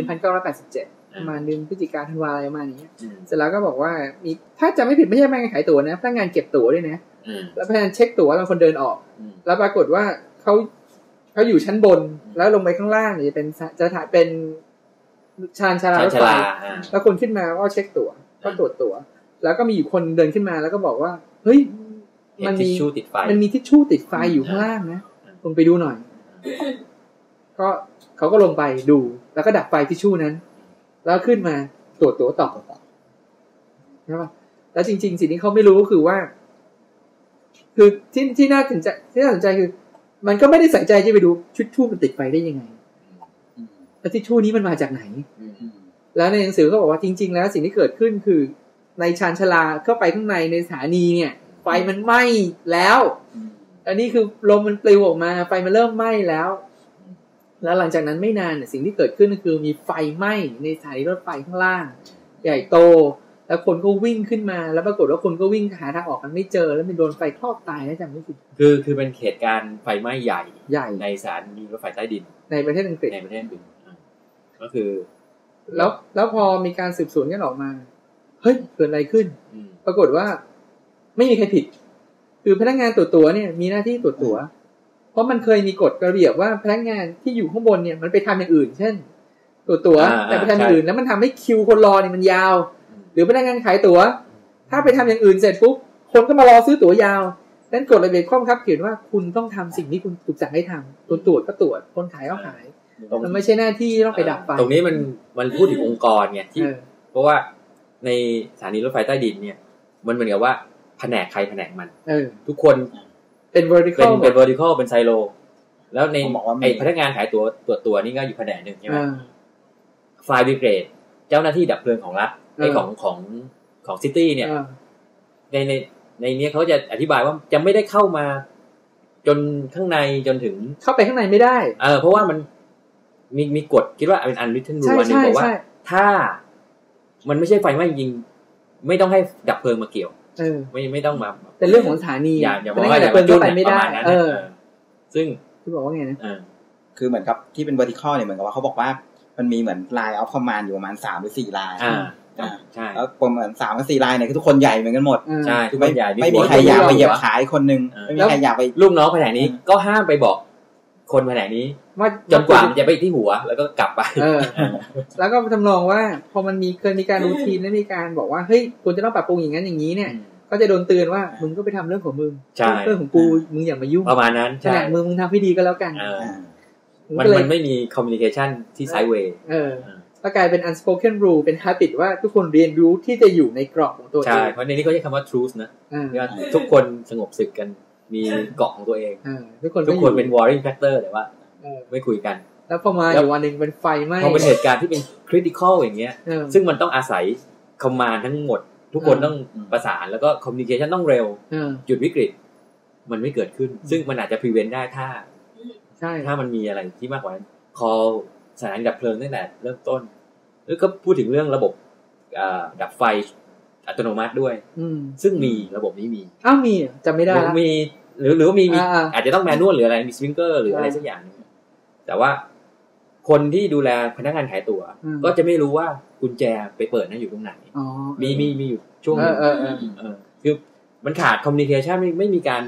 1987ประมาณเดือนพฤศจิกายนธันวาคมอะไรประมาณนี้เสร็จแล้วก็บอกว่ามีถ้าจะไม่ผิดไม่ใช่พนักงานขายตั๋วนะพนักงานเก็บตั๋วด้วยนะแล้วพนักงานเช็คตั๋วบางคนเดินออกแล้วปรากฏว่าเขาอยู่ชั้นบนแล้วลงไปข้างล่างเนี่ยจะถ่ายเป็นชานชาลารถไฟแล้วคนขึ้นมาก็เช็คตั๋วก็ตรวจตั๋วแล้วก็มีอยู่คนเดินขึ้นมาแล้วก็บอกว่าเฮ้ยมันมีทิชชู่ติดไฟอยู่ข้างล่างนะลงไปดูหน่อยก็เขาก็ลงไปดูแล้วก็ดับไฟทิชชู่นั้นแล้วขึ้นมาตรวจตั๋วต่อใช่ป่ะแล้วจริงๆสิ่งที่เขาไม่รู้ก็คือว่าคือที่น่าสนใจคือมันก็ไม่ได้ใส่ใจจะไปดูทิชชู่มันติดไฟได้ยังไงแล้วทิชชู่นี้มันมาจากไหนแล้วในหนังสือเขาบอกว่าจริงๆแล้วสิ่งที่เกิดขึ้นคือในชานชาลาเข้าไปข้างในสถานีเนี่ยไฟมันไหม้แล้วอันนี้คือลมมันปลิวออกมาไฟมันเริ่มไหม้แล้วหลังจากนั้นไม่นานสิ่งที่เกิดขึ้นก็คือมีไฟไหม้ในสถานีรถไฟข้างล่างใหญ่โตแล้วคนก็วิ่งขึ้นมาแล้วปรากฏว่าคนก็วิ่งหาทางออกกันไม่เจอแล้วมันโดนไฟคลอกตายนะจำไม่ผิดคือเป็นเหตุการณ์ไฟไหม้ใหญ่ในสถานีรถไฟใต้ดินในประเทศอังกฤษก็คือแล้วพอมีการสืบสวนกันออกมาเฮ้ยเกิดอะไรขึ้นปรากฏว่าไม่มีใครผิดคือพนักงานตรวจตั๋วเนี่ยมีหน้าที่ตรวจตั๋วเพราะมันเคยมีกฎระเบียบว่าพนักงานที่อยู่ข้างบนเนี่ยมันไปทำอย่างอื่นเช่นตรวจตั๋วแต่ไปทำอย่างอื่นแล้วมันทำให้คิวคนรอเนี่ยมันยาวหรือพนักงานขายตั๋วถ้าไปทำอย่างอื่นเสร็จปุ๊บคนก็มารอซื้อตั๋วยาวดังนั้นกฎระเบียบข้อบังคับเขียนว่าคุณต้องทำสิ่งที่คุณถูกสั่งให้ทำตรวจก็ตรวจคนขายก็ขายมันไม่ใช่หน้าที่ต้องไปดับไฟตรงนี้มันพูดถึงองค์กรไงที่เพราะว่าในสถานีรถไฟใต้ดินเนี่ยมันเหมือนกับว่าแผนกใครแผนกมันทุกคนเป็น vertical เป็นไซโลแล้วในไอพนักงานขายตัวนี่ก็อยู่แผนกนึงใช่ไหมไฟบริเกดเจ้าหน้าที่ดับเพลิงของรัฐไอของซิตี้เนี่ยในนี้เขาจะอธิบายว่าจะไม่ได้เข้ามาจนข้างในจนถึงเข้าไปข้างในไม่ได้เพราะว่ามันมีกฎคิดว่าเป็น unwritten rule อันนึงบอกว่าถ้ามันไม่ใช่ไฟไหม้จริงไม่ต้องให้ดับเพลิงมาเกี่ยวไม่ต้องมาเป็นเรื่องของสถานีอย่าบอกว่าดับเพลิงเข้าไปไม่ได้ซึ่งที่บอกว่าไงนะคือเหมือนกับที่เป็น vertical เนี่ยเหมือนกับว่าเขาบอกว่ามันมีเหมือน line of command อยู่ประมาณ3หรือ4 line ใช่แล้วประมาณ3กับ4 line เนี่ยคือทุกคนใหญ่เหมือนกันหมดใช่ทุกคนใหญ่ไม่มีใครอยากไปเหยียบขายคนนึงไม่มีใครอยากไปลูกน้องแผนกนี้ก็ห้ามไปบอกคนแผนกนี้จนกว่ามันจะไปที่หัวแล้วก็กลับไปแล้วก็ทำนองว่าพอมันเคยมีการรูทีนและมีการบอกว่าเฮ้ยคุณจะต้องปรับปรุงอย่างนั้นอย่างนี้เนี่ยก็จะโดนเตือนว่ามึงก็ไปทำเรื่องของมึงเรื่องของกูมึงอย่ามายุ่งประมาณนั้นใช่มึงทำให้ดีก็แล้วกันมันไม่มีคอมมิวนิเคชันที่ไซด์เวย์ก็กลายเป็น unspoken rule เป็น habit ว่าทุกคนเรียนรู้ที่จะอยู่ในกรอบของตัวเองใช่เพราะในนี้เขาใช้คำว่า truth นะทุกคนสงบศึกกันมีเกาะของตัวเองทุกคนเป็น warring factor แต่ว่าไม่คุยกันแล้วพอมาอยู่วันนึงเป็นไฟไหม้พอเป็นเหตุการณ์ที่เป็น critical อย่างเงี้ยซึ่งมันต้องอาศัย command ทั้งหมดทุกคนต้องประสานแล้วก็ communication ต้องเร็วจุดวิกฤตมันไม่เกิดขึ้นซึ่งมันอาจจะ prevent ได้ถ้ามันมีอะไรที่มากกว่านั้น call สถานีดับเพลิงตั้งแต่เริ่มต้นแล้วก็พูดถึงเรื่องระบบดับไฟอัตโนมัติด้วยซึ่งมีระบบนี้มีมีจำไม่ได้มีหรือว่ามีอาจจะต้องแมนนวลหรืออะไรมีสปริงเกอร์หรืออะไรสักอย่างนึงแต่ว่าคนที่ดูแลพนักงานขายตั๋วก็จะไม่รู้ว่ากุญแจไปเปิดอยู่ตรงไหนมีอยู่ช่วงนึงคือมันขาดคอมมิวนิเคชันไม่มีการ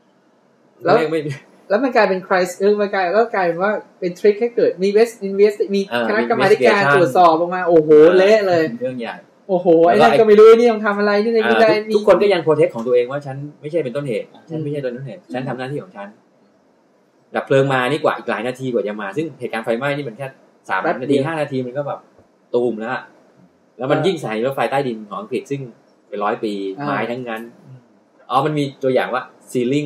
แล้วมันกลายเป็น crisis มันกลายเป็นว่าเป็นทริคให้เกิดมีมีคณะกรรมการตรวจสอบออกมาโอ้โหเละเลยเรื่องใหญ่โอ้โหไอ้นั่นก็ไม่รู้นี่ต้องทำอะไรนี่อะไรทุกคนก็ยังโปรเทคของตัวเองว่าฉันไม่ใช่เป็นต้นเหตุฉันไม่ใช่ต้นเหตุฉันทำหน้าที่ของฉันดับเพลิงมานี่กว่าอีกหลายนาทีกว่าจะมาซึ่งเหตุการณ์ไฟไหม้นี่มันแค่3 นาที 5 นาทีมันก็แบบตูมแล้วมันยิ่งสถานีรถไฟใต้ดินของอังกฤษซึ่งเป็น100 ปีไม้ทั้งนั้นมันมีตัวอย่างว่าซีลิ่ง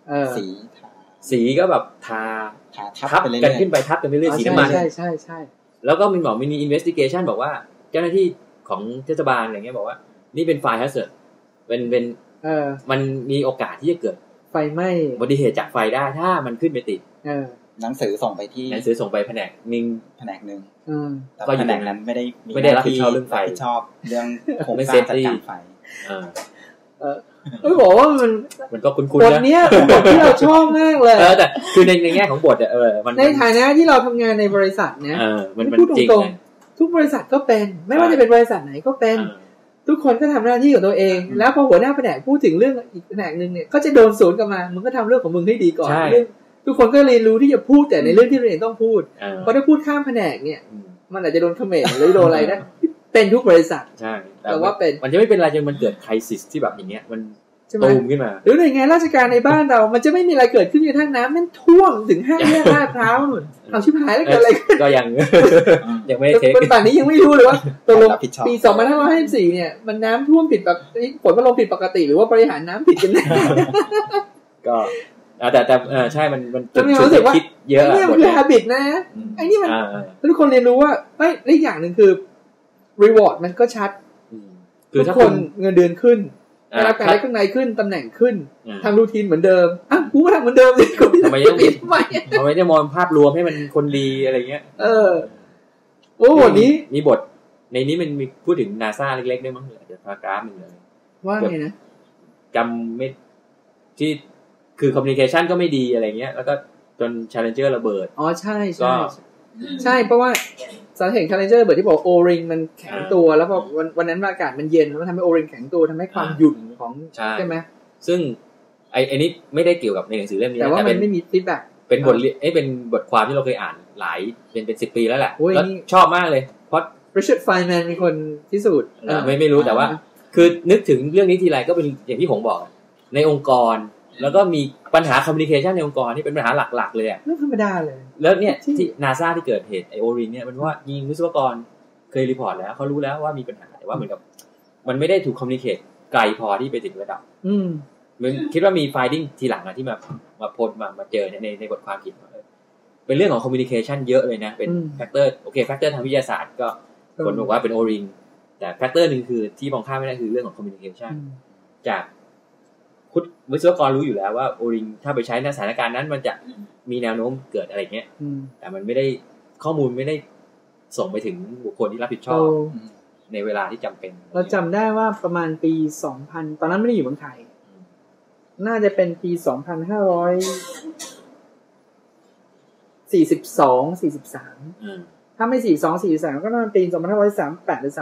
สีก็แบบทาทับกันขึ้นไปทับกันเรื่อยๆสีน้ำมันใช่แล้วก็มีบอกมี investigation บอกว่าเจ้าหน้าที่ของเทศบาลอะไรเงี้ยบอกว่านี่เป็น fire hazard เป็นมันมีโอกาสที่จะเกิดไฟไหม้อุบัติเหตุจากไฟได้ถ้ามันขึ้นไปติดหนังสือส่งไปที่หนังสือส่งไปแผนกนึงแต่แผนกนั้นไม่ได้รับผิดชอบเรื่องไฟชอบเรื่องโครงสร้างจัดการไฟบอกว่ามันก็คุ้นๆนะบทเนี้ยเป็นบทที่เราชอบมากเลยแต่คือในแง่ของบทมันในฐานะที่เราทำงานในบริษัทเนี่ยมันพูดตรงๆทุกบริษัทก็เป็นไม่ว่าจะเป็นบริษัทไหนก็เป็นทุกคนก็ทำหน้าที่ของตัวเองแล้วพอหัวหน้าแผนกพูดถึงเรื่องอีกแผนกนึงเนี่ยก็จะโดนสวนกลับมามึงก็ทำเรื่องของมึงให้ดีก่อนเรื่องทุกคนก็เรียนรู้ที่จะพูดแต่ในเรื่องที่เราเองต้องพูดเพราะถ้าพูดข้ามแผนกเนี่ยมันอาจจะโดนเขม่นหรือโดนอะไรนะเป็นทุกบริษัทใช่แต่ว่าเป็นมันจะไม่เป็นไรจนมันเกิดไครซิสที่แบบอย่างเงี้ยมันตูมขึ้นมาหรือหน่วยงานราชการในบ้านเรามันจะไม่มีอะไรเกิดขึ้นจนทั้งน้ำมันท่วมถึง5 แยกลาดพร้าวเอาชิบหายแล้วเกิดอะไรก็ยังไม่เทคตอนนี้ยังไม่รู้เลยว่าตกลงปี2554เนี่ยมันน้ำท่วมผิดแบบฝนมันลงผิดปกติหรือว่าบริหารน้ำผิดกันแน่ก็แต่ใช่มันจุดคิดเยอะนี่มันคือ habit นะไอ้นี่มันทุกคนเรียนรู้ว่าไม่และอีกอย่างนึงคือ reward มันก็ชัดคือทุกคนเงินเดือนขึ้นได้รับการได้ข้างในขึ้นตำแหน่งขึ้นทำรูทีนเหมือนเดิมกูก็ทำเหมือนเดิมเลยทำไมต้องทำไมได้มองภาพรวมให้มันคนดีอะไรเงี้ยโอ้วันนี้มีบทในนี้มันมีพูดถึง NASA เล็กๆด้วยมั้งเดี๋ยวพารากราฟนึงเลยว่าไงนะจำไม่ที่คือ communication ก็ไม่ดีอะไรเงี้ยแล้วก็จน Challenger ระเบิดใช่ใช่เพราะว่าสาเหตุ Challenger ระเบิดที่บอก O-ring มันแข็งตัวแล้วพอวันนั้นอากาศมันเย็นแล้วมันทำให้ O-ring แข็งตัวทำให้ความหยุ่นของใช่ไหมซึ่งไอ้นี้ไม่ได้เกี่ยวกับในหนังสือเล่มนี้แต่ว่ามันไม่มี feedback เป็นบทเป็นบทความที่เราเคยอ่านหลายเป็น10 ปีแล้วแหละแล้วชอบมากเลยเพราะ Richard Feynman มีคนพิสูจน์ไม่รู้แต่ว่าคือนึกถึงเรื่องนี้ทีไรก็เป็นอย่างที่ผมบอกในองค์กรแล้วก็มีปัญหาคอมมิวนิเคชันในองค์กรนี่เป็นปัญหาหลักๆเลยอ่ะเรื่องธรรมดาเลยแล้วเนี่ยที่ NASA ที่เกิดเหตุไอโอริงเนี่ยมันว่ายิงวิศวกรเคยรีพอร์ตแล้วเขารู้แล้วว่ามีปัญหาแต่ว่าเหมือนกับมันไม่ได้ถูกคอมมิวนิเคชไกลพอที่ไปถึงระดับมันคิดว่ามีไฟดิ้งทีหลังที่มาโพสมาเจอในบทความคิดเป็นเรื่องของคอมมิวนิเคชันเยอะเลยนะเป็นแฟกเตอร์โอเคแฟกเตอร์ทางวิทยาศาสตร์ก็คนบอกว่าเป็นโอริงแต่แฟกเตอร์นึงคือที่มองข้ามไม่ได้คือเรื่องของคอมมิวนิเคชันจากวิศวกรรู้อยู่แล้วว่าโอริงถ้าไปใช้ในสถานการณ์นั้นมันจะมีแนวโน้มเกิดอะไรเงี้ยแต่มันไม่ได้ข้อมูลไม่ได้ส่งไปถึงบุคคลที่รับผิดชอบในเวลาที่จำเป็นเราจำได้ว่าประมาณปี 2000 ตอนนั้นไม่ได้อยู่เมืองไทยน่าจะเป็นปี 2542-43ถ้าไม่42-43ก็น่าจะปี 2538 หรือ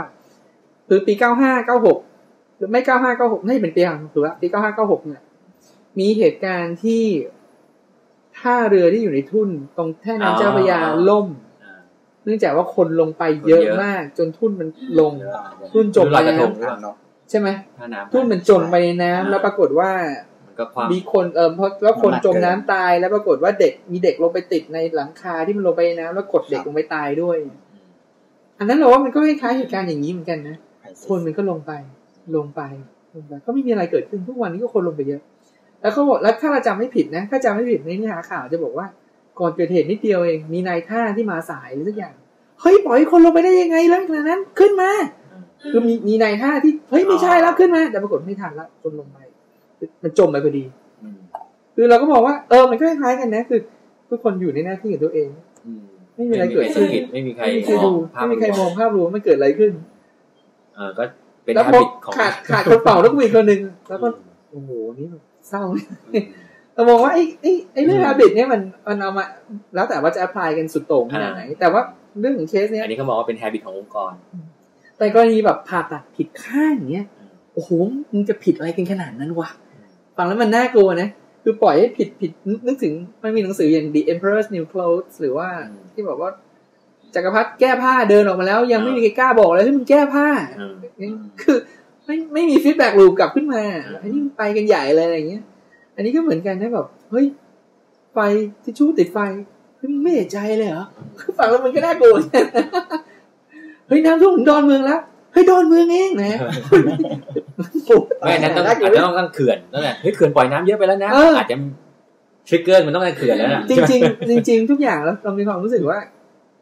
39คือปี 95-96หรือไม่95-96น่าจะเป็นปีถือว่าปี95-96เนี่ยมีเหตุการณ์ที่ท่าเรือที่อยู่ในทุ่นตรงแท่น้ำเจ้าพระยาล่มเนื่องจากว่าคนลงไปเยอะมากจนทุ่นมันลงทุ่นจมไปในน้ำใช่ไหมทุ่นมันจมไปในน้ำแล้วปรากฏว่ามีคนเพราะแล้วคนจมน้ำตายแล้วปรากฏว่ามีเด็กลงไปติดในหลังคาที่มันลงไปในน้ำแล้วกดเด็กลงไปตายด้วยอันนั้นเราว่ามันก็คล้ายๆเหตุการณ์อย่างนี้เหมือนกันนะคนมันก็ลงไปก็ไม่มีอะไรเกิดขึ้นทุกวันนี้ก็คนลงไปเยอะแล้วเขาบอกแล้วถ้าเราจำไม่ผิดนะถ้าจำไม่ผิดในเนื้อหาข่าวจะบอกว่าก่อนเกิดเหตุนิดเดียวเองมีนายท่าที่มาสายหรือสักอย่างเฮ้ยปล่อยคนลงไปได้ยังไงแล้วขนาดนั้นขึ้นมาคือมีนายท่าที่เฮ้ยไม่ใช่แล้วขึ้นมาแต่ปรากฏไม่ทันแล้วจนลงไปมันจมไปพอดีคือเราก็บอกว่ามันก็คล้ายๆกันนะคือทุกคนอยู่ในหน้าที่ของตัวเองไม่มีอะไรเกิดขึ้นไม่มีใครดูไม่มีใครมองภาพรวมมันเกิดอะไรขึ้นก็เป็น habit ของขาดคนเป่าแล้วก็มีคนนึงแล้วก็โอ้โหนี่เศร้าเรามองว่าไอ้เรื่อง habit เนี่ยมันเอามาแล้วแต่ว่าจะ apply กันสุดโต่งขนาดไหนแต่ว่าเรื่องของเคสเนี้ยอันนี้เขาบอกว่าเป็น habit ขององค์กรแต่กรณีแบบผ่าตัดผิดข้างอย่างเงี้ยโอ้โหมึงจะผิดอะไรกันขนาดนั้นวะฟังแล้วมันน่ากลัวนะคือปล่อยให้ผิดนึกถึงมันมีหนังสืออย่าง The Emperor's New Clothes หรือว่าที่บอกว่าจักรพรรดิแก้ผ้าเดินออกมาแล้วยังไม่มีใครกล้าบอกเลยที่มึงแก้ผ้าคือไม่มีฟีดแบ็กลูปกลับขึ้นมาอันนี้ไปกันใหญ่เลยอะไรอย่างเงี้ยอันนี้ก็เหมือนกันนะแบบเฮ้ยไฟทิชชู่ติดไฟมึงไม่เห็นใจเลยเหรอคือฟังแล้วมันก็น่ากลัวเฮ้ยน้ำท่วมถึงดอนเมืองแล้วเฮ้ยดอนเมืองเองนะไม่นั้นต้องเขื่อนนั่นแหละเฮ้ยเขื่อนปล่อยน้ำเยอะไปแล้วนะอาจจะทริกเกอร์มันต้องการเขื่อนแล้วนะจริงทุกอย่างแล้วเรามีความรู้สึกว่า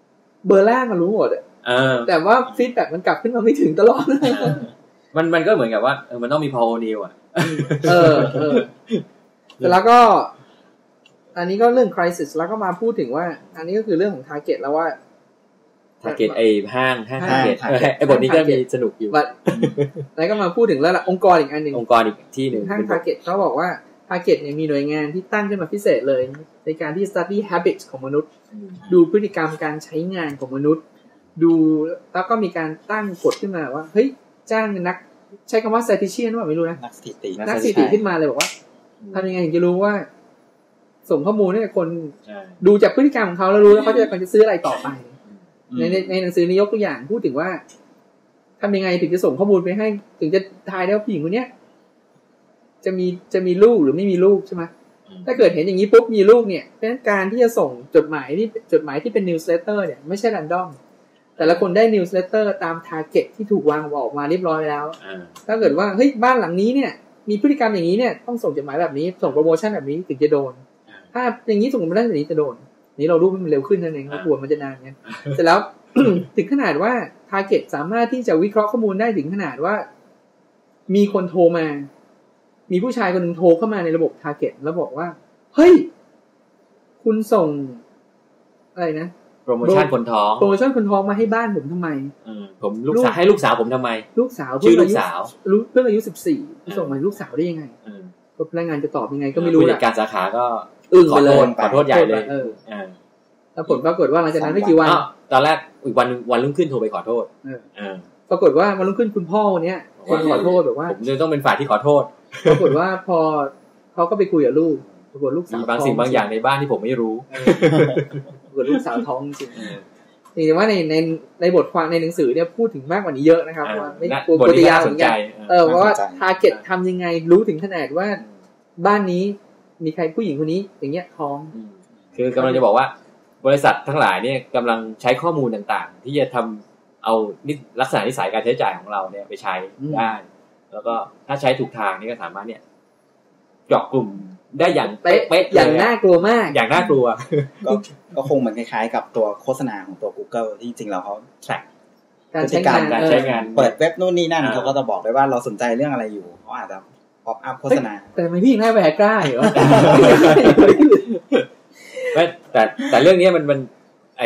เบอร์แรกมันรู้หมดอะแต่ว่าฟีดแบ็กมันกลับขึ้นมาไม่ถึงตลอดมันก็เหมือนกับว่ามันต้องมีพอล โอ นิลอ่ะแต่แล้วก็อันนี้ก็เรื่อง crisis แล้วก็มาพูดถึงว่าอันนี้ก็คือเรื่องของ target แล้วว่า target ไอ้ห้าง target ไอ้บทนี้ก็มีสนุกอยู่แล้วก็มาพูดถึงแล้วองค์กรอีกอันนึงองค์กรอีกที่นึงห้าง target เขาบอกว่า target เนี่ยมีหน่วยงานที่ตั้งขึ้นมาพิเศษเลยในการที่ study habits ของมนุษย์ดูพฤติกรรมการใช้งานของมนุษย์ดูแล้วก็มีการตั้งกฎขึ้นมาว่าเฮ้ยจ้างนักใช้คำว่า statistician ว่าไม่รู้นะนักสถิติขึ้นมาเลยบอกว่าทำยังไงถึงจะรู้ว่าส่งข้อมูลให้คนดูจากพฤติกรรมของเขาแล้วรู้แล้วเขาจะซื้ออะไรต่อไปในหนังสือนี้ยกตัวอย่างพูดถึงว่าทำยังไงถึงจะส่งข้อมูลไปให้ถึงจะทายได้ว่าผู้หญิงคนนี้จะมีลูกหรือไม่มีลูกใช่ไหมถ้าเกิดเห็นอย่างนี้ปุ๊บมีลูกเนี่ยเพราะฉะนั้นการที่จะส่งจดหมายที่เป็น newsletter เนี่ยไม่ใช่ random แต่ละคนได้ newsletter ตาม target ที่ถูกวางออกมาเรียบร้อยแล้วถ้าเกิดว่าเฮ้ยบ้านหลังนี้เนี่ยมีพฤติกรรมอย่างนี้เนี่ยต้องส่งจดหมายแบบนี้ส่งโปรโมชั่นแบบนี้ถึงจะโดนถ้าอย่างนี้ส่งมาได้แบบนี้จะโดนนี่เรารู้มันเร็วขึ้นนั่นเองเพราะกลัวมันจะนานไงเสร็จแล้ว ถึงขนาดว่า target สามารถที่จะวิเคราะห์ข้อมูลได้ถึงขนาดว่ามีคนโทรมามีผู้ชายคนหนึ่งโทรเข้ามาในระบบ target แล้วบอกว่าเฮ้ยคุณส่งอะไรนะโปรโมชั่นคนท้องมาให้บ้านผมทำไมผมลูกสาวให้ลูกสาวผมทำไมลูกสาวเพิ่งอายุ14ส่งมาลูกสาวได้ยังไงก็พนักงานจะตอบยังไงก็ไม่รู้แหละผู้จัดการสาขาก็ขอโทษใหญ่เลยแล้วผลปรากฏว่าหลังจากนั้นไม่กี่วันตอนแรกอีกวันรุ่งขึ้นโทรไปขอโทษปรากฏว่าวันรุ่งขึ้นคุณพ่อเนี่ยคนขอโทษแบบว่าผมจะต้องเป็นฝ่ายที่ขอโทษปรากฏว่าพอเขาก็ไปคุยกับลูกปรากฏลูกสาวบางสิ่งบางอย่างในบ้านที่ผมไม่รู้ปรากฏลูกสาวท้องจริงนี่ว่าในบทความในหนังสือเนี่ยพูดถึงมากกว่านี้เยอะนะครับว่าไม่กลัวตัวอย่างเหมือนกันว่า target ทำยังไงรู้ถึงขนาดว่าบ้านนี้มีใครผู้หญิงคนนี้อย่างเงี้ยท้องคือกำลังจะบอกว่าบริษัททั้งหลายเนี่ยกำลังใช้ข้อมูลต่างๆที่จะทำเอาลักษณะนิสัยการใช้จ่ายของเราเนี่ยไปใช้ได้แล้วก็ถ้าใช้ถูกทางนี่ก็สามารถเนี่ยเจาะกลุ่มได้อย่างเป๊ะอย่างน่ากลัวมากอย่างน่ากลัวก็คงเหมือนคล้ายๆกับตัวโฆษณาของตัว Google ที่จริงๆแล้วเขาแทร็กการใช้งานเปิดเว็บนู่นนี่นั่นเขาก็จะบอกได้ว่าเราสนใจเรื่องอะไรอยู่เขาอาจจะป๊อปอัพโฆษณาแต่ไม่พี่ง่ายแหวกกล้าเหรอไม่แต่เรื่องนี้มันไอ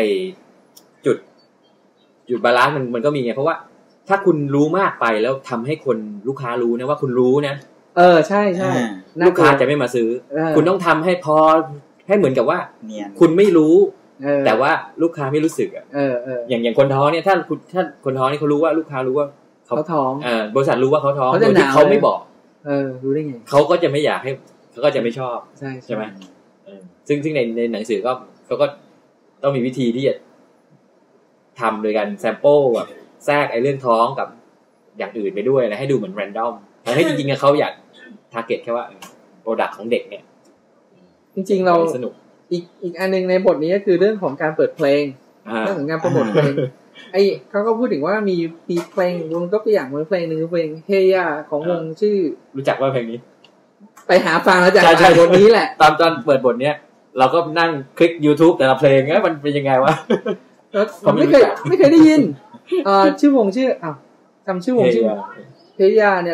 จุดบาลานซ์มันก็มีไงเพราะว่าถ้าคุณรู้มากไปแล้วทำให้คนลูกค้ารู้นะว่าคุณรู้นะใช่ใช่ลูกค้าจะไม่มาซื้อคุณต้องทำให้พอให้เหมือนกับว่าคุณไม่รู้แต่ว่าลูกค้าไม่รู้สึกอย่างคนท้องเนี่ยถ้าคนท้องนี่เขารู้ว่าลูกค้ารู้ว่าเขาท้องบริษัทรู้ว่าเขาท้องโดยที่เขาไม่บอกรู้ได้ไงเขาก็จะไม่อยากให้เขาก็จะไม่ชอบใช่ไหมซึ่งในหนังสือก็เขาก็ต้องมีวิธีที่จะทำโดยการแซมเปิลแบบแทรกไอ้เรื่องท้องกับอย่างอื่นไปด้วยนะให้ดูเหมือนแรนดอมแต่ให้จริงๆเขาอยากทาร์เก็ตแค่ว่าโปรดักต์ของเด็กเนี่ยจริงๆเราสนุกอีกอันนึงในบทนี้ก็คือเรื่องของการเปิดเพลงเรื่องของการโปรโมทเพลงเขาก็พูดถึงว่ามีเพลงวงตัวอย่างเพลงนึงเพลงเฮียของวงชื่อรู้จักว่าเพลงนี้ไปหาฟังแล้วจากบทนี้แหละตอนเปิดบทเนี้ยเราก็นั่งคลิก YouTube แต่ละเพลงมันเป็นยังไงวะผมไม่เคยได้ยินชื่อวงชื่อจำชื่อวงชื่อเฮียเนี่ย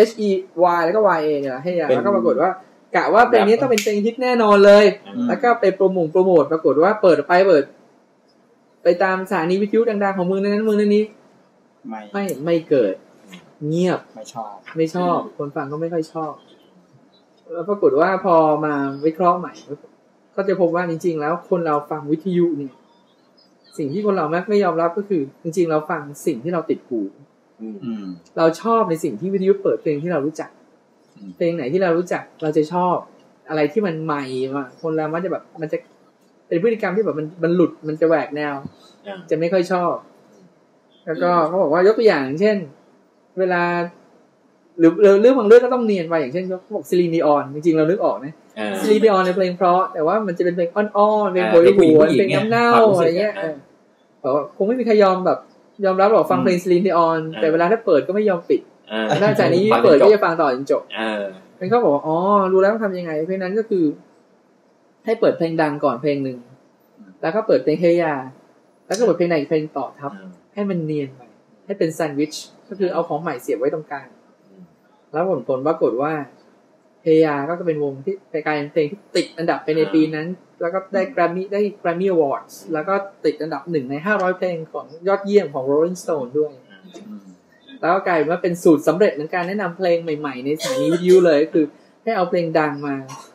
HEY แล้วก็ YA เนี่ยเฮียแล้วก็ปรากฏว่ากะว่าเพลงนี้ต้องเป็นเพลงฮิตแน่นอนเลยแล้วก็ไปโปรโมทปรากฏว่าเปิดไปตามสถานีวิทยุดังๆของเมืองนั้นเมืองนี้ไม่เกิดเงียบไม่ชอบคนฟังก็ไม่ค่อยชอบแล้วปรากฏว่าพอมาวิเคราะห์ใหม่ก็จะพบว่าจริงๆแล้วคนเราฟังวิทยุเนี่ยสิ่งที่คนเราไม่ยอมรับก็คือจริงๆเราฟังสิ่งที่เราติดหูเราชอบในสิ่งที่วิทยุเปิดเพลงที่เรารู้จักเพลงไหนที่เรารู้จักเราจะชอบอะไรที่มันใหม่มาคนเรามันจะแบบมันจะเป็นพฤติกรรมที่แบบมันหลุดมันจะแหวกแนวจะไม่ค่อยชอบแล้วก็เขาบอกว่ายกตัวอย่างเช่นเวลาหรือเรื่องบางเรื่องก็ต้องเนียนไปอย่างเช่นเขาบอกซิลีนดิออนจริงๆเรานึกออกนะซิลีนดิออนในเพลงเพราะแต่ว่ามันจะเป็นเพลงอ่อนๆเพลงโหยหวนเพลงน้ำเน่าอะไรเงี้ยแต่ว่าคงไม่มีใครยออมรับหรอกฟังเพลงซิลีนดิออนแต่เวลาถ้าเปิดก็ไม่ยอมปิดนอกจากนี้เปิดก็จะฟังต่อจนจบเป็นเขาบอกอ๋อรู้แล้วต้องทำยังไงเพราะนั้นก็คือให้เปิดเพลงดังก่อนเพลงนึงแล้วก็เปิดเพลงเฮียแล้วก็บทเพลงไหนเพลงต่อทับให้มันเนียนไปให้เป็นแซนด์วิชก็คือเอาของใหม่เสียบไว้ตรงกลางแล้วผลปรากฏว่าเฮียก็เป็นวงที่ไปกลายเป็นเพลงที่ติดอันดับไปในปีนั้นแล้วก็ได้แกรมมี่อวอร์ดแล้วก็ติดอันดับ1ใน500เพลงของยอดเยี่ยมของ Rolling Stone ด้วยแล้วก็กลายเป็นว่าเป็นสูตรสำเร็จในการแนะนำเพลงใหม่ๆในสถานีวิทยุเลยคือให้เอาเพลงดังมา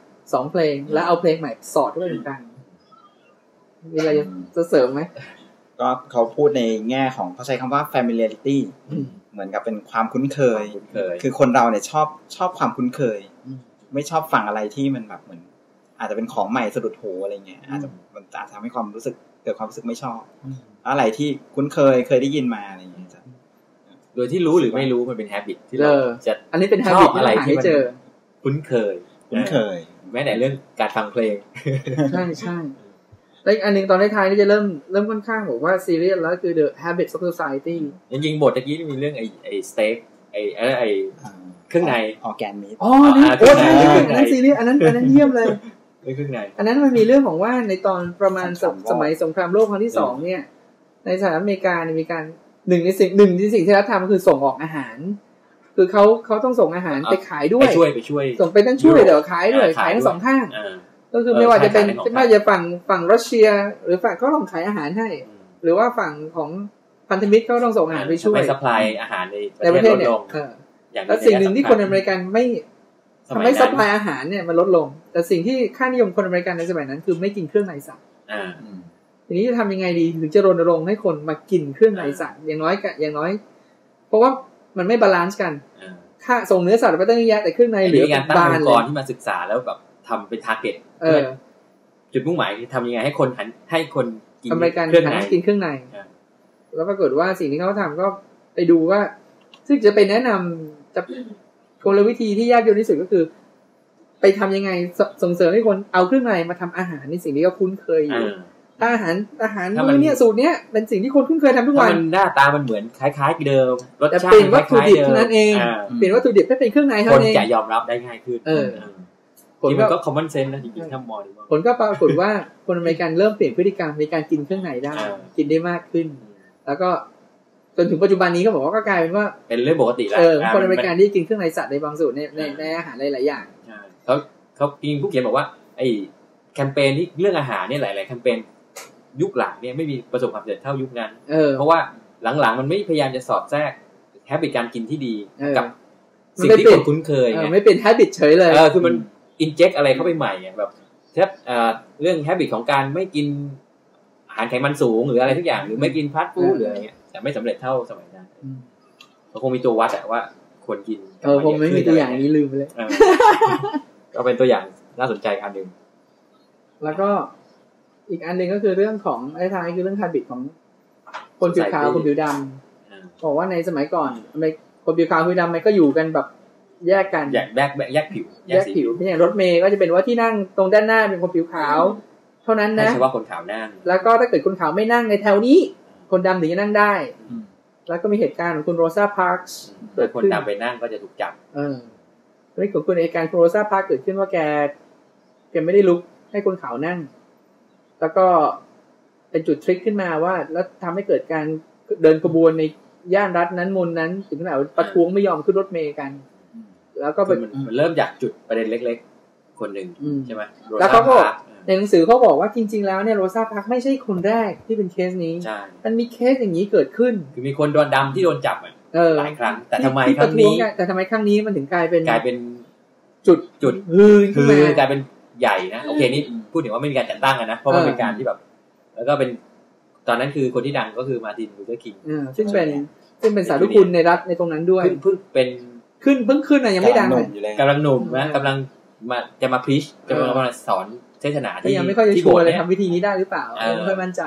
2เพลงแล้วเอาเพลงใหม่สอดด้วยกันมีอะไรจะเสริมไหมก็เขาพูดในแง่ของเขาใช้คำว่า familiarity เหมือนกับเป็นความคุ้นเคยคือคนเราเนี่ยชอบความคุ้นเคยไม่ชอบฟังอะไรที่มันแบบเหมือนอาจจะเป็นของใหม่สะดุดหูอะไรเงี้ยอาจจะทำให้ความรู้สึกเกิดความรู้สึกไม่ชอบอะไรที่คุ้นเคยได้ยินมาอะไรเงี้ยโดยที่รู้หรือไม่รู้มันเป็น habit ที่เราจะอันนี้เป็น habit อะไรที่เจอคุ้นเคยแม้แต่เรื่องการฟังเพลงใช่แล้วอีกอันนึงตอนท้ายๆนี่จะเริ่มค่อนข้างบอกว่าซีเรียสแล้วคือ the habits of society จริงๆบทตะกี้มีเรื่องไอ้สเต็กไอ้เครื่องในออร์แกนมิทนี่โอ้ใช่อันนั้นซีเรียสอันนั้นเยี่ยมเลยเครื่องในอันนั้นมันมีเรื่องของว่าในตอนประมาณสมัยสงครามโลกครั้งที่2เนี่ยในสหรัฐอเมริกามีการหนึ่งในสิ่งที่รัฐทำก็คือส่งออกอาหารคือเขาต้องส่งอาหารไปขายด้วยไปช่วยส่งไปทั้งช่วยเดี๋ยวขายด้วยขายทั้งสองข้างก็คือไม่ว่าจะเป็นไม่ว่าจะฝั่งรัสเซียหรือฝั่งเขาต้องขายอาหารให้หรือว่าฝั่งของพันธมิตรเขาต้องส่งอาหารไปช่วยซัพพลายอาหารในประเทศเนี่ยแล้วสิ่งหนึ่งที่คนอเมริกันไม่ทำให้ซัพพลายอาหารเนี่ยมันลดลงแต่สิ่งที่ค่านิยมคนอเมริกันในสมัยนั้นคือไม่กินเครื่องในสัตว์ทีนี้จะทำยังไงดีถึงจะรณรงค์ให้คนมากินเครื่องในสัตว์อย่างน้อยเพราะว่ามันไม่บาลานซ์กันค่าส่งเนื้อสัตว์ไปตั้งเยอะแยะแต่เครื่องในเหลือบ้านเลยที่มาศึกษาแล้วแบบทำเป็นทาร์เก็ตจุดมุ่งหมายทำยังไงให้คนกินเครื่องในกินเครื่องในแล้วปรากฏว่าสิ่งที่เขาทำก็ไปดูว่าซึ่งจะไปแนะนำจะกลวิธีที่ยากเย็นที่สุดก็คือไปทำยังไงส่งเสริมให้คนเอาเครื่องในมาทำอาหารในสิ่งที่เขาคุ้นเคยอยู่อาหารมื้อเนี่ยสูตรเนี้ยเป็นสิ่งที่คนคุ้นเคยทำทุกวันมันหน้าตามันเหมือนคล้ายๆเดิมรสชาติเปลี่ยนวัตถุดิบเท่านั้นเองเปลี่ยนวัตถุดิบให้เป็นเครื่องในเท่านั้นเองคนจะยอมรับได้ง่ายขึ้นนี่มันก็ common sense นะจริงๆถ้ามองดูผลก็ปรากฏว่าคนอเมริกันเริ่มเปลี่ยนพฤติกรรมในการกินเครื่องในได้กินได้มากขึ้นแล้วก็จนถึงปัจจุบันนี้ก็บอกว่าก็กลายเป็นว่าเป็นเรื่องปกติแล้วคนอเมริกันที่กินเครื่องในสัตว์ในบางสูตรในอาหารหลายๆอย่างเขาจริงผู้เขียนบอกว่าไอ้แคมเปญที่เรื่องอาหารเนี่ยหลายๆแคมเปญยุคหลังเนี่ยไม่มีประสบความสำเร็จเท่ายุคนั้นเพราะว่าหลังๆมันไม่พยายามจะสอดแทรกแฮบิตการกินที่ดีกับสิ่งที่คนคุ้นเคยไงไม่เป็นแฮบิตเฉยเลยคือมันอินเจคอะไรเข้าไปใหม่แบบเรื่องแฮบิตของการไม่กินอาหารไขมันสูงหรืออะไรทุกอย่างหรือไม่กินฟาสต์ฟู้ดหรืออะไรเงี้ยแต่ไม่สำเร็จเท่าสมัยนั้นมันคงมีตัววัดว่าควรกินผมไม่มีตัวอย่างนี้ลืมไปเลยก็เป็นตัวอย่างน่าสนใจอันนึงแล้วก็อีกอันนึงก็คือเรื่องของไอ้ท้ายคือเรื่อง habit ของคนผิวขาวคนผิวดำบอกว่าในสมัยก่อนคนผิวขาวผิวดำมันก็อยู่กันแบบแยกกันแยกผิวอย่างรถเมล์ก็จะเป็นว่าที่นั่งตรงด้านหน้าเป็นคนผิวขาวเท่านั้นนะไม่ใช่ว่าคนขาวนั่งแล้วก็ถ้าเกิดคนขาวไม่นั่งในแถวนี้คนดำถึงจะนั่งได้แล้วก็มีเหตุการณ์ของคุณโรซาพาร์คส์คนดำไปนั่งก็จะถูกจับเรื่องของคุณเหตุการณ์คุณโรซาพาร์คเกิดขึ้นว่าแกไม่ได้ลุกให้คนขาวนั่งแล้วก็เป็นจุดทริคขึ้นมาว่าแล้วทำให้เกิดการเดินขบวนในย่านรัฐนั้นมณนั้นถึงขนาดประท้วงไม่ยอมขึ้นรถเมล์กันแล้วก็มันเริ่มจากจุดประเด็นเล็กๆคนหนึ่งใช่ไหมแล้วเขาก็ในหนังสือเขาบอกว่าจริงๆแล้วเนี่ยโรซาพาร์คไม่ใช่คนแรกที่เป็นเคสนี้มันมีเคสอย่างนี้เกิดขึ้นคือมีคนโดนดำที่โดนจับหลายครั้งแต่ทำไมครั้งนี้มันถึงกลายเป็น จุดคือกลายเป็นใหญ่นะโอเคนี่พูดถึงว่าไม่มีการจัดตั้งนะเพราะมันเป็นการที่แบบแล้วก็เป็นตอนนั้นคือคนที่ดังก็คือมาร์ตินลูเทอร์คิงซึ่งเป็นสาธุคุณในรัฐในตรงนั้นด้วยเพิ่งเป็นเพิ่งขึ้นนะยังไม่ดังกำลังหนุ่มนะกำลังจะมาพรีชกำลังมาสอนเทศนาที่ยังไม่ค่อยจะชัวร์เลยทำวิธีนี้ได้หรือเปล่าไม่ค่อยมั่นใจ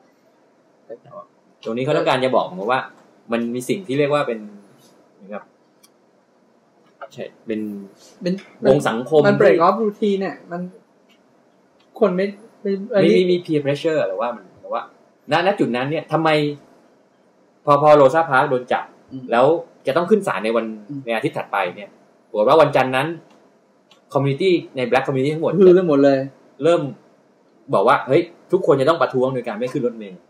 ตรงนี้เขาต้องการจะบอกว่ามันมีสิ่งที่เรียกว่าเป็นนะครับใช่เป็นวงสังคมมัน break off routine เนี่ยมันคนไม่มี peer pressure หรือว่ามันว่าณจุดนั้นเนี่ยทำไมพอโรซาพาร์คโดนจับแล้วจะต้องขึ้นศาลในอาทิตย์ถัดไปเนี่ยบอกว่าวันจันทร์นั้นคอมมูนิตี้ใน Black Community ทั้งหมดเลยเริ่มบอกว่าเฮ้ยทุกคนจะต้องประท้วงโดยการไม่ขึ้นรถเมล์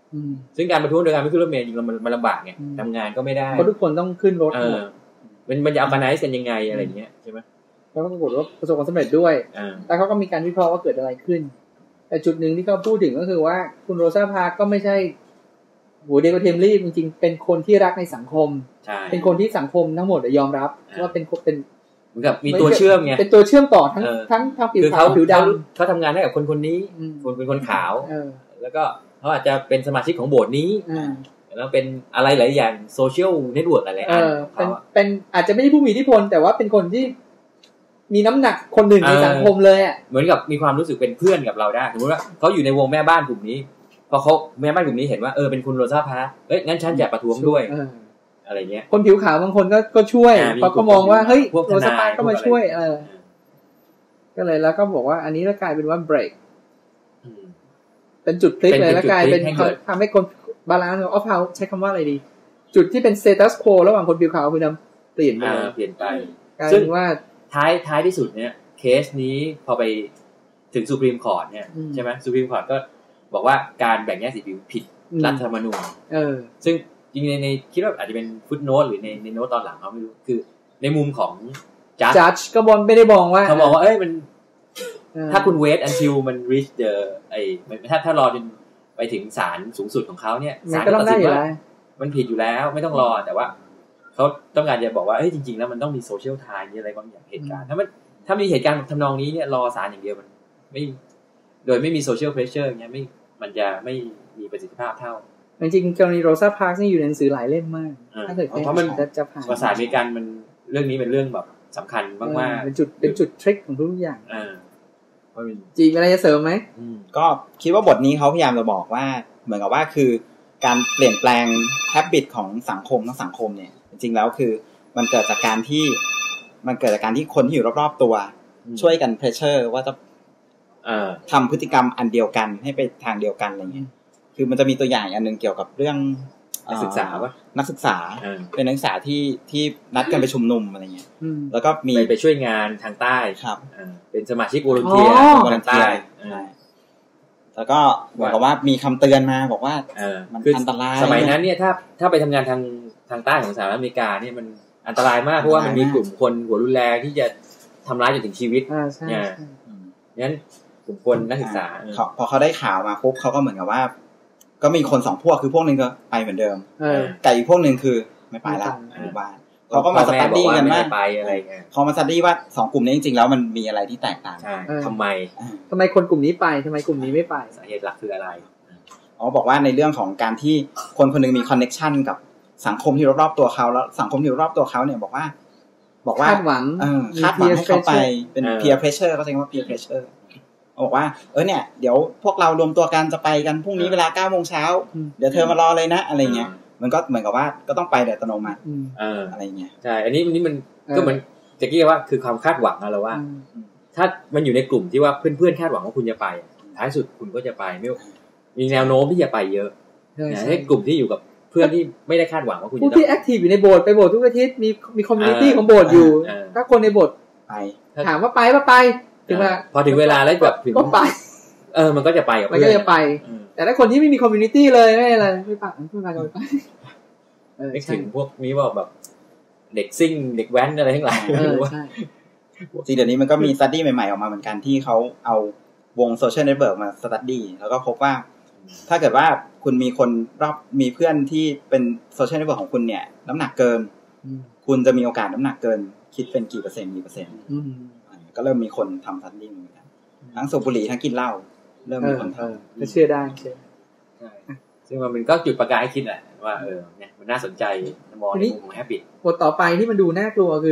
ซึ่งการประท้วงโดยการไม่ขึ้นรถเมล์จริงๆมันลำบากไงทำงานก็ไม่ได้เพราะทุกคนต้องขึ้นรถมันจะorganizeกันยังไงอะไรอย่างเงี้ยใช่ไหมแล้วก็ปรากฏว่าประสบความสำเร็จด้วยแต่เขาก็มีการวิเคราะห์ว่าเกิดอะไรขึ้นแต่จุดหนึ่งที่เขาพูดถึงก็คือว่าคุณโรซาพาร์คก็ไม่ใช่หัวเดียวกับเทมรี่จริงๆเป็นคนที่รักในสังคมเป็นคนที่สังคมทั้งหมดยอมรับว่าเป็นเหมือนกับมีตัวเชื่อมไงเป็นตัวเชื่อมต่อทั้งผิวขาวผิวดำเขาทำงานให้กับคนนี้คนเป็นคนขาวแล้วก็เขาอาจจะเป็นสมาชิกของโบสถ์นี้แล้วเป็นอะไรหลายอย่างโซเชียลเน็ตเวิร์กอะไรเป็นอาจจะไม่ได้ผู้มีอิทธิพลแต่ว่าเป็นคนที่มีน้ำหนักคนหนึ่งในสังคมเลยอ่ะเหมือนกับมีความรู้สึกเป็นเพื่อนกับเราได้สมมติว่าเขาอยู่ในวงแม่บ้านกลุ่มนี้พอเขาแม่บ้านกลุ่มนี้เห็นว่าเป็นคุณโรซาพาร์คงั้นฉันอยากประท้วงด้วยอะไรเงี้ยคนผิวขาวบางคนก็ช่วยเพราะก็มองว่าเฮ้ยโรซาพาร์คก็มาช่วยก็เลยแล้วก็บอกว่าอันนี้ก็กลายเป็นว่าเบรกเป็นจุดพลิกเลยแล้วกลายเป็นทำให้คนบาลานซ์ออฟเฮาใช้คำว่าอะไรดีจุดที่เป็นสเตตัสโควระหว่างคนผิวขาวกับผิวดำเปลี่ยนไปซึ่งว่าท้ายที่สุดเนี่ยเคสนี้พอไปถึงซูพรีมคอร์ทเนี่ยใช่ไหมซูพรีมคอร์ทก็บอกว่าการแบ่งแยกสีผิวผิดรัฐธรรมนูญซึ่งจริงในคิดว่าอาจจะเป็นฟุตโนตหรือในโน้ตตอนหลังเขาไม่รู้คือในมุมของจัดก็บอลไม่ได้มองว่าเขาบอกว่ามันถ้าคุณ wait until มัน reach the ถ้ารอจนไปถึงศาลสูงสุดของเขาเนี่ยศาลตัดสินว่ามันผิดอยู่แล้วไม่ต้องรอแต่ว่าเขาต้องการจะบอกว่าจริงๆแล้วมันต้องมีโซเชียลไทม์มีอะไรบางอย่างเหตุการณ์ถ้ามีเหตุการณ์ทำนองนี้เนี่ยรอศาลอย่างเดียวมันไม่โดยไม่มีโซเชียลเพรสเชอร์อย่างเงี้ยมันจะไม่มีประสิทธิภาพเท่าจริงๆกรณีโรซาพาร์คนี่อยู่ในหนังสือหลายเล่มมากถ้าเกิดเพราะมันจะผ่านภาษาอเมริกันมันเรื่องนี้เป็นเรื่องแบบสำคัญมากๆเป็นจุดทริคของทุกอย่างจีอะไรจะเสริมไหมก็คิดว่าบทนี้เขาพยายามจะบอกว่าเหมือนกับว่าคือการเปลี่ยนแปลง habit ของสังคมทั้งสังคมเนี่ยจริงๆแล้วคือมันเกิดจากการที่คนที่อยู่รอบๆตัวช่วยกันเพรสเชอร์ว่าจะทำพฤติกรรมอันเดียวกันให้ไปทางเดียวกันอะไรเงี้ยคือมันจะมีตัวอย่างอันนึงเกี่ยวกับเรื่องนักศึกษาเป็นนักศึกษาที่นัดกันไปชุมนุมอะไรเงี้ยแล้วก็มีไปช่วยงานทางใต้ครับเป็นสมาชิกวอลันเทียร์ทางใต้แล้วก็บอกว่ามีคำเตือนมาบอกว่ามันอันตรายสมัยนั้นเนี่ยถ้าไปทำงานทางใต้ของสหรัฐอเมริกาเนี่ยมันอันตรายมากเพราะว่ามันมีกลุ่มคนหัวรุนแรงที่จะทำร้ายจนถึงชีวิตเนี่ยงั้นกลุ่มคนนักศึกษาพอเขาได้ข่าวมาปุ๊บเขาก็เหมือนกับว่าก็มีคน2พวกคือพวกนึงก็ไปเหมือนเดิมแต่อีกพวกนึงคือไม่ไปละอยู่บ้านเขาก็มาสตั๊ดดี้กันว่าเขามาสตั๊ดดี้ว่า2กลุ่มนี้จริงๆแล้วมันมีอะไรที่แตกต่างทำไมคนกลุ่มนี้ไปทำไมกลุ่มนี้ไม่ไปสาเหตุหลักคืออะไรบอกว่าในเรื่องของการที่คนคนนึงมีคอนเนคชั่นกับสังคมที่รอบๆตัวเขาแล้วสังคมที่รอบตัวเขาเนี่ยบอกว่าคาดหวังให้เขาไปเป็น peer pressure เขาเรียกว่า peer pressure บอกว่าเนี่ยเดี๋ยวพวกเรารวมตัวกันจะไปกันพรุ่งนี้เวลา 9:00 นเดี๋ยวเธอมารอเลยนะอะไรเงี้ยมันก็เหมือนกับว่าก็ต้องไปโดยอัตโนมัติอะไรเงี้ยใช่อันนี้มันก็เหมือนจะกี้ว่าคือความคาดหวังอะไรว่าถ้ามันอยู่ในกลุ่มที่ว่าเพื่อนๆคาดหวังว่าคุณจะไปท้ายสุดคุณก็จะไปไม่มีแนวโน้มที่จะไปเยอะให้กลุ่มที่อยู่กับเพื่อนที่ไม่ได้คาดหวังว่าคุณจะผู้ที่แอคทีฟอยู่ในโบสถ์ไปโบสถ์ทุกอาทิตย์มีคอมมูนิตี้ของโบสถ์อยู่ถ้าคนในโบสถ์ไปถามว่าไปถึงพอถึงเวลาแล้วแบบก็ไปมันก็จะไปมันก็จะไปแต่ถ้าคนที่ไม่มีคอมมูนิตี้เลยไม่อะไรไม่ไปไม่ไปนึกถึงพวกนี้ว่าแบบเด็กซิ่งเด็กแว้นอะไรทั้งหลายจริงเดี๋ยวนี้มันก็มีสตั๊ดดี้ใหม่ๆออกมาเหมือนกันที่เขาเอาวงโซเชียลเน็ตเวิร์กมาสตั๊ดดี้แล้วก็พบว่าถ้าเกิดว่าคุณมีคนมีเพื่อนที่เป็นโซเชียลเน็ตเวิร์กของคุณเนี่ยน้ำหนักเกินคุณจะมีโอกาสน้ำหนักเกินคิดเป็นกี่เปอร์เซ็นต์ก็เริ่มมีคนทำสตั๊ดดี้เหมือนกันทั้งสูบบุหรี่ทั้งกินเหล้าเริ่มมีคนทำก็เชื่อได้ซึ่งมันก็จุดประกายให้คิดแหละว่าเนี่ยมันน่าสนใจมองในมุมของ habit บทต่อไปที่มันดูน่ากลัวคือ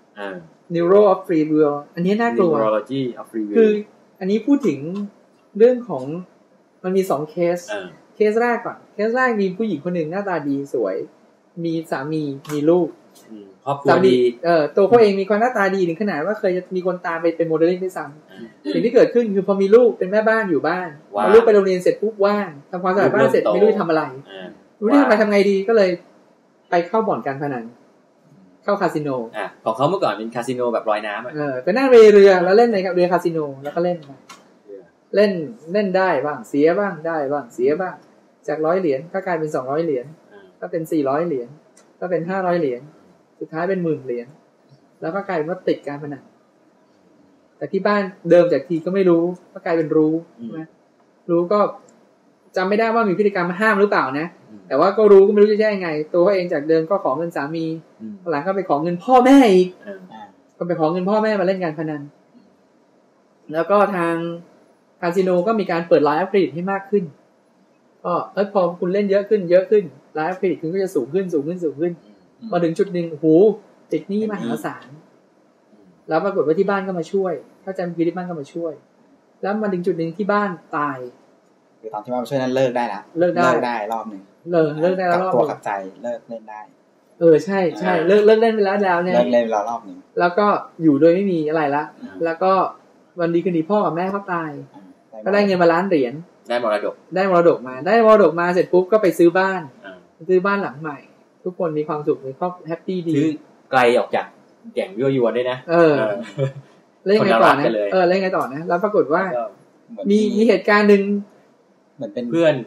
Neuro of Free Will อันนี้น่ากลัว Neurology of Free Will คืออันนี้พูดถึงเรื่องของมันมี2เคสแรกก่อนเคสแรกมีผู้หญิงคนหนึ่งหน้าตาดีสวยมีสามีมีลูกครอบครัวดีตัวเขาเองมีความหน้าตาดีถึงขนาดว่าเคยจะมีคนตามไปเป็นโมเดลลิ่งด้วยซ้ำสิ่งที่เกิดขึ้นคือพอมีลูกเป็นแม่บ้านอยู่บ้านพอลูกไปโรงเรียนเสร็จปุ๊บว่างทำความสะอาดบ้านเสร็จไม่รู้จะทำอะไรรู้ที่ทำไงดีก็เลยไปเข้าบ่อนการพนันเข้าคาสิโนของเขาเมื่อก่อนเป็นคาสิโนแบบลอยน้ำไปนั่งเรือแล้วเล่นในเรือคาสิโนแล้วก็เล่นได้บ้างเสียบ้างได้บ้างเสียบ้างจาก100เหรียญก็กลายเป็น200เหรียญก็เป็น400เหรียญก็เป็น500เหรียญสุดท้ายเป็น10,000เหรียญแล้วก็กลายเป็นว่าติดการพนันแต่ที่บ้านเดิมจากทีก็ไม่รู้ก็กลายเป็นรู้ใช่ไหมรู้ก็จำไม่ได้ว่ามีพฤติกรรมมาห้ามหรือเปล่านะแต่ว่าก็รู้ก็ไม่รู้จะแก้ยังไงตัวเขาเองจากเดิมก็ขอเงินสามีหลังก็ไปขอเงินพ่อแม่อีกก็ไปขอเงินพ่อแม่มาเล่นการพนันแล้วก็ทางคาสิโนก็มีการเปิดไลน์อัพเครดิตให้มากขึ้นก็พอคุณเล่นเยอะขึ้นไลน์อัพเครดิตคุณก็จะสูงขึ้นมาถึงจุดนึงโอ้โหติดหนี้มหาศาลแล้วปรากฏว่าที่บ้านก็มาช่วยถ้าจำที่บ้านก็มาช่วยแล้วมาถึงจุดนึงที่บ้านตายคือตอนที่ว่ามาช่วยนั้นเลิกได้ละเลิกได้รอบนึงเลิกได้รอบตัวขับใจเลิกเล่นได้ใช่เลิกเล่นไปแล้วเนี่ยเลิกเล่นแล้วรอบนึงแล้วก็อยู่โดยไม่มีอะไรละแล้วก็วันดีคืนดีพ่อกับแม่เขาตายก็ได้เงินมา1,000,000 เหรียญได้มรดกมาเสร็จปุ๊บก็ไปซื้อบ้านหลังใหม่ทุกคนมีความสุขมีครอบแฮปปี้ดีซื้อไกลออกจากแก่งยั่วยวนด้วยนะเล่นไงต่อนะเล่นไงต่อนะแล้วปรากฏว่ามีเหตุการณ์นึงเหมือนเป็นเพื่อน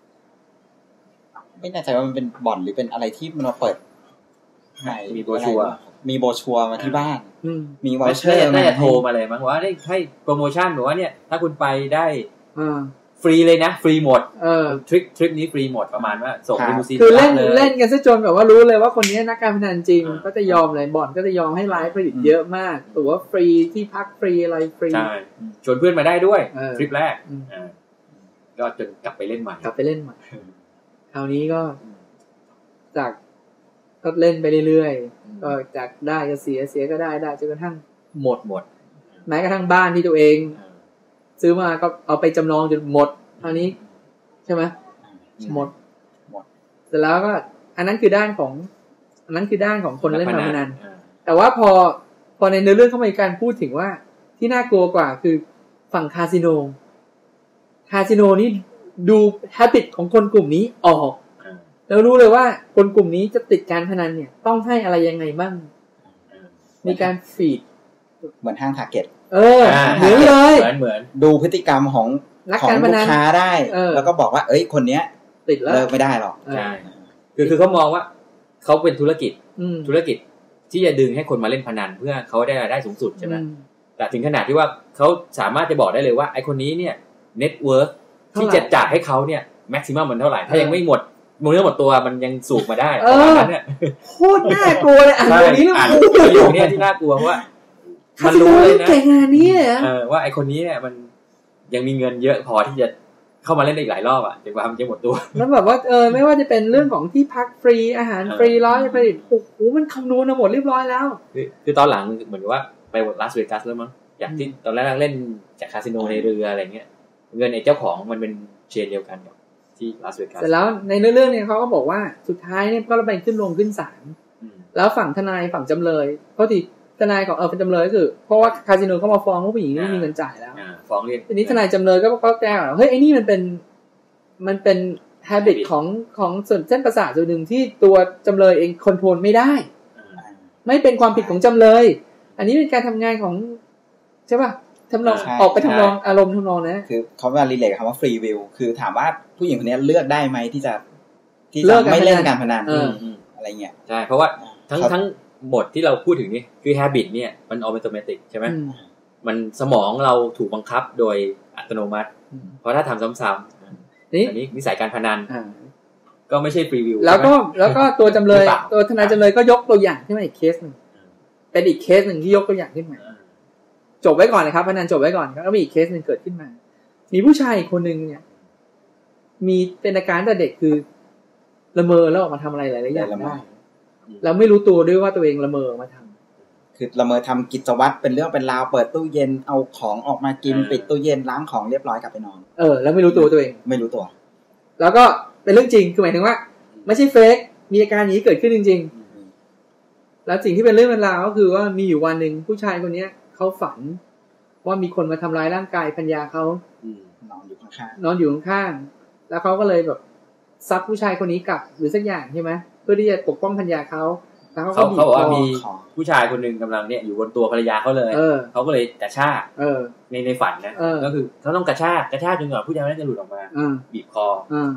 ไม่แน่ใจว่ามันเป็นบ่อนหรือเป็นอะไรที่มันมาเปิดมีโบรชัวร์มาที่บ้านมีวอเชอร์น่าจะโทรมาเลยมั้งว่าให้โปรโมชั่นบอกว่าเนี่ยถ้าคุณไปได้ฟรีเลยนะฟรีหมดทริปนี้ฟรีหมดประมาณว่าส่งลิมูซีนคือเล่นกันซะจนแบบว่ารู้เลยว่าคนนี้นักการพนันจริงก็จะยอมเลยบ่อนก็จะยอมให้ไลฟ์ผลิตเยอะมากตั๋วฟรีที่พักฟรีอะไรฟรีใช่ชวนเพื่อนมาได้ด้วยทริปแรกก็จนกลับไปเล่นใหม่คราวนี้ก็จากก็เล่นไปเรื่อยๆก็จากได้ก็เสียก็ได้จนกระทั่งหมดแม้กระทั่งบ้านที่ตัวเองซื้อมาก็เอาไปจำนองจนหมดคราวนี้ใช่ไหมหมดเสร็จแล้วก็อันนั้นคือด้านของคนเล่นการพนันแต่ว่าพอในเนื้อเรื่องเข้ามาการพูดถึงว่าที่น่ากลัวกว่าคือฝั่งคาสิโนนี่ดู habit ของคนกลุ่มนี้ออกแล้วรู้เลยว่าคนกลุ่มนี้จะติดการพนันเนี่ยต้องให้อะไรยังไงบ้างมีการฟีดเหมือนห้างทาร์เก็ตเหมือนเลยเหมือนดูพฤติกรรมของลูกค้าได้แล้วก็บอกว่าเอ้ยคนเนี้ยติดแล้วเลิกไม่ได้หรอกใช่คือเขามองว่าเขาเป็นธุรกิจที่จะดึงให้คนมาเล่นพนันเพื่อเขาได้รายได้สูงสุดใช่ไหมแต่ถึงขนาดที่ว่าเขาสามารถจะบอกได้เลยว่าไอคนนี้เนี่ยเน็ตเวิร์กที่จะจ่ายให้เขาเนี่ยแม็กซิมัมมันเท่าไหร่ถ้ายังไม่หมดเนื้อหมดตัวมันยังสูบมาได้ประมาณนั้นเนี่ยโคตรน่ากลัวเลยตรงนี้แล้วประโยคนี้ที่น่ากลัวว่ามันรู้เลยนะงานนี้ว่าไอคนนี้เนี่ยมันยังมีเงินเยอะพอที่จะเข้ามาเล่นได้อีกหลายรอบอ่ะจนกว่ามันจะหมดตัวแล้วแบบว่าไม่ว่าจะเป็นเรื่องของที่พักฟรีอาหารฟรีร้อยผลิตโอ้โหมันคำนวณมาหมดเรียบร้อยแล้วคือตอนหลังเหมือนว่าไปลาสเวกัสแล้วมั้งอย่างที่ตอนแรกเล่นจากคาสิโนในเรืออะไรเงี้ยเงินไอ้เจ้าของมันเป็นเชนเดียวกันกับที่ลาสเวกัสแต่แล้วในเรื่องเนี่ยเขาก็บอกว่าสุดท้ายเนี่ยก็ไปขึ้นศาลแล้วฝั่งทนายฝั่งจำเลยเพราะที่ทนายของเป็นจำเลยก็คือเพราะว่าคาสิโนเขามาฟ้องว่าผู้หญิงไม่มีเงินจ่ายแล้วฟ้องเรียกทีนี้ทนายจำเลยก็แก้ว่าเฮ้ยไอ้นี่มันเป็น habit ของส่วนเส้นประสาทส่วนหนึ่งที่ตัวจำเลยเองคอนโทรลไม่ได้ไม่เป็นความผิดของจำเลยอันนี้เป็นการทำงานของใช่ป่ะทำนองออกไปทำนองอารมณ์ทำนองนะคือเขาว่ารีเลทคำว่าฟรีวิลคือถามว่าผู้หญิงคนนี้เลือกได้ไหมที่จะไม่เล่นการพนันอะไรเงี้ยใช่เพราะว่าทั้งบทที่เราพูดถึงนี่คือ habit เนี่ยมันออโตเมติกใช่ไหมมันสมองเราถูกบังคับโดยอัตโนมัติเพราะถ้าทำซ้ำๆอันนี้นิสัยการพนันก็ไม่ใช่ฟรีวิวแล้วก็ตัวจำเลยตัวทนายจำเลยก็ยกตัวอย่างขึ้นมาอีกเคสหนึ่งเป็นอีกเคสหนึ่งที่ยกตัวอย่างขึ้นมาจบไว้ก่อนนะครับพนันจบไว้ก่อนก็มีอีกเคสหนึ่งเกิดขึ้นมามีผู้ชายคนหนึ่งเนี่ยมีเป็นอาการแต่เด็กคือละเมอแล้วออกมาทำอะไรหลายๆอย่างได้แล้วไม่รู้ตัวด้วยว่าตัวเองละเมอมาทำคือละเมอทำกิจวัตรเป็นเรื่องเป็นราวเปิดตู้เย็นเอาของออกมากินปิดตู้เย็นล้างของเรียบร้อยกลับไปนอนแล้วไม่รู้ตัวเองไม่รู้ตัวแล้วก็เป็นเรื่องจริงคือหมายถึงว่าไม่ใช่เฟกมีอาการนี้เกิดขึ้นจริงๆแล้วสิ่งที่เป็นเรื่องเป็นราวก็คือว่ามีอยู่วันนึงผู้ชายคนนี้เขาฝันว่ามีคนมาทำร้ายร่างกายภรรยาเขานอนอยู่ข้างๆแล้วเขาก็เลยแบบซัดผู้ชายคนนี้กลับหรือสักอย่างใช่ไหมเพื่อที่จะปกป้องภรรยาเขาแล้วเขาบอกว่ามีผู้ชายคนหนึ่งกำลังเนี่ยอยู่บนตัวภรรยาเขาเลยเขาก็เลยกระชากในฝันนะก็คือเขาต้องกระชากจนกว่าผู้ชายนั้นจะหลุดออกมาบีบคอ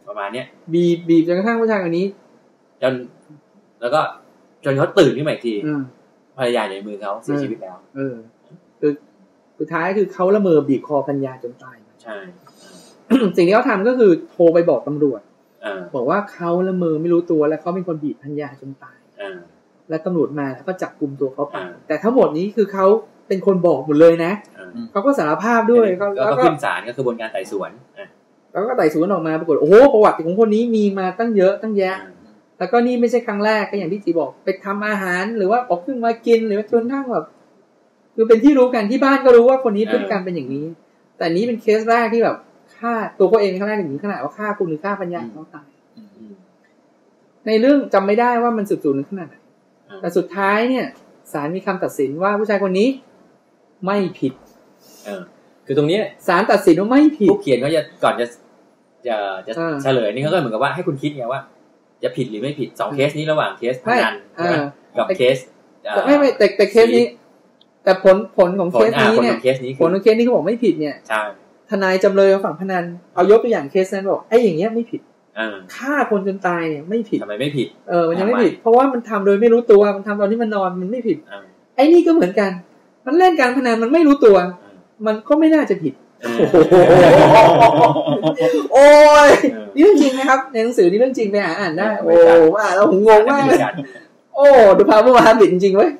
ประมาณเนี้ยบีบจนกระทั่งผู้ชายคนนี้จนเขาตื่นขึ้นมาอีกทีภรรยาอยู่ในมือเขาเสียชีวิตแล้วคือสุดท้ายคือเขาละเมอบีบคอภรรยาจนตายใช่สิ่งที่เขาทำก็คือโทรไปบอกตำรวจบอกว่าเขาละเมอไม่รู้ตัวและเขาเป็นคนบีบภรรยาจนตายและตำรวจมาแล้วก็จับกุมตัวเขาไปแต่ทั้งหมดนี้คือเขาเป็นคนบอกหมดเลยนะเขาก็สารภาพด้วยแล้วก็ขึ้นศาลก็กระบวนการไต่สวนแล้วก็ไต่สวนออกมาปรากฏโอ้โหประวัติของคนนี้มีมาตั้งเยอะตั้งแยะแล้วก็นี่ไม่ใช่ครั้งแรกก็อย่างที่จีบอกไปทำอาหารหรือว่าออกขึ้นมากินหรือว่าจนทั้งแบบคือเป็นที่รู้กันที่บ้านก็รู้ว่าคนนี้พฤติกรรมเป็นอย่างนี้แต่นี้เป็นเคสแรกที่แบบฆ่าตัวเขาเองครั้งแรกถึงขนาดว่าฆ่าคุณหรือฆ่าปัญญาเขาตายในเรื่องจำไม่ได้ว่ามันสืบสวนถึงขนาดไหนแต่สุดท้ายเนี่ยศาลมีคำตัดสินว่าผู้ชายคนนี้ไม่ผิดคือตรงนี้ศาลตัดสินว่าไม่ผิดผู้เขียนเขาจะก่อนจะเฉลยนี่เขาก็เหมือนกับว่าให้คุณคิดไงว่าจะผิดหรือไม่ผิด2เคสนี้ระหว่างเคสพนันกับเคสไม่แต่เคสนี้แต่ผลของเคสนี้เนี่ยผลของเคสนี้เขาบอกไม่ผิดเนี่ยทนายจำเลยฝั่งพนันเอายกตัวอย่างเคสนั้นบอกไอ้อย่างเงี้ยไม่ผิดฆ่าคนจนตายเนี่ยไม่ผิดทำไมไม่ผิดมันยังไม่ผิดเพราะว่ามันทำโดยไม่รู้ตัวมันทำตอนที่มันนอนมันไม่ผิดไอ้นี่ก็เหมือนกันมันเล่นการพนันมันไม่รู้ตัวมันก็ไม่น่าจะผิดโอ้ยนี่เรื่องจริงนะครับในหนังสือนี่เรื่องจริงไปอ่านได้โอ้ว่าเรางงมากเลยโอ้ดูภาพเมื่อวานผิดจริงๆเว้ย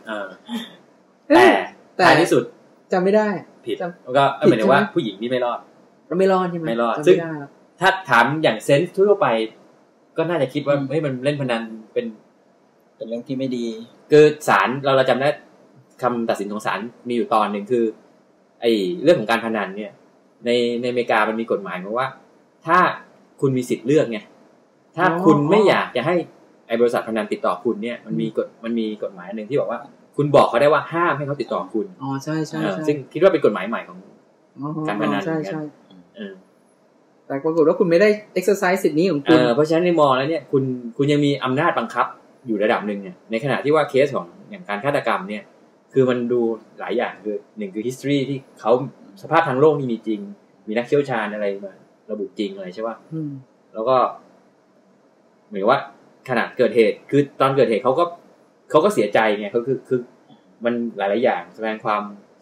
แต่ที่สุดจำไม่ได้ผิดแล้วก็หมายถึงว่าผู้หญิงนี่ไม่รอดไม่รอดใช่ไหมไม่รอดซึ่งถ้าถามอย่างเซนส์ทั่วไปก็น่าจะคิดว่าเฮ้ยมันเล่นพนันเป็นเรื่องที่ไม่ดีคือศาลเราจำได้คำตัดสินของศาลมีอยู่ตอนหนึ่งคือไอ้เรื่องของการพนันเนี่ยในอเมริกามันมีกฎหมายมาว่าถ้าคุณมีสิทธิ์เลือกไงถ้าคุณไม่อยากจะให้ไอ้บริษัทพนันติดต่อคุณเนี่ยมันมีกฎหมายนึงที่บอกว่าคุณบอกเขาได้ว่าห้ามให้เขาติดต่อคุณใช่ๆซึ่งคิดว่าเป็นกฎหมายใหม่ของการพนันใช่ๆแต่ปรากฏว่าคุณไม่ได้ exercise สิทธิ์นี้ของคุณเพราะฉะนั้นในมอแล้วเนี่ยคุณยังมีอำนาจบังคับอยู่ระดับนึงเนี่ยในขณะที่ว่าเคสของอย่างการฆาตกรรมเนี่ยคือมันดูหลายอย่างคือ1คือ history ที่เขาสภาพทางโลกนี่มีจริงมีนักเชี่ยวชาญอะไรมาระบุจริงอะไรใช่ป่ะแล้วก็เหมือนว่าขณะเกิดเหตุคือตอนเกิดเหตุเขาก็เสียใจไงเขาคือมันหลายๆอย่างแสดงความ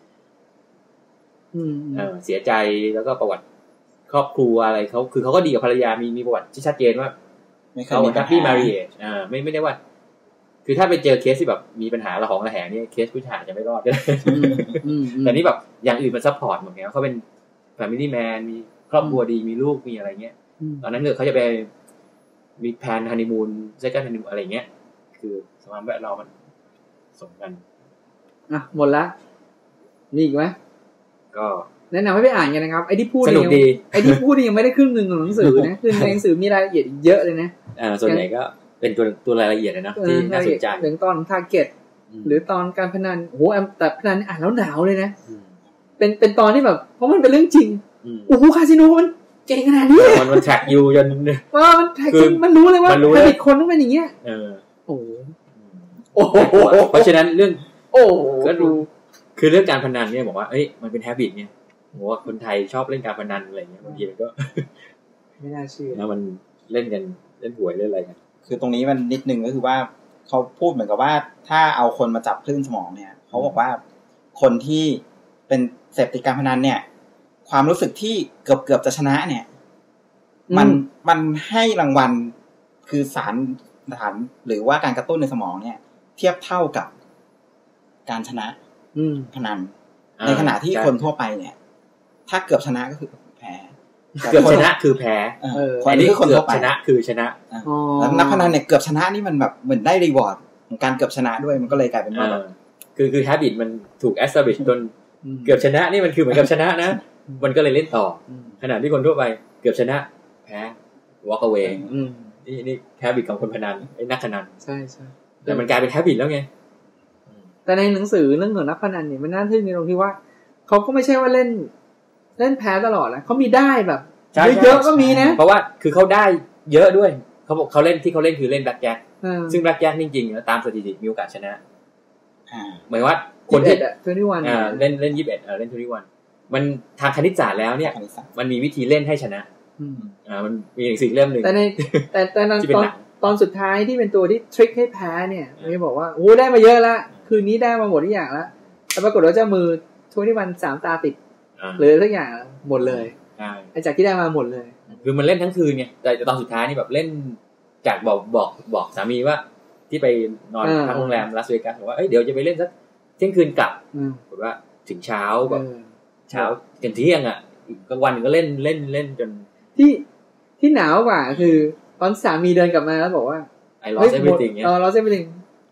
เสียใจแล้วก็ประวัติครอบครัวอะไรเขาก็ดีกับภรรยามีประวัติที่ชัดเจนว่าเขาแฮปปี้แมรี่ไม่ได้ว่าคือถ้าไปเจอเคสที่แบบมีปัญหาระหองระแหงนี่เคสผู้ชายจะไม่รอดเลยแต่นี่แบบอย่างอื่นมันซัพพอร์ตหมดไงเขาเป็น family man มีครอบครัวดีมีลูกมีอะไรเงี้ยตอนนั้นเขาจะไปมีแพลนฮันนีมูนเซคันด์ฮันนีมูนอะไรเงี้ยคือสภาพแวดล้อมมันสมกันหมดละมีอีกไหมก็แนะนำให้ไปอ่านกันนะครับไอ้ที่พูดนี่ไอ้ที่พูดนี่ยังไม่ได้ครึ่งนึงของหนังสือนะคือในหนังสือมีรายละเอียดเยอะเลยนะส่วนใหญ่ก็เป็นตัวรายละเอียดนะที่น่าสนใจถึงตอนทาร์เก็ตหรือตอนการพนันโอ้โหแต่พนันอ่านแล้วหนาวเลยนะเป็นตอนที่แบบเพราะมันเป็นเรื่องจริงโอ้โหคาสิโนมันเก่งขนาดนี้มันแท็กอยู่จนมันแท็กจนมันรู้เลยว่าผลิตคนต้องเป็นอย่างเงี้ยโอ้โหเพราะฉะนั้นเรื่องก็ดูคือเรื่องการพนันเนี่ยบอกว่าเอ้ยมันเป็นแฮบิตเนี่ยบอกว่าคนไทยชอบเล่นการพนันอะไรเงี้ยบางทีมันก็ไม่น่าเชื่อนะมันเล่นกันเล่นหวยเล่นอะไรกันคือตรงนี้มันนิดนึงก็คือว่าเขาพูดเหมือนกับว่าถ้าเอาคนมาจับคลื่นสมองเนี่ยเขาบอกว่าคนที่เป็นเสพติดการพนันเนี่ยความรู้สึกที่เกือบจะชนะเนี่ยมันให้รางวัลคือสารหรือว่าการกระตุ้นในสมองเนี่ยเทียบเท่ากับการชนะพนันในขณะที่คนทั่วไปเนี่ยถ้าเกือบชนะก็คือแพ้เกือบชนะคือแพ้อันนี้คือคนทั่วไปชนะคือชนะแล้วนักพนันเนี่ยเกือบชนะนี่มันแบบเหมือนได้รีวอร์ดของการเกือบชนะด้วยมันก็เลยกลายเป็นว่าคือ habit มันถูก establish จนเกือบชนะนี่มันคือเหมือนกับชนะนะมันก็เลยเล่นต่อขณะที่คนทั่วไปเกือบชนะแพ้ walk away นี่ habit ของคนพนันไอ้นักพนันใช่ๆแต่มันกลายเป็น habit แล้วไงแต่ในหนังสือเรื่องของนักพนันเนี่ยมันน่าทึ่งในตรงที่ว่าเขาก็ไม่ใช่ว่าเล่นแพ้ตลอดนะเขามีได้แบบเยอะๆก็มีนะเพราะว่าคือเขาได้เยอะด้วยเขาบอกเขาเล่นที่เขาเล่นคือเล่นแบล็คแจ็คซึ่งแบล็คแจ็คจริงๆตามสถิติมีโอกาสชนะหมายว่าคนที่เล่น21เล่น21มันทางคณิตศาสตร์แล้วเนี่ยมันมีวิธีเล่นให้ชนะมันมีหนังสือเล่มนึงแต่ในแต่ตอนสุดท้ายที่เป็นตัวที่ทริคให้แพ้เนี่ยมีบอกว่าโอ้ได้มาเยอะละคืนนี้ได้มาหมดทุกอย่างละแต่ปรากฏว่าเจ้ามือ21 3 ตาติดหรือทุกอย่างหมดเลยไอ้จากที่ได้มาหมดเลยคือมันเล่นทั้งคืนไงแต่ตอนสุดท้ายนี่แบบเล่นจากบอกสามีว่าที่ไปนอนพักโรงแรมลาสเวกัสบอกว่าเดี๋ยวจะไปเล่นสักเที่ยงคืนกลับบอกว่าถึงเช้าแบบเช้าจนเที่ยงอ่ะกลางวันก็เล่นจนที่หนาวกว่าคือตอนสามีเดินกลับมาแล้วบอกว่า I lost everything เนี่ยlost everything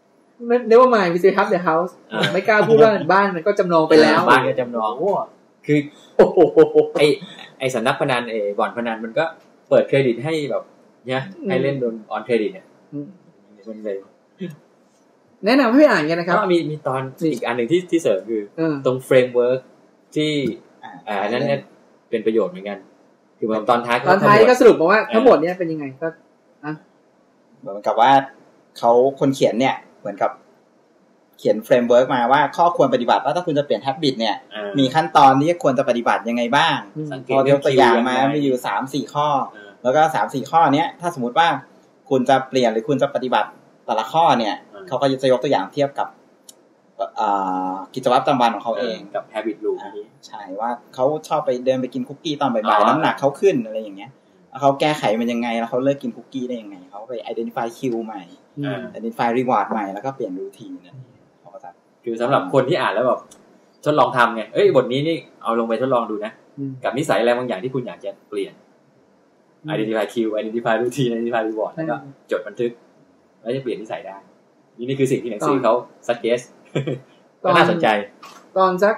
never mind we still have the house ไม่กล้าพูดว่าบ้านมันก็จำนองไปแล้วบ้านก็จำนองคือไอ้สำนักพนันบ่อนพนันมันก็เปิดเครดิตให้แบบเนี่ยให้เล่นโดนออนเครดิตเนี่ยมันเลยแนะนำให้อ่านกันนะครับมีตอนอีกอันหนึ่งที่เสริมคือตรงเฟรมเวิร์กที่นั้นเนี่ยเป็นประโยชน์เหมือนกันคือตอนท้ายก็สรุปมาว่าทั้งหมดเนี่ยเป็นยังไงก็เหมือนกับว่าเขาคนเขียนเนี่ยเหมือนกับเขียนเฟรมเวิร์กมาว่าข้อควรปฏิบัติว่าถ้าคุณจะเปลี่ยนแฮบบิตเนี่ยมีขั้นตอนที่ควรจะปฏิบัติยังไงบ้างพอยกตัวอย่างมามีอยู่ 3-4 ข้อแล้วก็ 3-4 ข้อเนี้ยถ้าสมมุติว่าคุณจะเปลี่ยนหรือคุณจะปฏิบัติแต่ละข้อเนี่ยเขาก็จะยกตัวอย่างเทียบกับกิจวัตรประจำวันของเขาเองกับ habit loop นี้ใช่ว่าเขาชอบไปเดินไปกินคุกกี้ตอนบ่ายๆน้ำหนักเขาขึ้นอะไรอย่างเงี้ยเขาแก้ไขมันยังไงแล้วเขาเลิกกินคุกกี้ได้ยังไงเขาไป identify cue ใหม่ identify reward ใหม่แล้วก็เปลี่ยนรูทีนนั่นเขาก็จะคือสำหรับคนที่อ่านแล้วแบบทดลองทำไงบทนี้นี่เอาลงไปทดลองดูนะกับนิสัยอะไรบางอย่างที่คุณอยากจะเปลี่ยน identify cue identify routine identify reward แล้วก็จดบันทึกแล้วจะเปลี่ยนนิสัยได้นี่คือสิ่งที่หนังสือเขา suggest ก็น่าสนใจตอนสัก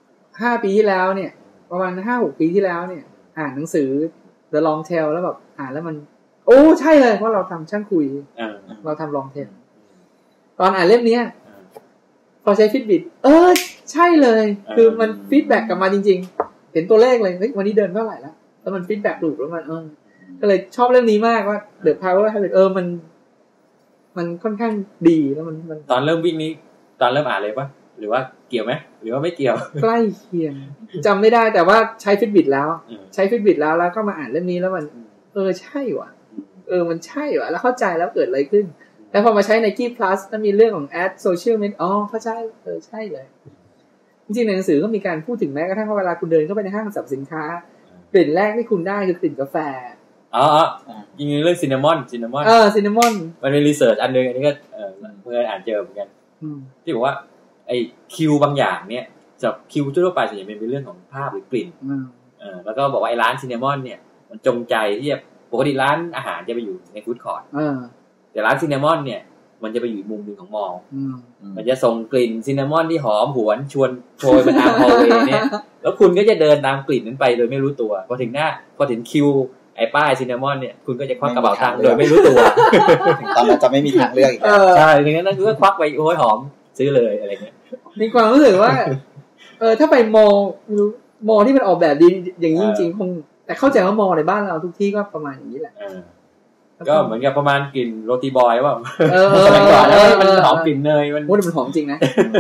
5 ปีที่แล้วเนี่ยประมาณ 5-6 ปีที่แล้วเนี่ยอ่านหนังสือ The Long Tail แล้วแบบอ่านแล้วมันโอ้ใช่เลยเพราะเราทำช่างคุยเราทำ Long Tail ตอนอ่านเล่มนี้พอใช้ฟีดแบ็กใช่เลยคือมันฟีดแบ็กกลับมาจริงๆเห็นตัวเลขเลยวันนี้เดินเท่าไหร่แล้วมันฟีดแบ็กถูกแล้วมันก็เลยชอบเรื่องนี้มากว่า The Power Habit มันค่อนข้างดีแล้วมันตอนเริ่มวิ่งนี้ตอนเริ่มอ่านเลยป่ะหรือว่าเกี่ยวไหมหรือว่าไม่เกี่ยวใกล้เคียงจำไม่ได้แต่ว่าใช้ฟิตบิตแล้วใช้ฟิตบิตแล้วก็มาอ่านเล่มนี้แล้วมันใช่ว่ะมันใช่ว่ะแล้วเข้าใจแล้วเกิดอะไรขึ้นแล้วพอมาใช้ Nike Plus แล้วมีเรื่องของ Ad Social Media เข้าใจใช่เลยจริงๆในหนังสือก็มีการพูดถึงแม้กระทั่งเวลาคุณเดินเข้าไปในห้างสรรพสินค้ากลิ่นแรกที่คุณได้คือกลิ่นกาแฟจริงๆเรื่องซินนามอนซินนามอนมันเป็นรีเสิร์ชอันนึงอันนี้ก็เมื่ออ่านเจอเหมือนกันที่บอกว่าไอ้คิวบางอย่างเนี่ยจากคิวทั่วไปส่วนใหญ่เป็นเรื่องของภาพหรือกลิ่นแล้วก็บอกว่าไอ้ร้านซินนามอนเนี่ยมันจงใจที่จะปกติร้านอาหารจะไปอยู่ในฟู้ดคอร์ทแต่ร้านซินนามอนเนี่ยมันจะไปอยู่มุมนึงของมอลล์มันจะส่งกลิ่นซินนามอนที่หอมหวนชวนโชยมาตามฮอลล์เวย์เนี่ยแล้วคุณก็จะเดินตามกลิ่นนั้นไปโดยไม่รู้ตัวพอถึงคิวไอ้ป้ายซินนามอนเนี่ยคุณก็จะควักกระเป๋าตังค์โดยไม่รู้ตัวถึงตอนนั้นจะไม่มีทางเลือกอีกใช่ถึงนั้นคือก็ควักไปโอ้ยหอมซื้อเลยอะไรเงี้ยมีความรู้สึกว่าถ้าไปมอที่มันออกแบบดีอย่างจริงๆคงแต่เข้าใจว่ามอในบ้านเราทุกที่ก็ประมาณอย่างนี้แหละก็เหมือนกับประมาณกลิ่นโรตีบอยว่าสมัยก่อนมันหอมกลิ่นเนยมันหอมจริงนะ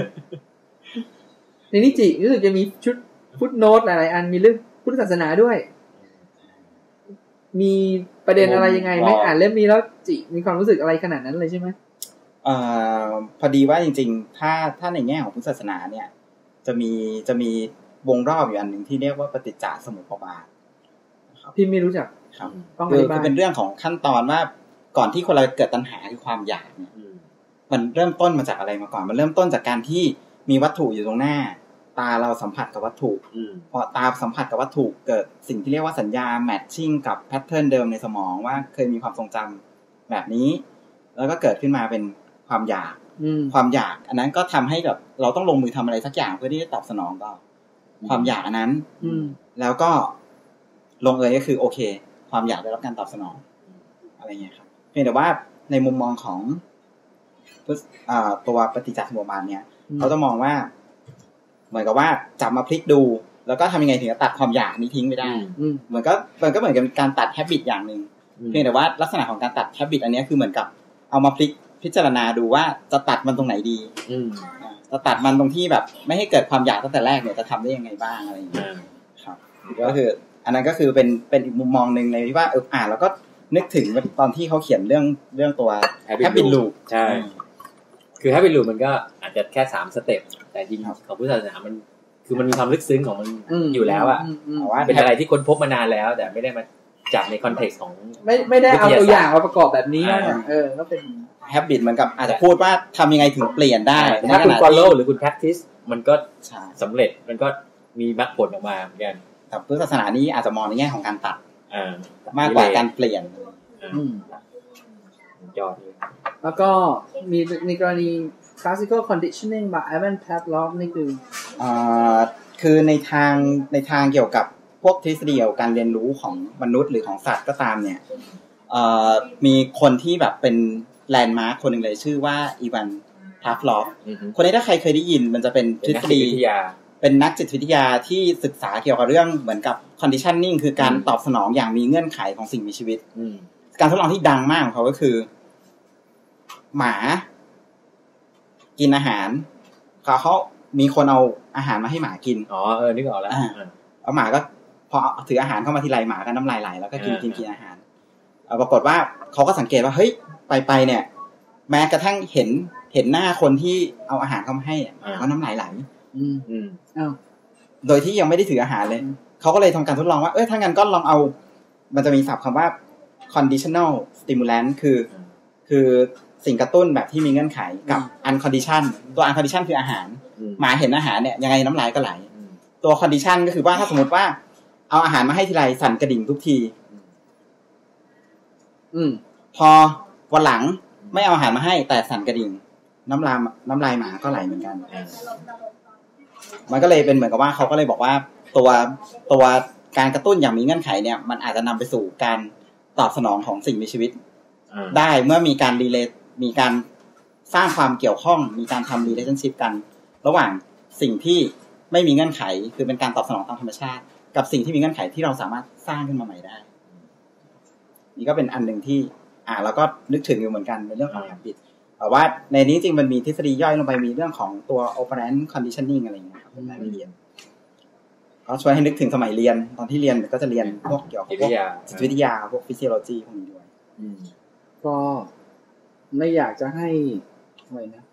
ในนิจิรู้สึกจะมีชุดฟุตโนตหลายๆอันมีเรื่องพุทธศาสนาด้วยมีประเด็นอะไรยังไงไหมอ่านเล่มนี้แล้วจิมีความรู้สึกอะไรขนาดนั้นเลยใช่ไหมพอดีว่าจริงๆถ้าในแง่ของพุทธศาสนาเนี่ยจะมีวงรอบอยู่อันหนึ่งที่เรียกว่าปฏิจจสมุปบาทพี่ไม่รู้จักครับคือเป็นเรื่องของขั้นตอนว่าก่อนที่คนเราเกิดตัณหาคือความอยากเนี่ยมันเริ่มต้นมาจากอะไรมาก่อนมันเริ่มต้นจากการที่มีวัตถุอยู่ตรงหน้าตาเราสัมผัสกับวัตถุพอตาสัมผัสกับวัตถุเกิดสิ่งที่เรียกว่าสัญญาแมทชิ่งกับแพทเทิร์นเดิมในสมองว่าเคยมีความทรงจำแบบนี้แล้วก็เกิดขึ้นมาเป็นความอยากอันนั้นก็ทำให้แบบเราต้องลงมือทำอะไรสักอย่างเพื่อที่จะตอบสนองต่อความอยากอันนั้นแล้วก็ลงเอยก็คือโอเคความอยากได้รับการตอบสนองอะไรเงี้ยครับเพียงแต่ว่าในมุมมองของตัวปฏิจจสมุปบาทเนี่ยเขาจะมองว่าเหมือนกับว่าจับมาพลิกดูแล้วก็ทำยังไงถึงจะตัดความอยากนี้ทิ้งไปได้เหมือนก็เหมือนกับการตัดแฮบบิตอย่างนึงเพียงแต่ว่าลักษณะของการตัดแฮบบิตอันนี้คือเหมือนกับเอามาพลิกพิจารณาดูว่าจะตัดมันตรงไหนดีจะตัดมันตรงที่แบบไม่ให้เกิดความอยากตั้งแต่แรกเนี่ยจะทำได้ยังไงบ้างอะไรอย่างเงี้ยครับก็คืออันนั้นก็คือเป็นอีกมุมมองนึงในที่ว่าอ่านแล้วก็นึกถึงตอนที่เขาเขียนเรื่องตัว Habit Loop ใช่คือ Habit Loop มันก็อาจจะแค่3สเต็ปแต่จริงของพุทธศาสนามันคือมันมีความลึกซึ้งของมันอยู่แล้วอ่ะว่าเป็นอะไรที่ค้นพบมานานแล้วแต่ไม่ได้มาจับในคอนเท็กซ์ของไม่ได้เอาตัวอย่างมาประกอบแบบนี้นะก็เป็น Habit เหมือนกับอาจจะพูดว่าทำยังไงถึงเปลี่ยนได้ถ้าคุณ follow หรือคุณ practice มันก็สำเร็จมันก็มีมรรคผลออกมาเหมือนกันแต่พุทธศาสนานี้อาจจะมองในแง่ของการตัดมากกว่าการเปลี่ยนยอดเลยแล้วก็มีในกรณี classical conditioning แบบ Ivan Pavlov นี่คือในทางเกี่ยวกับพวกทฤษฎีเกี่ยวกับการเรียนรู้ของมนุษย์หรือของสัตว์ก็ตามเนี่ยมีคนที่แบบเป็นแลนด์มาร์คคนหนึ่งเลยชื่อว่าอีวานพาฟลอฟคนนี้ถ้าใครเคยได้ยินมันจะเป็นทฤษฎีเป็นนักจิตวิทยาที่ศึกษาเกี่ยวกับเรื่องเหมือนกับ conditioning คือการตอบสนองอย่างมีเงื่อนไขของสิ่งมีชีวิตการทดลองที่ดังมากของเขาก็คือหมากินอาหารเขามีคนเอาอาหารมาให้หมากินนึกออกแล้วเอาหมาก็พอถืออาหารเข้ามาทีไรหมาก็น้ำลายไหลแล้วก็กินอาหารปรากฏว่าเขาก็สังเกตว่าเฮ้ยไปเนี่ยแม้กระทั่งเห็นหน้าคนที่เอาอาหารเข้ามาให้เขาน้ำลายไหลโดยที่ยังไม่ได้ถืออาหารเลยเขาก็เลยทำการทดลองว่าถ้างั้นก็ลองเอามันจะมีศัพท์คำว่า conditional stimulant คือสิ่งกระตุ้นแบบที่มีเงื่อนไขกับ uncondition ตัว uncondition คืออาหารหมาเห็นอาหารเนี่ยยังไงน้ำลายก็ไหลตัว condition ก็คือว่าถ้าสมมติว่าเอาอาหารมาให้ทีไรสั่นกระดิ่งทุกทีพอวันหลังไม่เอาอาหารมาให้แต่สั่นกระดิ่งน้ำลายหมาก็ไหลเหมือนกันมันก็เลยเป็นเหมือนกับว่าเขาก็เลยบอกว่าตัวการกระตุ้นอย่างมีเงื่อนไขเนี่ยมันอาจจะนำไปสู่การตอบสนองของสิ่งมีชีวิตได้เมื่อมีการรีเลทมีการสร้างความเกี่ยวข้องมีการทำ relationship กันระหว่างสิ่งที่ไม่มีเงื่อนไขคือเป็นการตอบสนองตามธรรมชาติกับสิ่งที่มีเงื่อนไขที่เราสามารถสร้างขึ้นมาใหม่ได้นี่ก็เป็นอันหนึ่งที่แล้วก็นึกถึงอยู่เหมือนกันในเรื่องของ habit แต่ว่าในนี้จริงมันมีทฤษฎีย่อยลงไปมีเรื่องของตัว operant conditioning อะไรอย่างเงี้ยครับเป็นรายละเอียดก็ช่วยให้นึกถึงสมัยเรียนตอนที่เรียนก็จะเรียนพวกเกี่ยวกับพวกจิตวิทยาพวก physiology พวกนี้ด้วยก็ไม่อยากจะให้อะไรนะ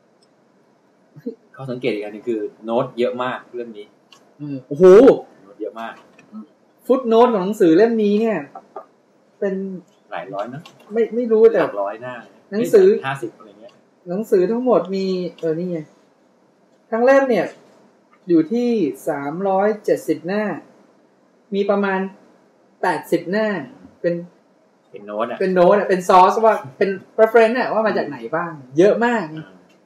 เขาสังเกตอีกอันนึงคือโน้ตเยอะมากเรื่องนี้โอ้โหโน้ตเยอะมากฟุตโน้ตของหนังสือเล่มนี้เนี่ยเป็นหลายร้อยนะไม่รู้แต่ร้อยหน้าหนังสือ 50อะไรเงี้ยหนังสือทั้งหมดมีนี่ไงทั้งเล่มเนี่ยอยู่ที่370หน้ามีประมาณ80หน้าเป็นโน้ตเป็นซอสว่าเป็น reference น่ะว่ามาจากไหนบ้างเยอะมาก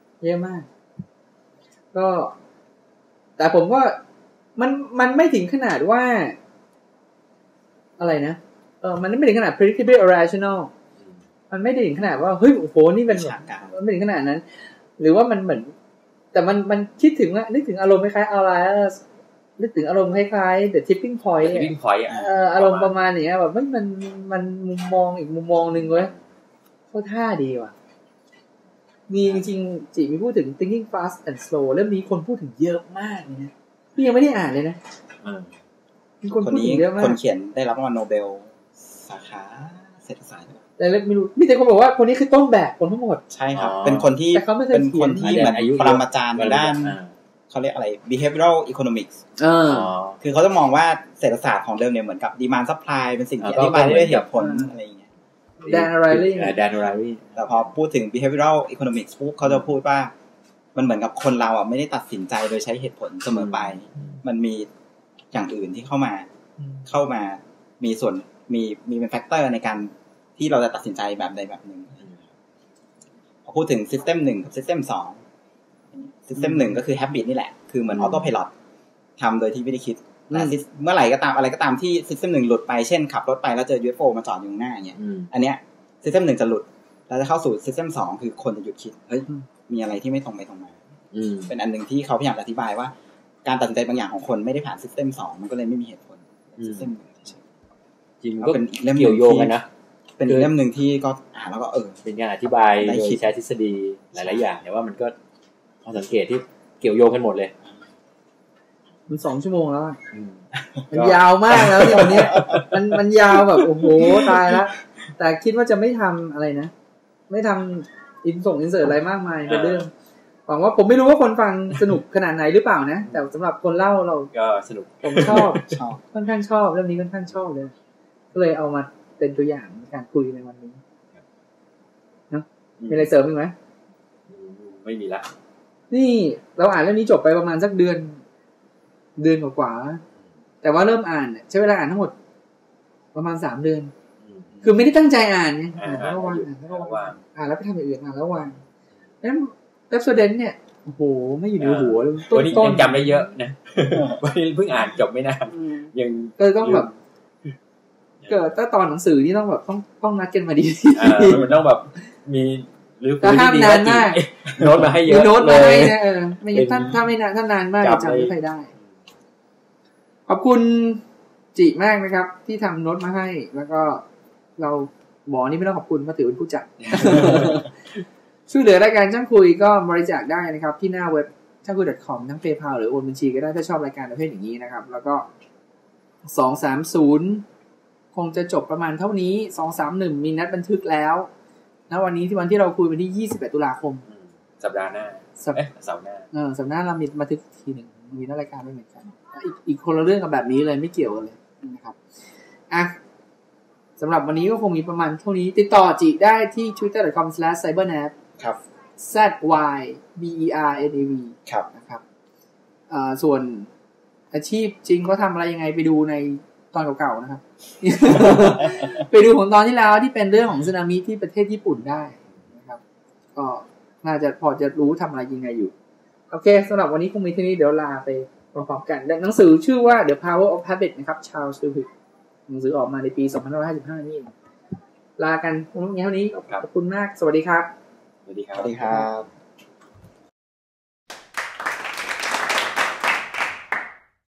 ก็แต่ผมว่ามันไม่ถึงขนาดว่าอะไรนะมันไม่ถึงขนาด predictably irrational มันไม่ได้ถึงขนาดว่าเฮ้ยโอ้โหนี่เป็นมันไม่ถึงขนาดนั้นหรือว่ามันเหมือนแต่มันคิดถึงว่านึกถึงอารมณ์คล้ายๆอะไรนึกถึงอารมณ์คล้ายๆ the tipping point อารมณ์ประมาณอย่างเงี้ยแบบมันมุมมองอีกมุมมองนึงเว้ยเขาท่าดีว่ะมีจริงๆจิมีพูดถึง thinking fast and slow เล่มนี้คนพูดถึงเยอะมากเลยนะพี่ยังไม่ได้อ่านเลยนะมีคนพูดถึงเยอะมากคนเขียนได้รับรางวัลโนเบลสาขาเศรษฐศาสตร์แต่ไม่รู้มีแต่คนบอกว่าคนนี้คือต้นแบบคนทั้งหมดใช่ครับเป็นคนที่เหมือนปรมาจารย์ด้านเขาเรียกอะไร behavioral economics คือเขาจะมองว่าเศรษฐศาสตร์ของเดิมเนี่ยเหมือนกับ demand supply เป็นสิ่งที่อธิบายด้วยเหตุผลอะไรอย่างเงี้ย Dan Ariely แต่พอพูดถึง behavioral economics ปุ๊บเขาจะพูดว่ามันเหมือนกับคนเราไม่ได้ตัดสินใจโดยใช้เหตุผลเสมอไปมันมีอย่างอื่นที่เข้ามามีส่วนมีเป็นแฟกเตอร์ในการที่เราจะตัดสินใจแบบใดแบบหนึ่งพอพูดถึง system 1กับ system 2 system 1ก็คือ habit นี่แหละคือเหมือน auto pilot ทำโดยที่ไม่ได้คิดแต่เมื่อไหร่ก็ตามอะไรก็ตามที่ system 1หลุดไปเช่นขับรถไปแล้วเจอ UFO มาจอดอยู่หน้าอย่างเงี้ยอันเนี้ย system 1จะหลุดแล้วจะเข้าสู่ system 2คือคนจะหยุดคิดเฮ้ยมีอะไรที่ไม่ตรงไปตรงมาเป็นอันนึงที่เขาพยายามอธิบายว่าการตัดสินใจบางอย่างของคนไม่ได้ผ่าน system 2มันก็เลยไม่มีเหตุผล system 1 จริงก็เป็นเล่มเกี่ยวโยงกันนะเป็นเล่มนึงที่ก็แล้วก็เป็นการอธิบายโดยใช้ทฤษฎีหลายๆอย่างแต่ว่ามันก็พอสังเกตที่เกี่ยวโยงกันหมดเลยมัน2 ชั่วโมงแล้วมันยาวมากแล้วตอนนี้มันยาวแบบโอ้โหตายแล้วแต่คิดว่าจะไม่ทำอะไรนะไม่ทำอินเสิร์ตอะไรมากมายเป็นเรื่องหวังว่าผมไม่รู้ว่าคนฟังสนุกขนาดไหนหรือเปล่านะแต่สำหรับคนเล่าเราก็สนุกผมชอบค่อนข้างชอบเรื่องนี้ค่อนข้างชอบเลยก็เลยเอามาเป็นตัวอย่างในการคุยในวันนี้นะมีอะไรเสริมอีกไหมไม่มีละนี่เราอ่านเรื่องนี้จบไปประมาณสักเดือนกว่าๆแต่ว่าเริ่มอ่านใช้เวลาอ่านทั้งหมดประมาณ3 เดือนคือไม่ได้ตั้งใจอ่านไงอ่านแล้ววางอ่านแล้วไปทำอย่างอื่นอ่านแล้ววางแล้วเว็บโซเดนเนี่ยโอ้โหไม่อยู่ในหัวเลยต้นจำได้เยอะนะวันนี้เพิ่งอ่านจบไม่นานยังก็ต้องแบบเกิดถ้าตอนหนังสือนี่ต้องแบบต้องนัดกันมาดีมันต้องแบบมีหรือห้ามนานมากโน้ตมาให้เยอะโน้ตมาให้นะไม่ถ้าไม่นานถ้านานมากจะจำไม่ค่อยได้ขอบคุณจิมากนะครับที่ทำโน้ตมาให้แล้วก็เราบอกนี่ไม่ต้องขอบคุณมาถือเป็นผู้จัดช่วยเหลือรายการช่างคุยก็บริจาคได้นะครับที่หน้าเว็บช่างคุย .com ทั้ง PayPal หรือโอนบัญชีก็ได้ถ้าชอบรายการประเภทอย่างนี้นะครับแล้วก็230คงจะจบประมาณเท่านี้231มีนัดบันทึกแล้วณวันนี้ที่วันที่เราคุยวันที่21ตุลาคมสัปดาห์หน้าเสาร์หน้าสัปดาห์หน้าเรามีบันทึกทีนึงมีรายการไม่เหมือนกันอีกคนละเรื่องกับแบบนี้เลยไม่เกี่ยวกันเลยนะครับอ่ะสำหรับวันนี้ก็คงมีประมาณเท่านี้ติดต่อจิได้ที่ twitter.com/cybernav ครับ ZYBERNAV ครับนะครับส่วนอาชีพจริงเขาทำอะไรยังไงไปดูในตอนเก่าๆนะครับ ไปดูของตอนที่แล้วที่เป็นเรื่องของสึนามิที่ประเทศญี่ปุ่นได้นะครับก็น่าจะพอจะรู้ทำอะไรยังไงอยู่โอเคสำหรับวันนี้คงมีเท่านี้เดี๋ยวลาไปพร้อมๆกันหนังสือชื่อว่า The Power of Habit นะครับ Charles Duhigg หนังสือออกมาในปี2555นี่ลากันเท่านี้ขอบคุณมากสวัสดีครับสวัสดีครับ